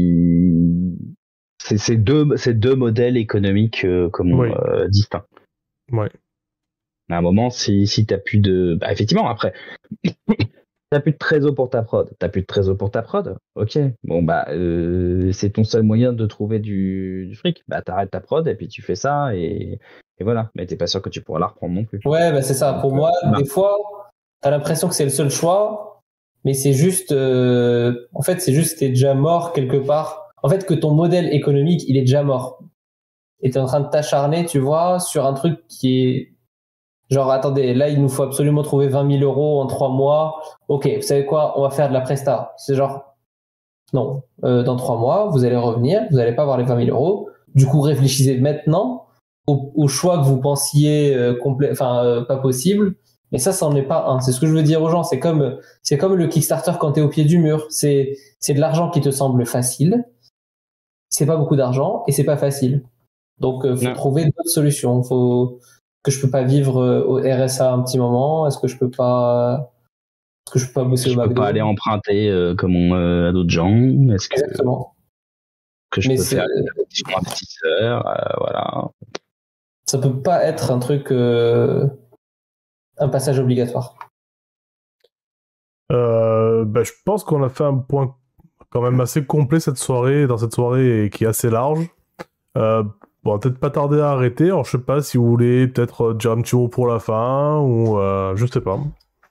c'est deux modèles économiques distincts. Ouais. À un moment, si t'as plus de, effectivement, après, t'as plus de trésor pour ta prod. Ok. Bon, c'est ton seul moyen de trouver du fric. T'arrêtes ta prod et puis tu fais ça et voilà. Mais t'es pas sûr que tu pourras la reprendre non plus. Ouais, c'est ça. Pour moi, des fois, t'as l'impression que c'est le seul choix, mais c'est juste, en fait, c'est juste que t'es déjà mort quelque part. En fait, que ton modèle économique, il est déjà mort. Et t'es en train de t'acharner, tu vois, sur un truc qui est genre, attendez, là, il nous faut absolument trouver 20 000 euros en 3 mois. Ok, vous savez quoi, on va faire de la presta. C'est genre, non, dans 3 mois, vous allez revenir, vous n'allez pas avoir les 20 000 euros. Du coup, réfléchissez maintenant au choix que vous pensiez pas possible. Mais ça n'en est pas un. C'est ce que je veux dire aux gens. C'est comme le Kickstarter quand t'es au pied du mur. C'est de l'argent qui te semble facile. C'est pas beaucoup d'argent et c'est pas facile. Donc, faut trouver d'autres solutions. Que je peux pas vivre au RSA un petit moment? Est-ce que je peux pas bosser au McDo? Je peux pas aller emprunter à d'autres gens? Exactement. Que je peux faire des investisseurs, voilà. Ça peut pas être un truc, un passage obligatoire. Je pense qu'on a fait un point quand même assez complet dans cette soirée et qui est assez large. Bon, peut-être pas tarder à arrêter. Alors, je sais pas si vous voulez peut-être dire un petit mot pour la fin ou je sais pas.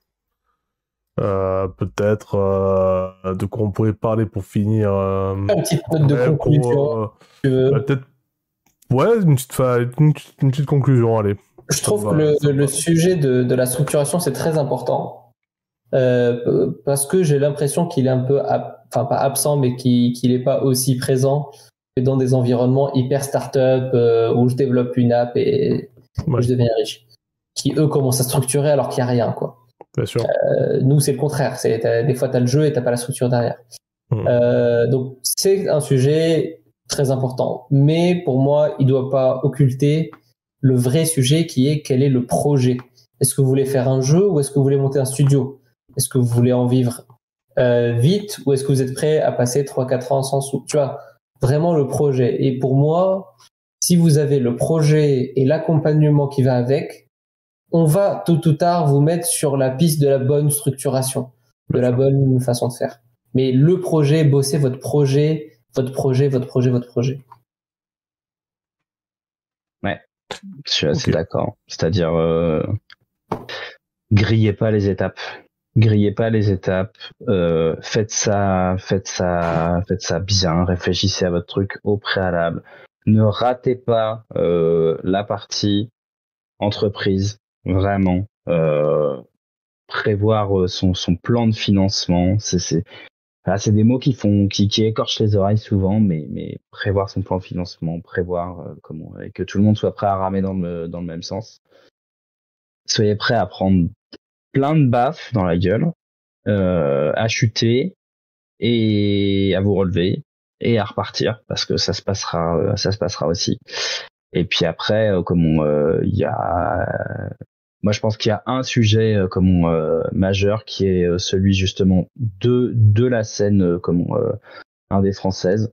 Peut-être de quoi on pourrait parler pour finir. Une petite note de conclusion. Peut-être. Ouais, une petite conclusion, allez. Je trouve que le sujet de la structuration, c'est très important. Parce que j'ai l'impression qu'il est un peu, pas absent, mais qu'il est pas aussi présent que dans des environnements hyper start-up où je développe une app et je deviens riche. Qui, eux, commencent à structurer alors qu'il n'y a rien, quoi. Bien sûr. Nous, c'est le contraire. Des fois, tu as le jeu et tu n'as pas la structure derrière. Donc, c'est un sujet très important. Mais pour moi, il ne doit pas occulter le vrai sujet qui est quel est le projet. Est-ce que vous voulez faire un jeu ou est-ce que vous voulez monter un studio? Est-ce que vous voulez en vivre vite ou est-ce que vous êtes prêt à passer 3-4 ans sans sous? Tu vois, vraiment le projet. Et pour moi, si vous avez le projet et l'accompagnement qui va avec, on va tôt ou tard vous mettre sur la piste de la bonne structuration, de la bonne façon de faire. Mais le projet, bossez votre projet. Ouais, je suis assez d'accord. C'est-à-dire, grillez pas les étapes. Faites ça bien. Réfléchissez à votre truc au préalable. Ne ratez pas la partie entreprise. Vraiment. prévoir son plan de financement. C'est des mots qui écorchent les oreilles souvent, mais prévoir son plan de financement, prévoir et que tout le monde soit prêt à ramer dans le même sens. Soyez prêts à prendre plein de baffes dans la gueule, à chuter et à vous relever et à repartir parce que ça se passera aussi. Et puis après, il y a, moi je pense qu'il y a un sujet majeur qui est celui justement de la scène indé française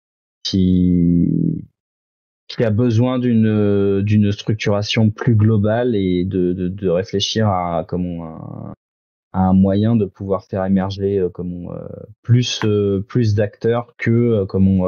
qui a besoin d'une structuration plus globale et de réfléchir à un moyen de pouvoir faire émerger plus d'acteurs que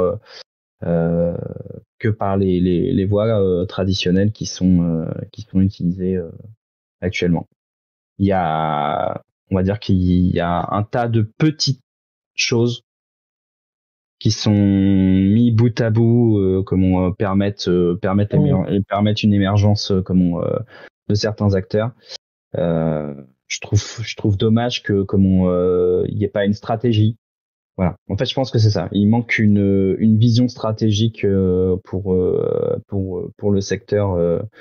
par les voies traditionnelles qui sont utilisées actuellement. On va dire qu'il y a un tas de petites choses qui sont mis bout à bout, permettent une émergence de certains acteurs. Je trouve dommage que il n'y ait pas une stratégie. Voilà. En fait, je pense que c'est ça. Il manque une vision stratégique pour le secteur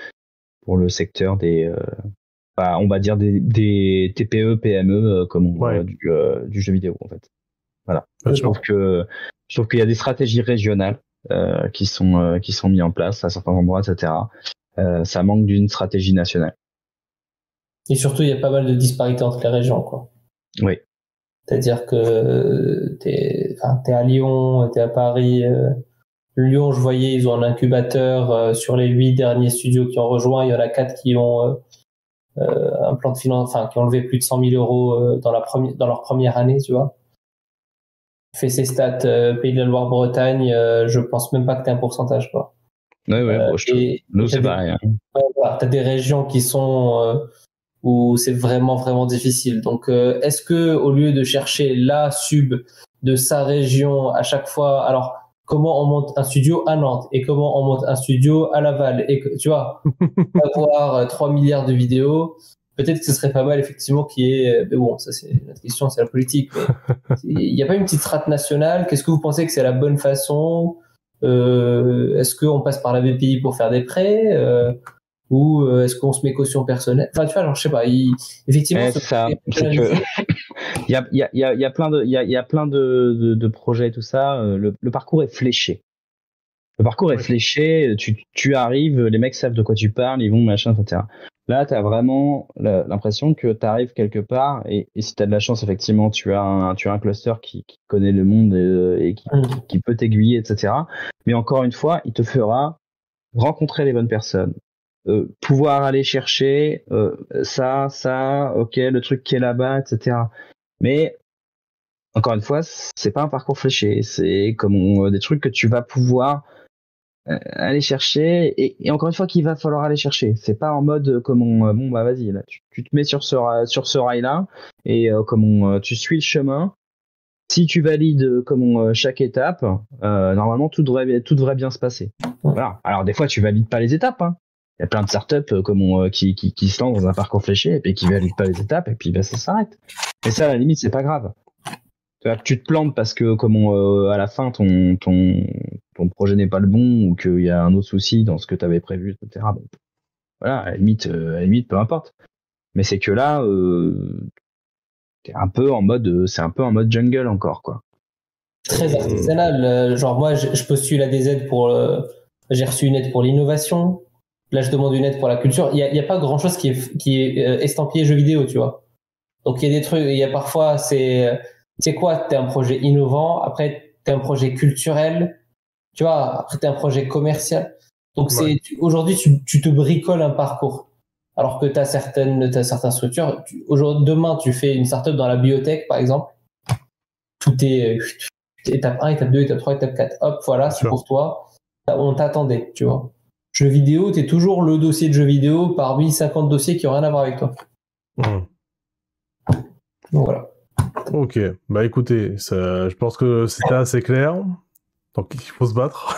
des on va dire des TPE, PME du jeu vidéo en fait. Voilà. Je trouve qu'il y a des stratégies régionales qui sont mises en place à certains endroits, etc. Ça manque d'une stratégie nationale. Et surtout, il y a pas mal de disparités entre les régions, quoi. Oui. C'est-à-dire que t'es à Lyon, t'es à Paris. Lyon, je voyais, ils ont un incubateur sur les 8 derniers studios qui ont rejoint. Il y en a 4 qui ont un plan de finance, qui ont levé plus de 100 000 euros dans leur première année, tu vois. Fais ces stats, Pays de la Loire-Bretagne, je pense même pas que t'aies un pourcentage, quoi. Nous, c'est pareil. Voilà, t'as des régions qui sont où c'est vraiment, vraiment difficile. Donc, est-ce que au lieu de chercher la sub de sa région à chaque fois, alors, comment on monte un studio à Nantes et comment on monte un studio à Laval et tu vois, avoir 3 milliards de vidéos, peut-être que ce serait pas mal effectivement qu'il y ait, mais bon, ça c'est notre question, c'est la politique, mais il n'y a pas une petite strate nationale. Qu'est-ce que vous pensez que c'est la bonne façon? Est-ce qu'on passe par la BPI pour faire des prêts ou est-ce qu'on se met caution personnelle? Enfin, tu vois, alors je sais pas. Effectivement, il y a plein de projets et tout ça. Le parcours est fléché. Le parcours est fléché. Tu arrives, les mecs savent de quoi tu parles, ils vont machin, etc. Là, t'as vraiment l'impression que t'arrives quelque part et si t'as de la chance, effectivement, tu as un cluster qui connaît le monde et qui peut t'aiguiller, etc. Mais encore une fois, il te fera rencontrer les bonnes personnes. Pouvoir aller chercher ça, ok, le truc qui est là-bas, etc. Mais encore une fois, c'est pas un parcours fléché, c'est comme des trucs que tu vas pouvoir aller chercher et encore une fois qu'il va falloir aller chercher. C'est pas en mode bon bah vas-y là, tu te mets sur ce rail là et tu suis le chemin. Si tu valides chaque étape, normalement tout devrait bien se passer. Voilà. Alors des fois tu valides pas les étapes, hein. Il y a plein de startups qui se lancent dans un parcours fléché et puis qui valident pas les étapes et puis bah, ça s'arrête. Et ça, à la limite, c'est pas grave. Tu te plantes parce que à la fin ton projet n'est pas le bon ou qu'il y a un autre souci dans ce que tu avais prévu, etc. Bon, voilà, à la limite, peu importe. Mais c'est que là, c'est un peu en mode jungle encore, quoi. Très artisanal. Genre moi, je postule à des aides j'ai reçu une aide pour l'innovation. Là, je demande une aide pour la culture. Il y a pas grand chose qui est estampillé jeu vidéo, tu vois. Donc, il y a des trucs, il y a parfois, tu sais quoi, t'es un projet innovant, après, t'es un projet culturel, tu vois, après, t'es un projet commercial. Donc, aujourd'hui, tu te bricoles un parcours. Alors que t'as certaines structures. Demain, tu fais une startup dans la biotech, par exemple. Tout est étape 1, étape 2, étape 3, étape 4. Hop, voilà, c'est pour toi. On t'attendait, tu vois. Jeux vidéo, t'es toujours le dossier de jeux vidéo parmi 50 dossiers qui n'ont rien à voir avec toi. Donc voilà. Ok, bah écoutez, je pense que c'était assez clair. Donc il faut se battre.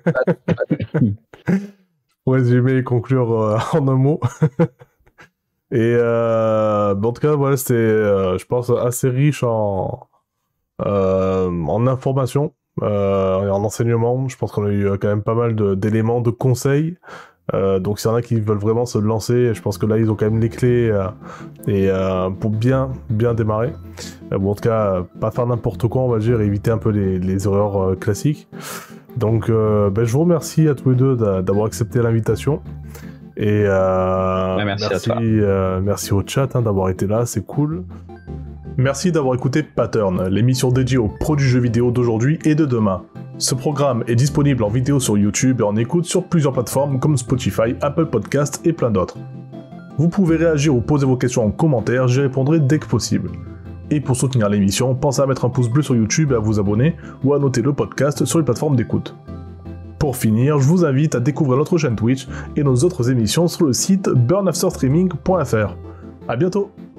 Pour résumer et conclure en un mot. Et en tout cas, voilà, c'était, je pense, assez riche en informations et en enseignements. Je pense qu'on a eu quand même pas mal d'éléments, de conseils. Donc s'il y en a qui veulent vraiment se lancer, je pense que là ils ont quand même les clés pour bien démarrer. Bon, en tout cas, pas faire n'importe quoi, on va dire, et éviter un peu les erreurs classiques. Donc je vous remercie à tous les deux d'avoir accepté l'invitation. Et merci à toi. Merci au chat d'avoir été là, c'est cool. Merci d'avoir écouté Pattern, l'émission dédiée aux pros du jeu vidéo d'aujourd'hui et de demain. Ce programme est disponible en vidéo sur YouTube et en écoute sur plusieurs plateformes comme Spotify, Apple Podcasts et plein d'autres. Vous pouvez réagir ou poser vos questions en commentaire, j'y répondrai dès que possible. Et pour soutenir l'émission, pensez à mettre un pouce bleu sur YouTube et à vous abonner ou à noter le podcast sur les plateformes d'écoute. Pour finir, je vous invite à découvrir notre chaîne Twitch et nos autres émissions sur le site burnafterstreaming.fr. À bientôt!